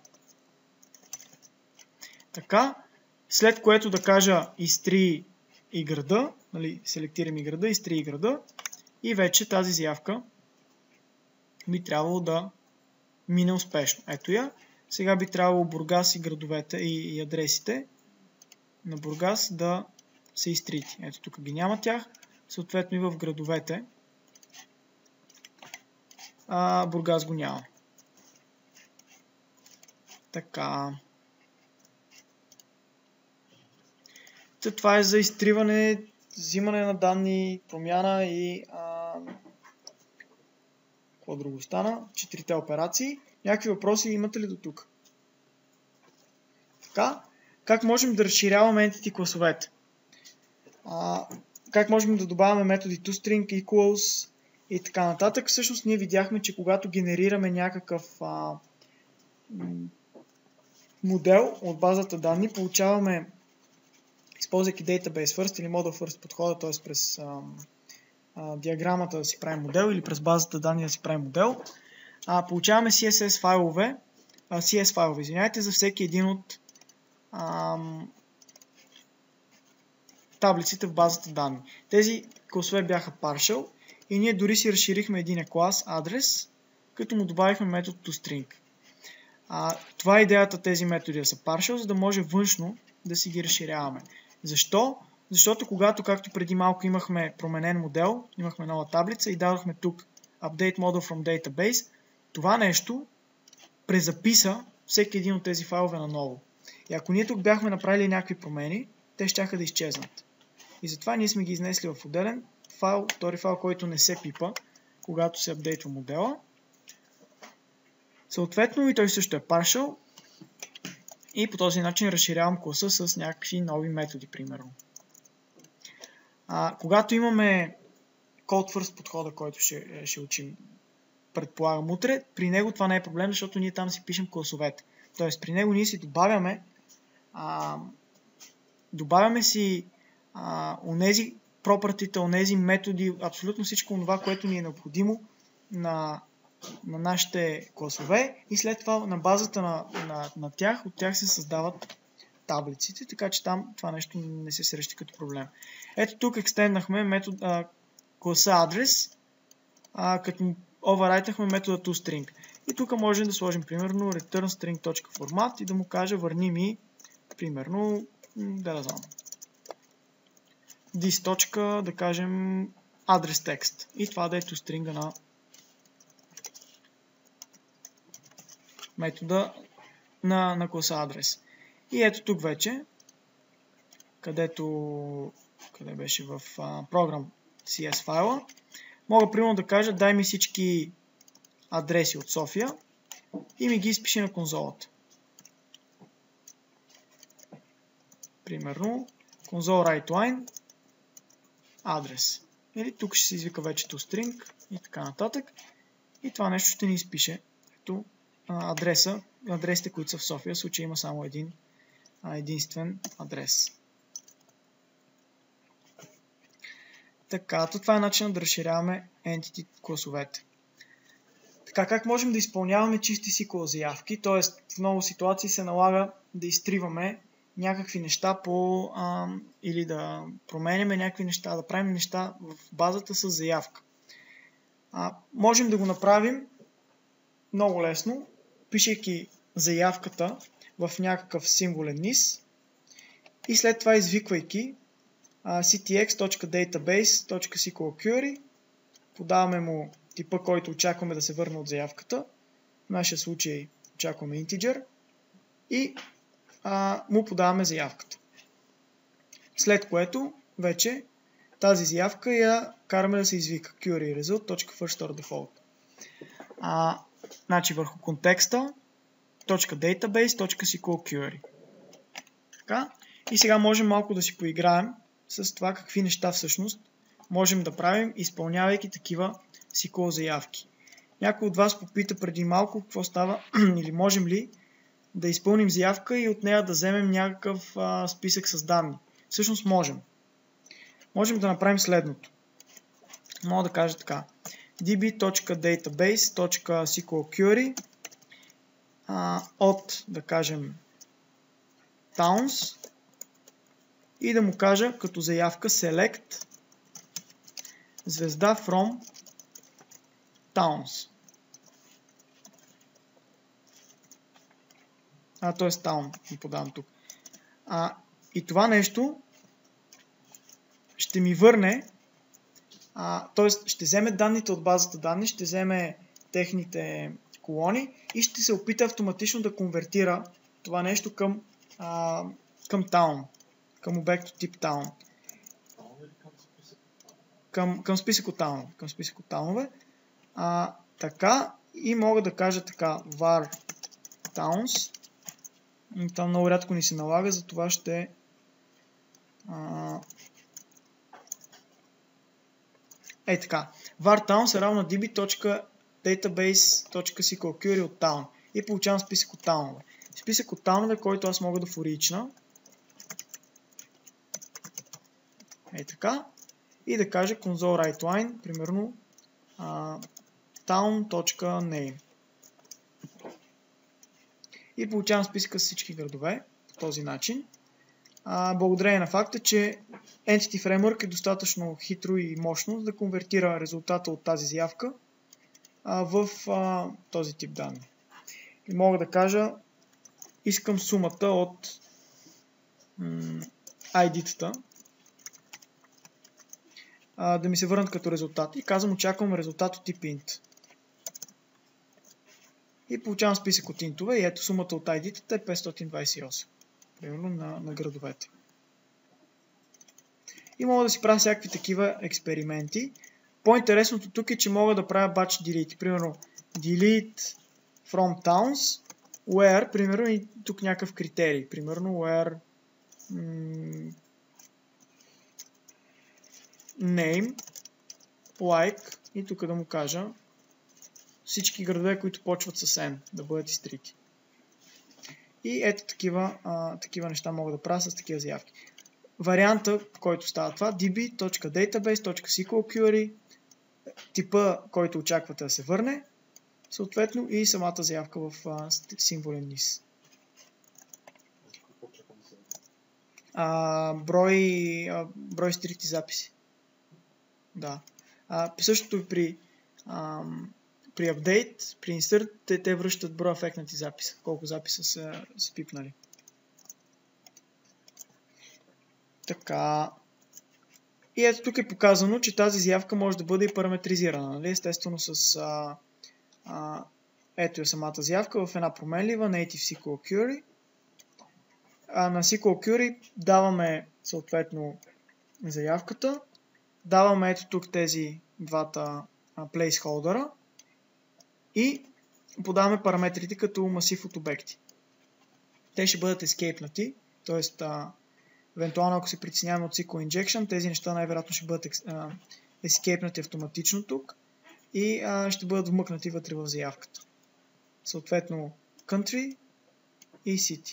Така, след което да кажа изтри и града, нали, селектирам и града, изтри и града и вече тази заявка би трябвало да мине успешно. Ето я. Сега би трябвало Бургас и градовете и, и адресите на Бургас да се изтрити. Ето тук ги няма тях. Съответно и в градовете а, Бургас го няма. Така. Това е за изтриване, взимане на данни, промяна и а... какво друго стана? Четирите операции. Някакви въпроси имате ли до тук? Така. Как можем да разширяваме entity класовете? А, как можем да добавяме методи toString, equals и така нататък? Всъщност ние видяхме, че когато генерираме някакъв а, модел от базата данни, получаваме, използвайки Database First или Model First подхода, т.е. през а, а, диаграмата да си правим модел или през базата данни да си правим модел, а, получаваме си ес ес файлове, а, си ес файлове, извиняйте, за всеки един от а, таблиците в базата данни. Тези класове бяха partial и ние дори си разширихме един клас адрес, като му добавихме метод toString. А, това е идеята тези методи да са partial, за да може външно да си ги разширяваме. Защо? Защото когато, както преди малко имахме променен модел, имахме нова таблица и дадохме тук Update Model from Database, това нещо презаписа всеки един от тези файлове наново. И ако ние тук бяхме направили някакви промени, те щяха да изчезнат. И затова ние сме ги изнесли в отделен файл, втори файл, който не се пипа, когато се апдейтва модела. Съответно и той също е partial. И по този начин разширявам класа с някакви нови методи, примерно. А, когато имаме Code First подхода, който ще, ще учим, предполагам утре, при него това не е проблем, защото ние там си пишем класовете. Тоест при него ние си добавяме а, добавяме си а, онези пропъртите, онези методи, абсолютно всичко това, което ни е необходимо на, на нашите класове и след това на базата на, на, на тях, от тях се създават таблиците, така че там това нещо не се среща като проблем. Ето тук екстенднахме метод, а, класа адрес, а, като му overwrite-ахме метода toString. И тук можем да сложим примерно returnString.format и да му кажа върни ми примерно, да да знам, this. Да кажем адрес текст. И това да е toString на метода на, на класа адрес. И ето тук вече, където къде беше в uh, програм си ес файла, мога примерно да кажа дай ми всички адреси от София и ми ги изпиши на конзолата. Примерно console writeLine адрес. Или тук ще се извика вече toString и така нататък. И това нещо ще ни изпише ето адреса, адресите, които са в София. В случай има само един единствен адрес. Така, то това е начинът да разширяваме entity класовете. Така, как можем да изпълняваме чисти ес кю ел заявки? Т.е. в много ситуации се налага да изтриваме някакви неща по, а, или да променяме някакви неща, да правим неща в базата с заявка. А, можем да го направим много лесно, пишейки заявката в някакъв символен низ и след това извиквайки а, ctx.database.sqlquery, подаваме му типа, който очакваме да се върне от заявката. В нашия случай очакваме integer и а, му подаваме заявката. След което вече тази заявка я караме да се извика query result.firstOrDefault. А, значи върху контекста .database.sqlquery. Така. И сега можем малко да си поиграем с това какви неща всъщност можем да правим, изпълнявайки такива ес кю ел заявки. Някой от вас попита преди малко какво става или можем ли да изпълним заявка и от нея да вземем някакъв а, списък с данни. Всъщност можем. Можем да направим следното. Мога да кажа така. db.database.sqlquery а, от, да кажем, towns и да му кажа като заявка select звезда from towns. А, т.е. town ми подавам тук. А, и това нещо ще ми върне, т.е. ще вземе данните от базата данни, ще вземе техните колони и ще се опита автоматично да конвертира това нещо към, а, към town, към обект от тип town. Към, към списък от town, към списък от таунове. А, така и мога да кажа така var towns. Там много рядко ни се налага, затова ще а, е така. var towns е равно db.database.sqlquery от town и получавам списък от таунове. Списък от таунове, който аз мога да форична. Е така. И да кажа console writeLine, примерно а, town.name. И получавам списъка с всички градове по този начин. А, благодарение на факта, че Entity Framework е достатъчно хитро и мощно да конвертира резултата от тази заявка а, в а, този тип данни. И мога да кажа, искам сумата от м- ай ди-тата а, да ми се върнат като резултат. И казвам, очаквам резултат от тип int. И получавам списък от интове и ето сумата от ай ди-тата е петстотин двадесет и осем. Примерно на, на градовете. И мога да си правя всякакви такива експерименти. По-интересното тук е, че мога да правя batch delete. Примерно delete from towns, where, примерно, и тук някакъв критерий, примерно, where м- name, like, и тук да му кажа всички градове, които почват с N, да бъдат изтрити. И ето такива, а, такива неща мога да правя с такива заявки. Варианта, в който става това, db.database.sql типа, който очаквате да се върне, съответно и самата заявка в а, символен низ. А, брой, а, брой стрити записи. Да. А, същото и при, а, при апдейт, при insert, те, те връщат броя ефектнати записа, колко записа са, са пипнали. Така. И ето тук е показано, че тази заявка може да бъде и параметризирана. Нали? Естествено с а, а, ето е самата заявка в една променлива Native ес кю ел Query. А на ес кю ел Query даваме съответно заявката. Даваме ето тук тези двата placeholder и подаваме параметрите като масив от обекти. Те ще бъдат escape-нати, т.е. евентуално ако се притесняваме от ес кю ел Injection, тези неща най-вероятно ще бъдат escape-нати автоматично тук и а, ще бъдат вмъкнати вътре в заявката. Съответно country и city.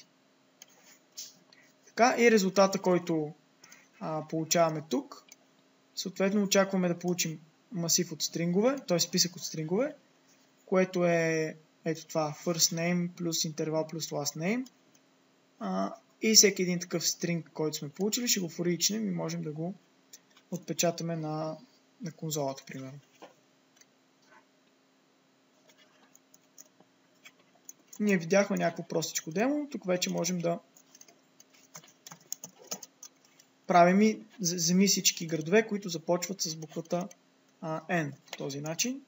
Така и резултата, който а, получаваме тук, съответно очакваме да получим масив от стрингове, т.е. списък от стрингове, което е ето това first name плюс интервал плюс last name. А, и всеки един такъв стринг, който сме получили, ще го форичнем и можем да го отпечатаме на, на конзолата, примерно. Ние видяхме някакво простичко демо, тук вече можем да правим и вземи всички градове, които започват с буквата а, N по този начин.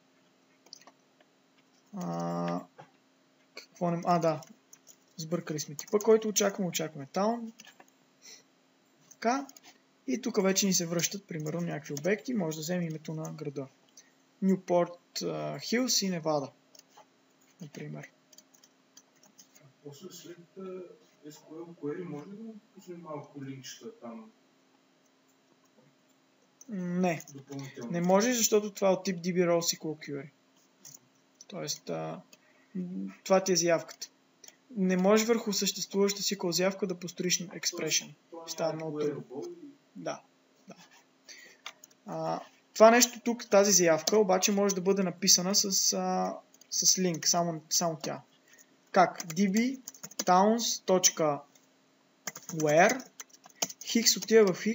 А, какво не... а да, сбъркали сме типа, който очакваме, очакваме Town. Така. И тук вече ни се връщат, примерно, някакви обекти. Може да вземем името на града. Newport uh, Hills и Невада, например. После след ес кю ел Query може ли да му пуснем малко линчета там? Не. Не може, защото това е от тип ди би Role ес кю ел Query. Тоест, а, това ти е заявката. Не можеш върху съществуваща ес кю ел заявка да построиш expression. Става много трудно. Да. да. А, това нещо тук, тази заявка, обаче може да бъде написана с, а, с линк, само, само тя. Как? db towns.where хикс отива в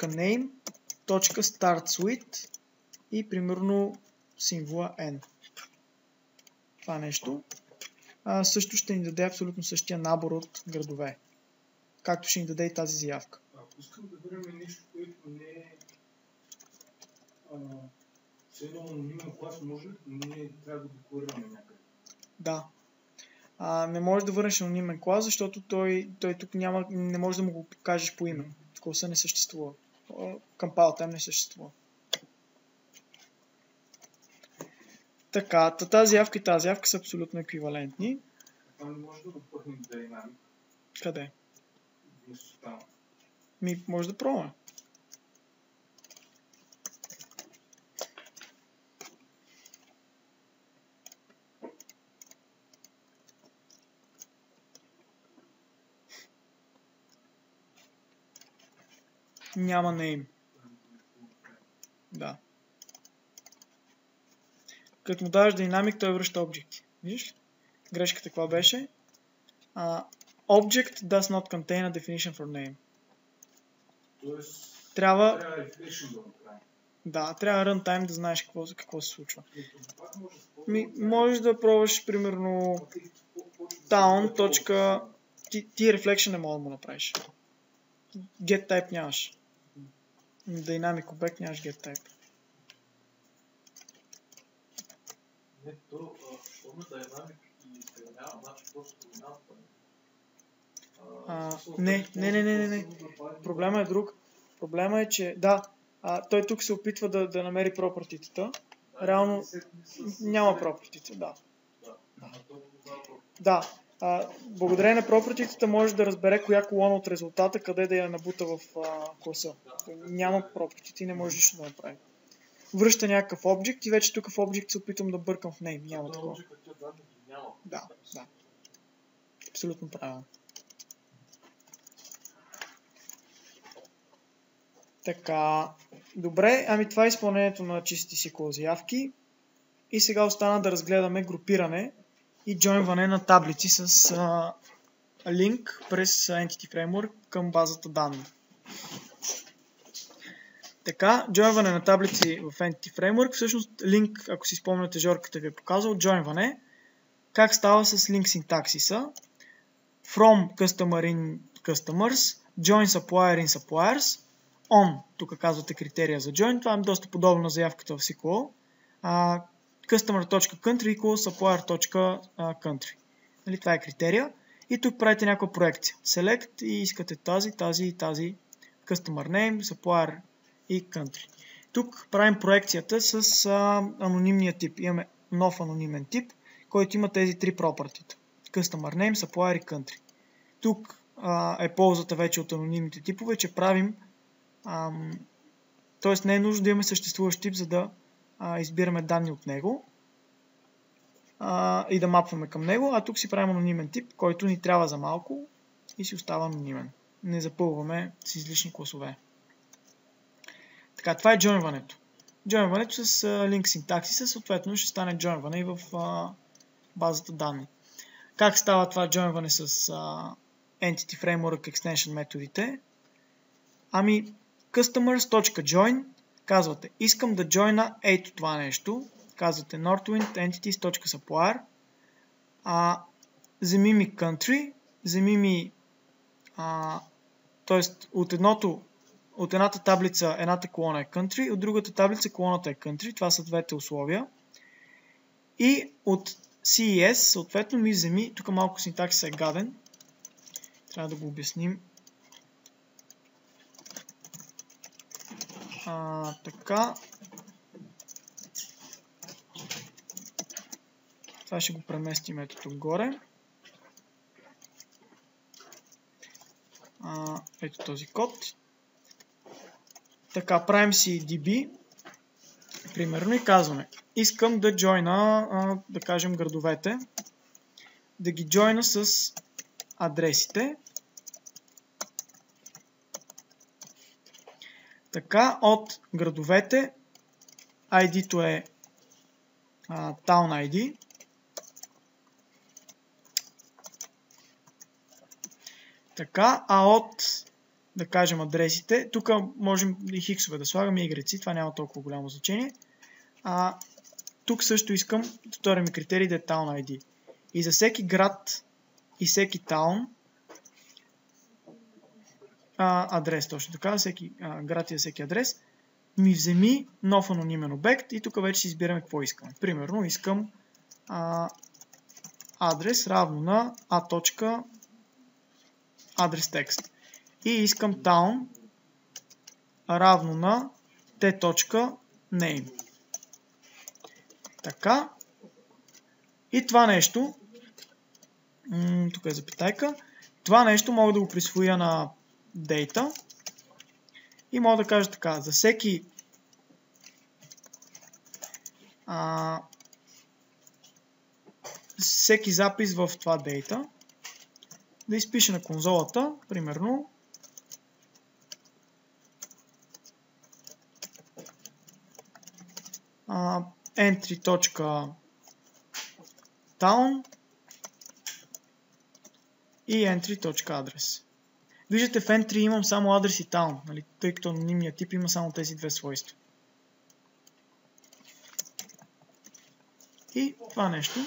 x.name.startWith и примерно символа n. Това нещо а, също ще ни даде абсолютно същия набор от градове. Както ще ни даде и тази заявка. Ако искам да върнем нещо, което не е все едно анонимен клас, може ли? Ние трябва да декларираме някъде. Да. А, не можеш да върнеш анонимен клас, защото той, той тук няма, не може да му го покажеш по име. Класа не съществува. Compile time не съществува. Така, тази явка и тази явка са абсолютно еквивалентни. Това не може да го пъхнем Dynamic. Къде? Вместо там. Ми, може да пробваме. Няма name. Да. Като му даваш Dynamic, той връща обекти. Виждаш ли? Грешката каква беше? Uh, object does not contain a definition for name. Тоест, трябва... трябва reflection да направим. Да, трябва runtime да знаеш какво, какво се случва. Ми, можеш да пробваш, примерно, town. Ти, ти reflection не мога да му направиш. Get type нямаш. Dynamic обект нямаш get type. Не, то, що ме Dynamic и изпълнява, значи просто промяна това. Не, не, не, не, не, не. Проблема е друг. Проблема е, че да, а, той тук се опитва да, да намери пропъртитата. Реално няма пропъртите, да. Да. А, благодарение на property-тата може да разбере коя колона от резултата, къде да я набута в а, класа. Няма property, не може нищо да направи. Връща някакъв обект и вече тук в обект се опитвам да бъркам в name. Няма такова. Да, да. Абсолютно правилно. Така, добре, ами това е изпълнението на чисти ес ку ел заявки. И сега остана да разгледаме групиране и джойнване на таблици с а, линк през Entity Framework към базата данни. Така, джойнване на таблици в Entity Framework, всъщност линк, ако си спомняте, Жорката ви е показал, джойнване, как става с link синтаксиса, from customer in customers, join supplier in suppliers, on, тук казвате критерия за join, това е доста подобно на заявката в ес ку ел, uh, customer.country equals supplier.country. Нали, това е критерия. И тук правите някаква проекция. Select и искате тази, тази и тази customer name, supplier и country. Тук правим проекцията с а, анонимния тип. Имаме нов анонимен тип, който има тези три пропъртита. Customer name, supplier и country. Тук а, е ползата вече от анонимните типове, че правим ам, т.е. не е нужно да имаме съществуващ тип, за да а, избираме данни от него а, и да мапваме към него, а тук си правим анонимен тип, който ни трябва за малко и си остава анонимен. Не запълваме с излишни класове. Така, това е джойнването. Джойнването с link синтаксиса, съответно ще стане джойнване и в а, базата данни. Как става това джойнване с а, Entity Framework Extension методите? Ами, customers.join, казвате, искам да джойна ето това нещо, казвате Northwind entities.supplier, а, вземи ми country, вземи ми, а, т.е. от едното, от едната таблица едната колона е country, от другата таблица колоната е country, това са двете условия. И от си и ес, съответно ми вземи, тук малко синтаксис е гаден, трябва да го обясним. А, така. Това ще го преместим ето тук горе. А, ето този код. Така, правим си ди би. Примерно и казваме, искам да джойна, а, да кажем, градовете. Да ги джойна с адресите. Така, от градовете, ай ди-то е а, Town ай ди. Така, а от, да кажем, адресите, тук можем и хиксове да слагаме, игреци, това няма толкова голямо значение. А, тук също искам, втория ми критерий да е Town ай ди. И за всеки град и всеки Town, А, адрес, точно така, всеки а, град и за всеки адрес, ми вземи нов анонимен обект и тук вече си избираме какво искаме. Примерно искам а, адрес равно на a точка адрес текст и искам town равно на t точка name. Така. И това нещо, м- тук е запитайка, това нещо мога да го присвоя на data и мога да кажа така, за всеки а, всеки запис в това data да изпише на конзолата, примерно а, entry.town и entry.address. Виждате, в entry имам само адрес и town, нали? Тъй като анонимният тип има само тези две свойства. И това нещо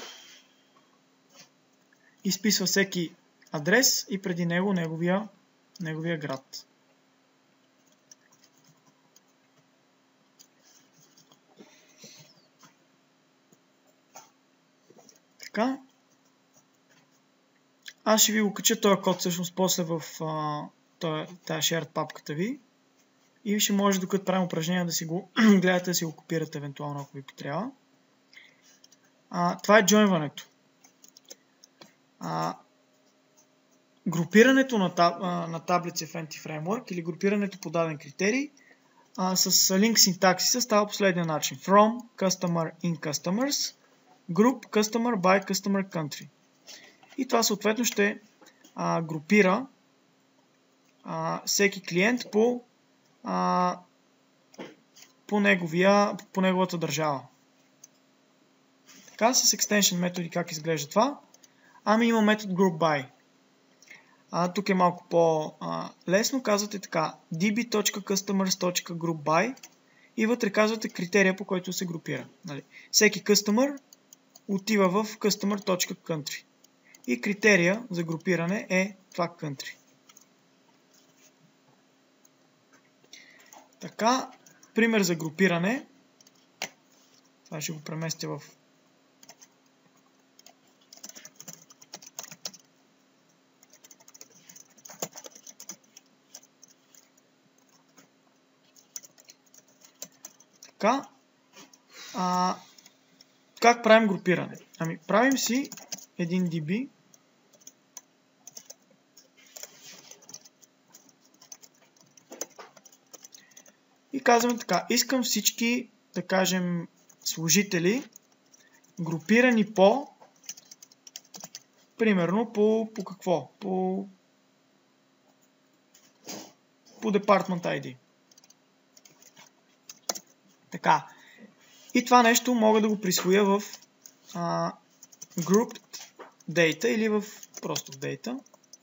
изписва всеки адрес и преди него неговия, неговия град. Така. Аз ще ви го кача този код всъщност после в тази shared папката ви и ще може, докато правим упражнения, да си го гледате, да си го копирате евентуално, ако ви потрябва. А, това е джойнването. А, групирането на, таб, а, на таблици в Entity Framework или групирането по даден критерий а, с link синтаксиса става последния начин. From, customer, in customers, group, customer, by, customer, country. И това съответно ще а, групира а, всеки клиент по, а, по, неговия, по неговата държава. Така, с extension методи как изглежда това? Ами има метод groupBy. А, тук е малко по-лесно. Казвате така db.customers.groupby и вътре казвате критерия, по който се групира. Нали? Всеки customer отива в customer.country. И критерия за групиране е това country. Така, пример за групиране. Това ще го преместя в така. А, как правим групиране? Ами, правим си един ди би и казваме така, искам всички, да кажем, служители, групирани по, примерно, по, по какво? По, по Department ай ди. Така. И това нещо мога да го присвоя в а, grouped data или в просто в data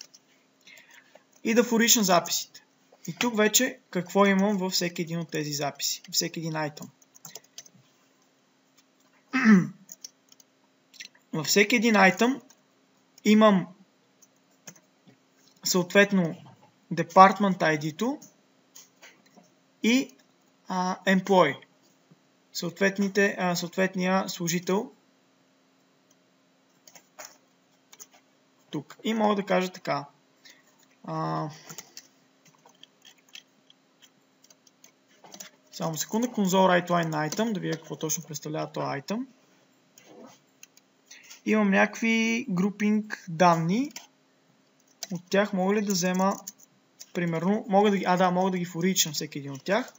и да форична записите. И тук вече какво имам във всеки един от тези записи, всеки един айтъм. Във всеки един айтъм имам съответно Department ай ди-то и а, Employee. Съответните, а, съответния служител тук. И мога да кажа така. А, само секунда. Console WriteLine на item, да видя какво точно представлява този item. Имам някакви групинг данни. От тях мога ли да взема примерно, мога да ги, а да, мога да ги форичам всеки един от тях.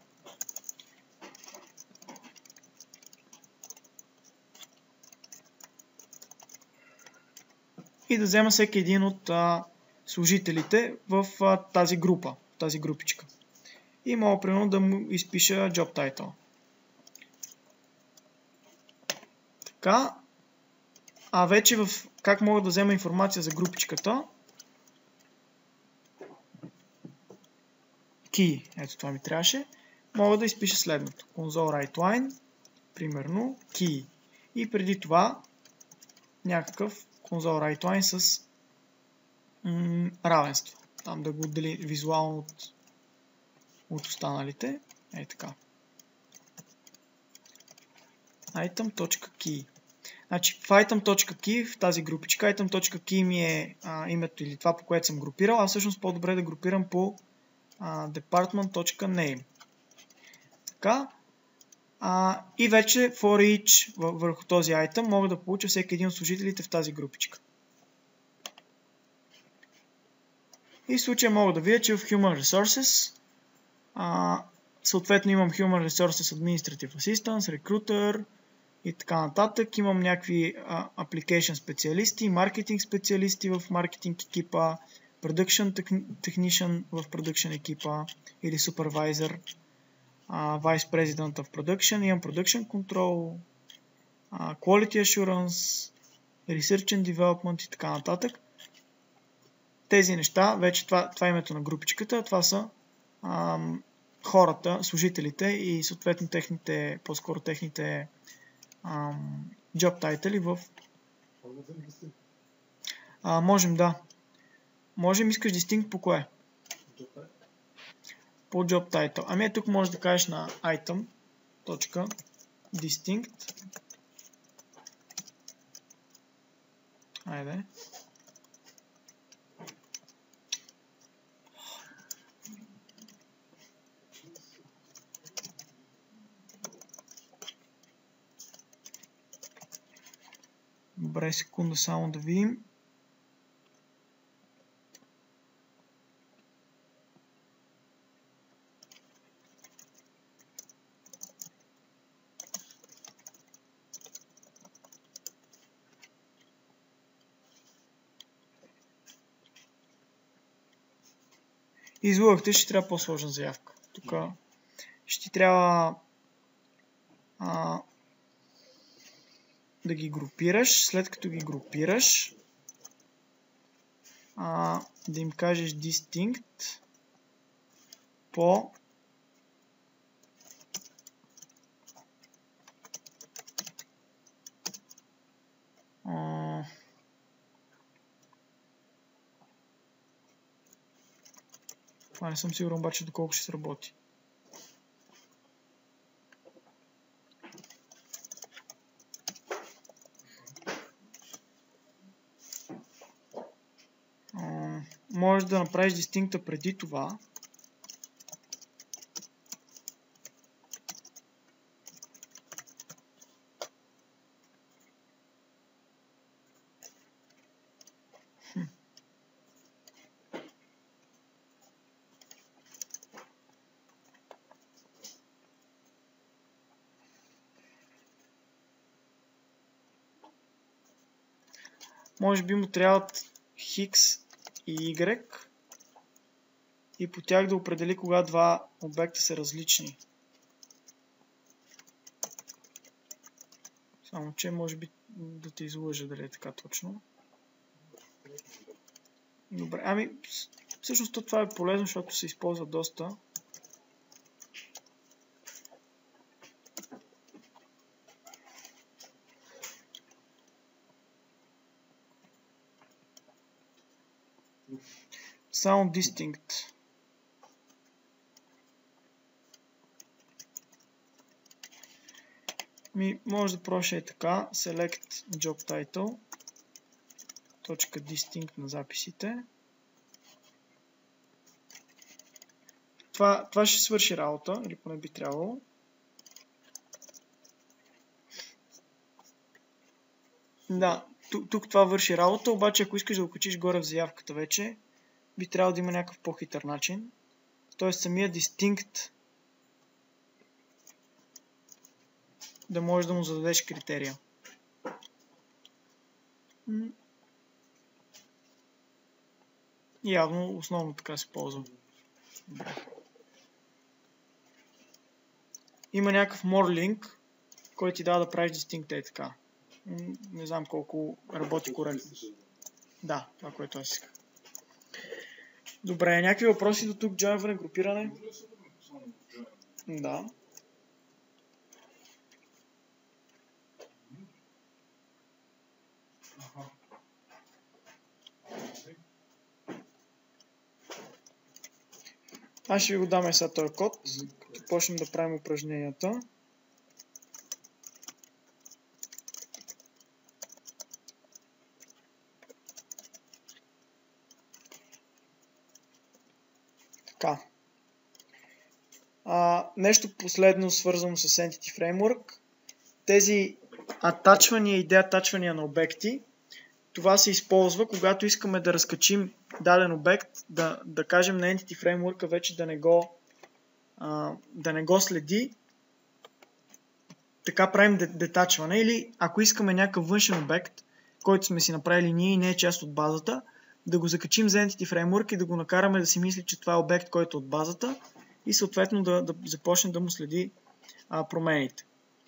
И да взема всеки един от а, служителите в а, тази група, тази групичка. И мога примерно да му изпиша job title. Така. А вече в как мога да взема информация за групичката? Key. Ето това ми трябваше. Мога да изпиша следното. Console WriteLine. Примерно key. И преди това някакъв Console WriteLine с м, равенство. Там да го отдели визуално от, от останалите. Ей така. Item.key. Значи в item.key, в тази групичка, item.key ми е а, името или това, по което съм групирал, а всъщност по-добре да групирам по а, department.name. Така. А, и вече for each върху този item мога да получа всеки един от служителите в тази групичка. И в случая мога да видя, че в Human Resources а, съответно имам Human Resources Administrative Assistant, Recruiter и така нататък. Имам някакви а, Application специалисти, маркетинг специалисти в маркетинг екипа, Production Technician в Production екипа или Supervisor, Uh, Vice President of Production, имам Production Control, uh, Quality Assurance, Research and Development и така нататък. Тези неща, вече това, това е името на групичката, това са um, хората, служителите и съответно техните, по-скоро техните um, job тайтли в... Uh, можем, да. Можем, искаш distinct по кое? По job title. Ами тук можеш да кажеш на item.distinct. Айде. Добре, секунда само да видим. Излъгахте, ще трябва по-сложна заявка. Тук ще ти трябва а, да ги групираш. След като ги групираш, а, да им кажеш distinct по а, това не съм сигурен обаче доколко ще сработи. А, можеш да направиш дистинкта преди това. Може би му трябват X и Y и по тях да определи кога два обекта са различни. Само че може би да те излъжа дали е така точно. Добре, ами всъщност това е полезно, защото се използва доста. Само distinct. Ми, може да проша е така. Select job title. Точка distinct на записите. Това, това ще свърши работа, или поне би трябвало. Да, тук, тук това върши работа, обаче ако искаш да го качиш горе в заявката вече, би трябвало да има някакъв по-хитър начин. Тоест самия distinct да можеш да му зададеш критерия. Явно основно така се ползва. Има някакъв more link, който ти дава да правиш distinct е така. Не знам колко работи коректно. Да, това, което аз исках. Добре, някакви въпроси до тук? Джойнване, групиране? Да. Аз ще ви го дам сега този код, като почнем да правим упражненията. Така. А, нещо последно свързано с Entity Framework. Тези атачвания и деатачвания на обекти, това се използва, когато искаме да разкачим даден обект, да, да кажем на Entity Framework вече да не го, а, да не го следи. Така правим детачване, или ако искаме някакъв външен обект, който сме си направили ние и не е част от базата, да го закачим за Entity Framework и да го накараме да си мисли, че това е обект, който е от базата и съответно да, да започне да му следи а, промените.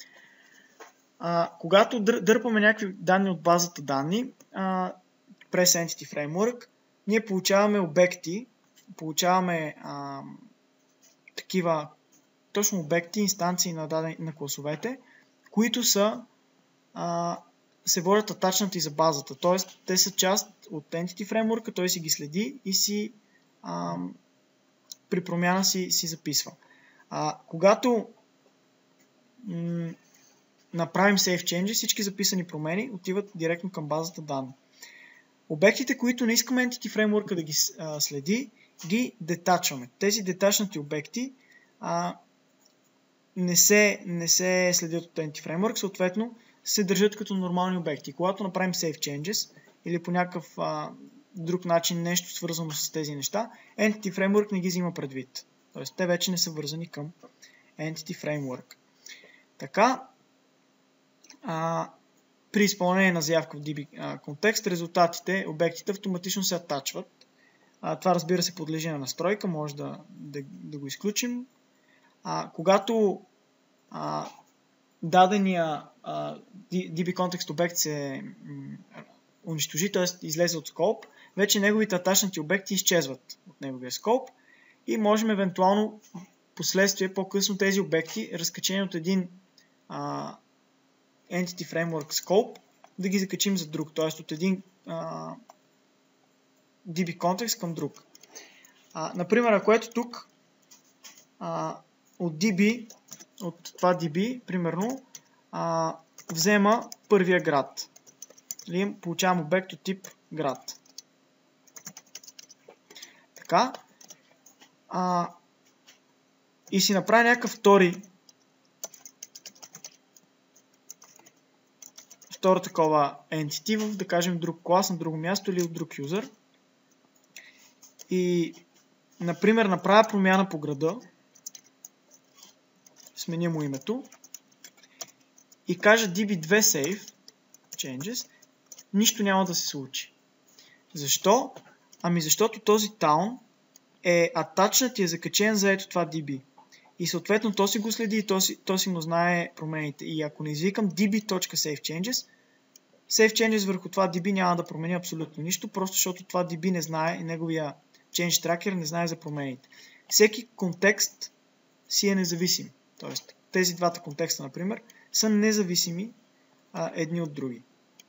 А, когато дър, дърпаме някакви данни от базата данни а, през Entity Framework, ние получаваме обекти, получаваме а, такива точно обекти, инстанции на, даден, на класовете, които са а, се водят атачнати за базата. Т.е. те са част от Entity Framework, той си ги следи и си а, при промяна си, си записва. А, когато м- направим Save Changes, всички записани промени отиват директно към базата данни. Обектите, които не искаме Entity Framework да ги а, следи, ги детачваме. Тези детачнати обекти а, не, се, не се следят от Entity Framework, съответно се държат като нормални обекти. Когато направим Save Changes или по някакъв а, друг начин нещо свързано с тези неща, Entity Framework не ги взима предвид. Тоест, те вече не са вързани към Entity Framework. Така, а, при изпълнение на заявка в ди би а, контекст, резултатите, обектите автоматично се атачват А, това разбира се подлежи на настройка, може да, да, да го изключим. А, когато а, дадения а, ди би Context обект се м, унищожи, т.е. излезе от скоп, вече неговите атачнати обекти изчезват от неговия скоп и можем евентуално последствие по-късно тези обекти, разкачени от един а, Entity Framework Scope, да ги закачим за друг, т.е. от един а, ди би Context към друг. А, например, ако ето тук а, от ди би, от това ди би, примерно, а, взема първия град. Или получавам обект от тип град. Така. А, и си направя някакъв втори втора такова entity в, да кажем, друг клас, на друго място или от друг юзър. И, например, направя промяна по града, сменя му името и кажа ди би две save changes, нищо няма да се случи. Защо? Ами защото този town е атачнат и е закачен за ето това ди би. И съответно то си го следи и то си, то си му знае промените. И ако не извикам db.savechanges, savechanges върху това ди би няма да промени абсолютно нищо, просто защото това ди би не знае и неговия change tracker не знае за промените. Всеки контекст си е независим. Тоест, тези двата контекста, например, са независими а, едни от други.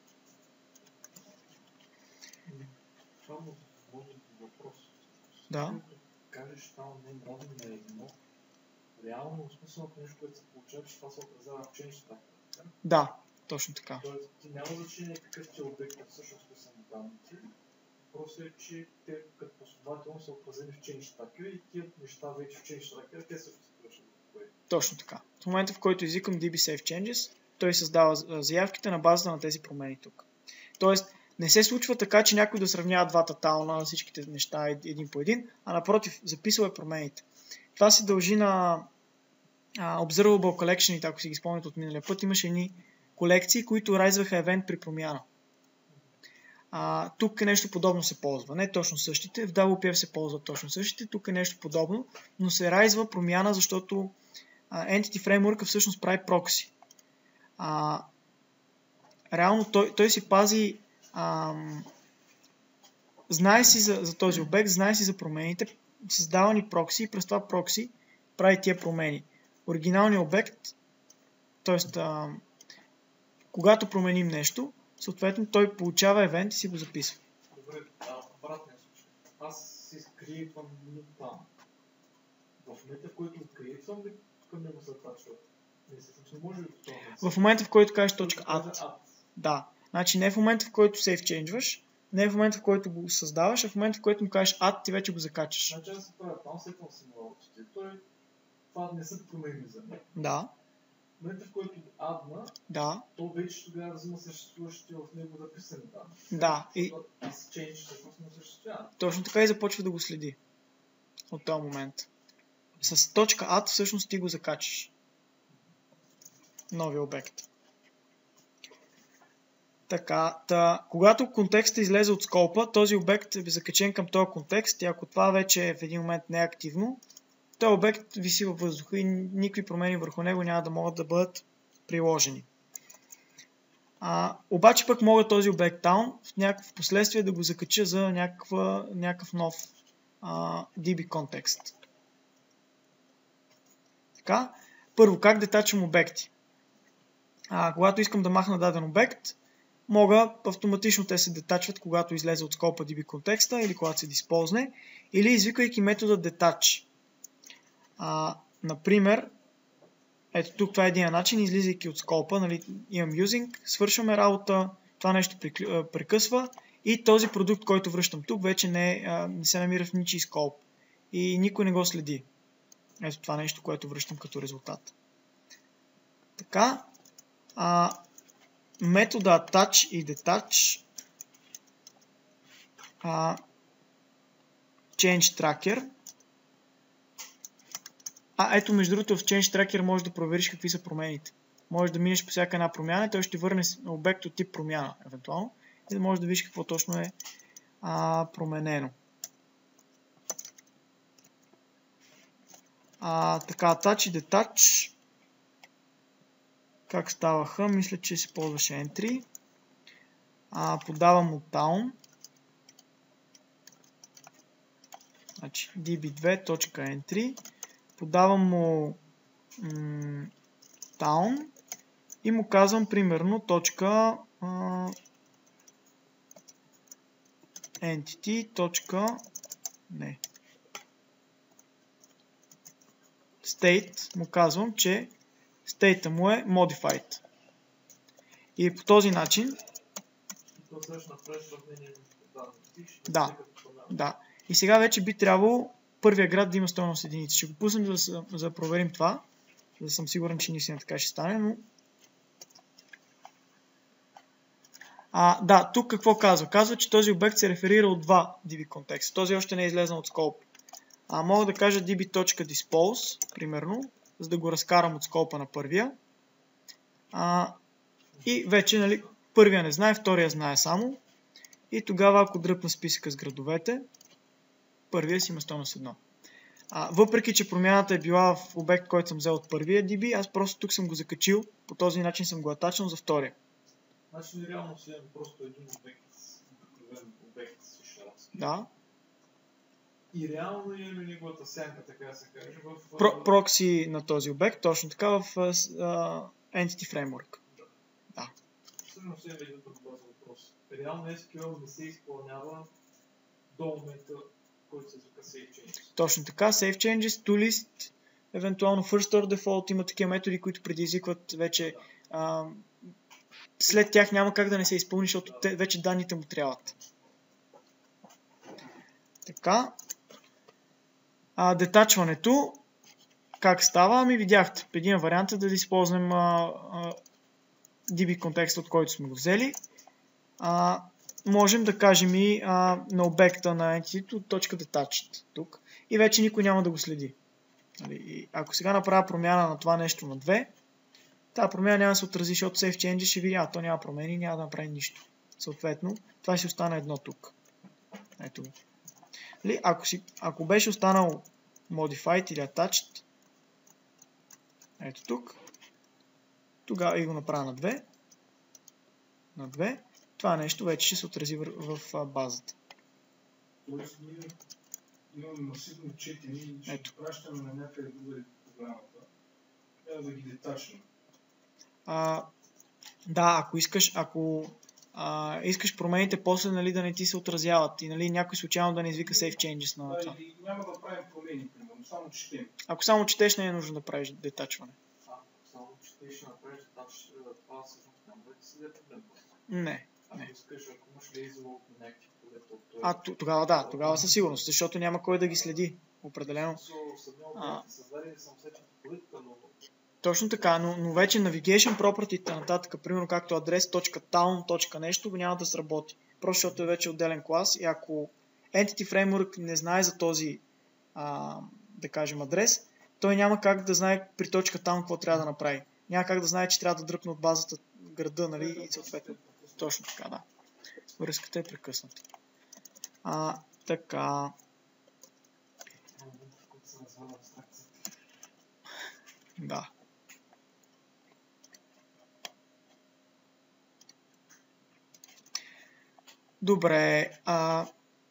Само може въпрос. Да. Кажеш, там не може да е едно. Реално, в смисъл на нещо, което се получава, че това се отразява в change tracker. Да, точно така. Тоест, ти няма значение какъв ти е обектът, всъщност са данните. Просто е, че те като последователно са отразени в change tracker и тия неща вече в change tracker, те също се вършат. Точно така. В момента, в който извикам ди би save changes, той създава заявките на базата на тези промени тук. Тоест, не се случва така, че някой да сравнява двата тауна на всичките неща един по един, а напротив, записва е промените. Това се дължи на а, Observable Collection, ако си ги спомняте от миналия път, имаше едни колекции, които райзваха евент при промяна. А, тук е нещо подобно се ползва. Не точно същите, в дабъл пи еф се ползват точно същите, тук е нещо подобно, но се райзва промяна, защото а, Entity Framework всъщност прави прокси. А, реално той, той си пази ам, знае си за, за този обект, знае си за промените, създава ни прокси и през това прокси прави тия промени. Оригиналният обект, т.е. когато променим нещо, съответно той получава евент и си го записва. Добре, а обратния случай. Аз си скриепвам там. В момента, в който откриепвам, ли към него се атачва? Не може ли това? В момента, в който кажеш точка add. Да. Значи не в момента, в който save changeваш, не в момента, в който го създаваш, а в момента, в който му кажеш add, ти вече го закачаш. Значи аз се правя там, след това съм работите. Той това не са промени за мен. Да. В момента, в който адна, да. то вече тогава взима съществуващите в него записани данни. Да. И... аз change всъщност не съществява. Точно така и започва да го следи. От този момент. С точка add всъщност ти го закачаш. Новия обект. Така, та, когато контекстът излезе от скопа, този обект е закачен към този контекст и ако това вече е в един момент не е активно, този обект виси във въздуха и никакви промени върху него няма да могат да бъдат приложени. А, обаче пък мога този обект down в някакъв последствие да го закача за някаква, някакъв нов а, ди би контекст. Така, първо, как детачвам обекти? А, когато искам да махна даден обект, мога автоматично те се детачват, когато излезе от скопа ди би контекста или когато се диспозне, или извиквайки метода detach. А, например, ето тук това е един начин, излизайки от скопа, нали, имам using, свършваме работа, това нещо прекъсва и този продукт, който връщам тук, вече не, а, не се намира в ничий скоп и никой не го следи. Ето това нещо, което връщам като резултат. Така, а, метода attach и detach, а, change tracker. А, ето между другото в change tracker можеш да провериш какви са промените. Можеш да минеш по всяка една промяна и той ще върне обект от тип промяна, евентуално, и да можеш да видиш какво точно е а, променено. А, така, attach и detach. Как ставаха? Мисля, че се ползваше entry. А, подавам му down. Значи ди би две точка entry. Подавам му м, down и му казвам примерно точка а, entity точка не state му казвам, че state му е modified. И по този начин да, да. И сега вече би трябвало първия град да има стойност единица. Ще го пуснем за, за, за да проверим това. За да съм сигурен, че наистина така ще стане, но... А, да, тук какво казва? Казва, че този обект се реферира от два ди би контекста. Този още не е излезнал от скоп. А, мога да кажа db.dispose, примерно, за да го разкарам от скопа на първия. А, и вече, нали, първия не знае, втория знае само. И тогава, ако дръпна списъка с градовете, първия си има стойност едно. А, въпреки, че промяната е била в обект, който съм взел от първия ди би, аз просто тук съм го закачил, по този начин съм го атачнал за втория. Значи реално си имам просто един обект, обект с шарапски. Да. И реално имаме неговата сянка, така да се каже, в... Про, прокси на този обект, точно така в uh, Entity Framework. Да. Да. Всъщност имаме един друг базов въпрос. Реално ес кю ел не се изпълнява до момента, който се звука Save Changes. Точно така, Save Changes, ToList, евентуално First Order Default, има такива методи, които предизвикват вече... А, след тях няма как да не се изпълни, защото те, вече данните му трябват. Така. А, детачването, как става? Ами видяхте. Един вариант е да използвам а, а, ди би контекста, от който сме го взели. А, можем да кажем и а, на обекта на entity точка detached тук. И вече никой няма да го следи. И ако сега направя промяна на това нещо на две, тази промяна няма да се отрази, защото Save Change ще види, а то няма промени, няма да направи нищо. Съответно, това ще остане едно тук. Ето го. Ако, си, ако беше останал Modified или Attached, ето тук, тогава и го направя на две, на две, това нещо вече ще се отрази в, в, в базата. Тоест ние имаме масивно четене и ще ето. Пращаме на някъде друга програмата. Трябва да ги детачим. А, да, ако искаш, ако а, искаш промените после, нали, да не ти се отразяват и, нали, някой случайно да не извика Save Changes на това. Да, и няма да правим промени, примерно, само четем. Ако само четеш, не е нужно да правиш детачване. А, ако само четеш да направиш детач, това всъщност няма да ти се даде проблем. Не. Ако искаш, ако имаш лейзъл от някакви полета от това. А, тогава да, тогава със сигурност, защото няма кой да ги следи. Определено. А, създадени съм всеки полетка, но... Точно така, но, но вече navigation property-та нататък, примерно както адрес, .town, нещо, няма да сработи. Просто защото е вече отделен клас и ако Entity Framework не знае за този, а, да кажем, адрес, той няма как да знае при .town какво трябва да направи. Няма как да знае, че трябва да дръпне от базата града, нали, и съответно. Точно така, да. Връзката е прекъсната. А, така... Да. Добре, а...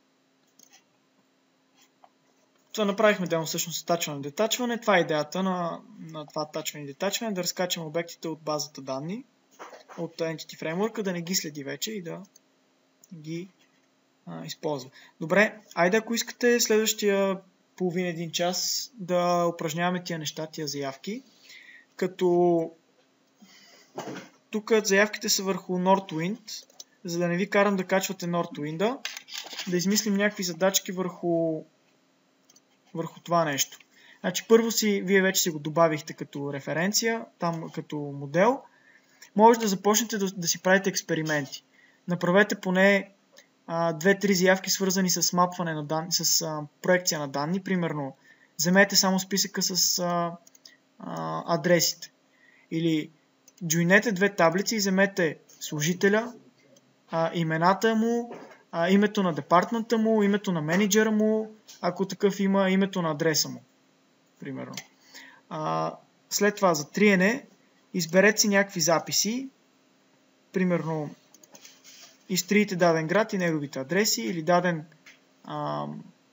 това направихме делно всъщност атачване и детачване. Това е идеята на, на това атачване и детачване, да разкачаме обектите от базата данни, от Entity Framework, да не ги следи вече и да ги а, използва. Добре, айде ако искате следващия половин един час да упражняваме тия неща, тия заявки, като тук заявките са върху Northwind, за да не ви карам да качвате Northwind, да измислим някакви задачки върху, върху това нещо. Значи първо си, вие вече си го добавихте като референция, там като модел. Може да започнете да, да си правите експерименти. Направете поне две-три заявки, свързани с мапване на данни, с а, проекция на данни. Примерно, вземете само списъка с а, а, адресите. Или джойнете две таблици и вземете служителя, а, имената му, а, името на департмента му, името на менеджера му, ако такъв има, името на адреса му. примерно. А, след това за триене изберете си някакви записи, примерно изтриете даден град и неговите адреси или даден а,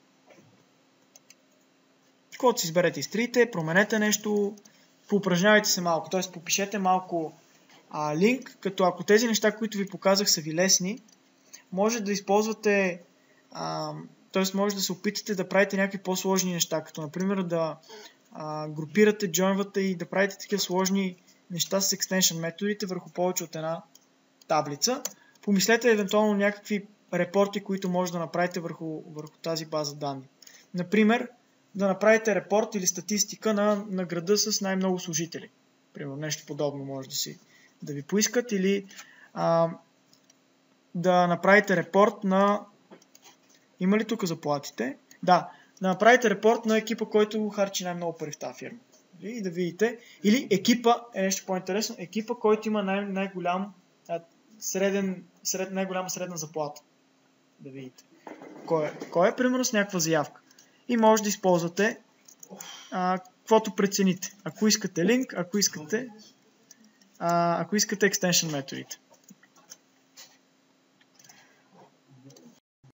каквото си изберете, изтриете, променете нещо, поупражнявайте се малко, т.е. попишете малко а, линк, като ако тези неща, които ви показах, са ви лесни, може да използвате, а, т.е. може да се опитате да правите някакви по-сложни неща, като например да а, групирате, джойнвате и да правите такива сложни неща с екстеншън методите върху повече от една таблица. Помислете евентуално някакви репорти, които може да направите върху, върху тази база данни. Например, да направите репорт или статистика на, на града с най-много служители. Примерно нещо подобно може да, си, да ви поискат или а, да направите репорт на... Има ли тук заплатите? Да, да направите репорт на екипа, който харчи най-много пари в тази фирма. И да видите. Или екипа, е нещо по-интересно, екипа, който има най- най-голям среден, сред, най-голяма средна заплата. Да видите. Кой е, кой е примерно с някаква заявка. И може да използвате а, каквото прецените. Ако искате линк, ако искате а, ако искате екстеншън методите.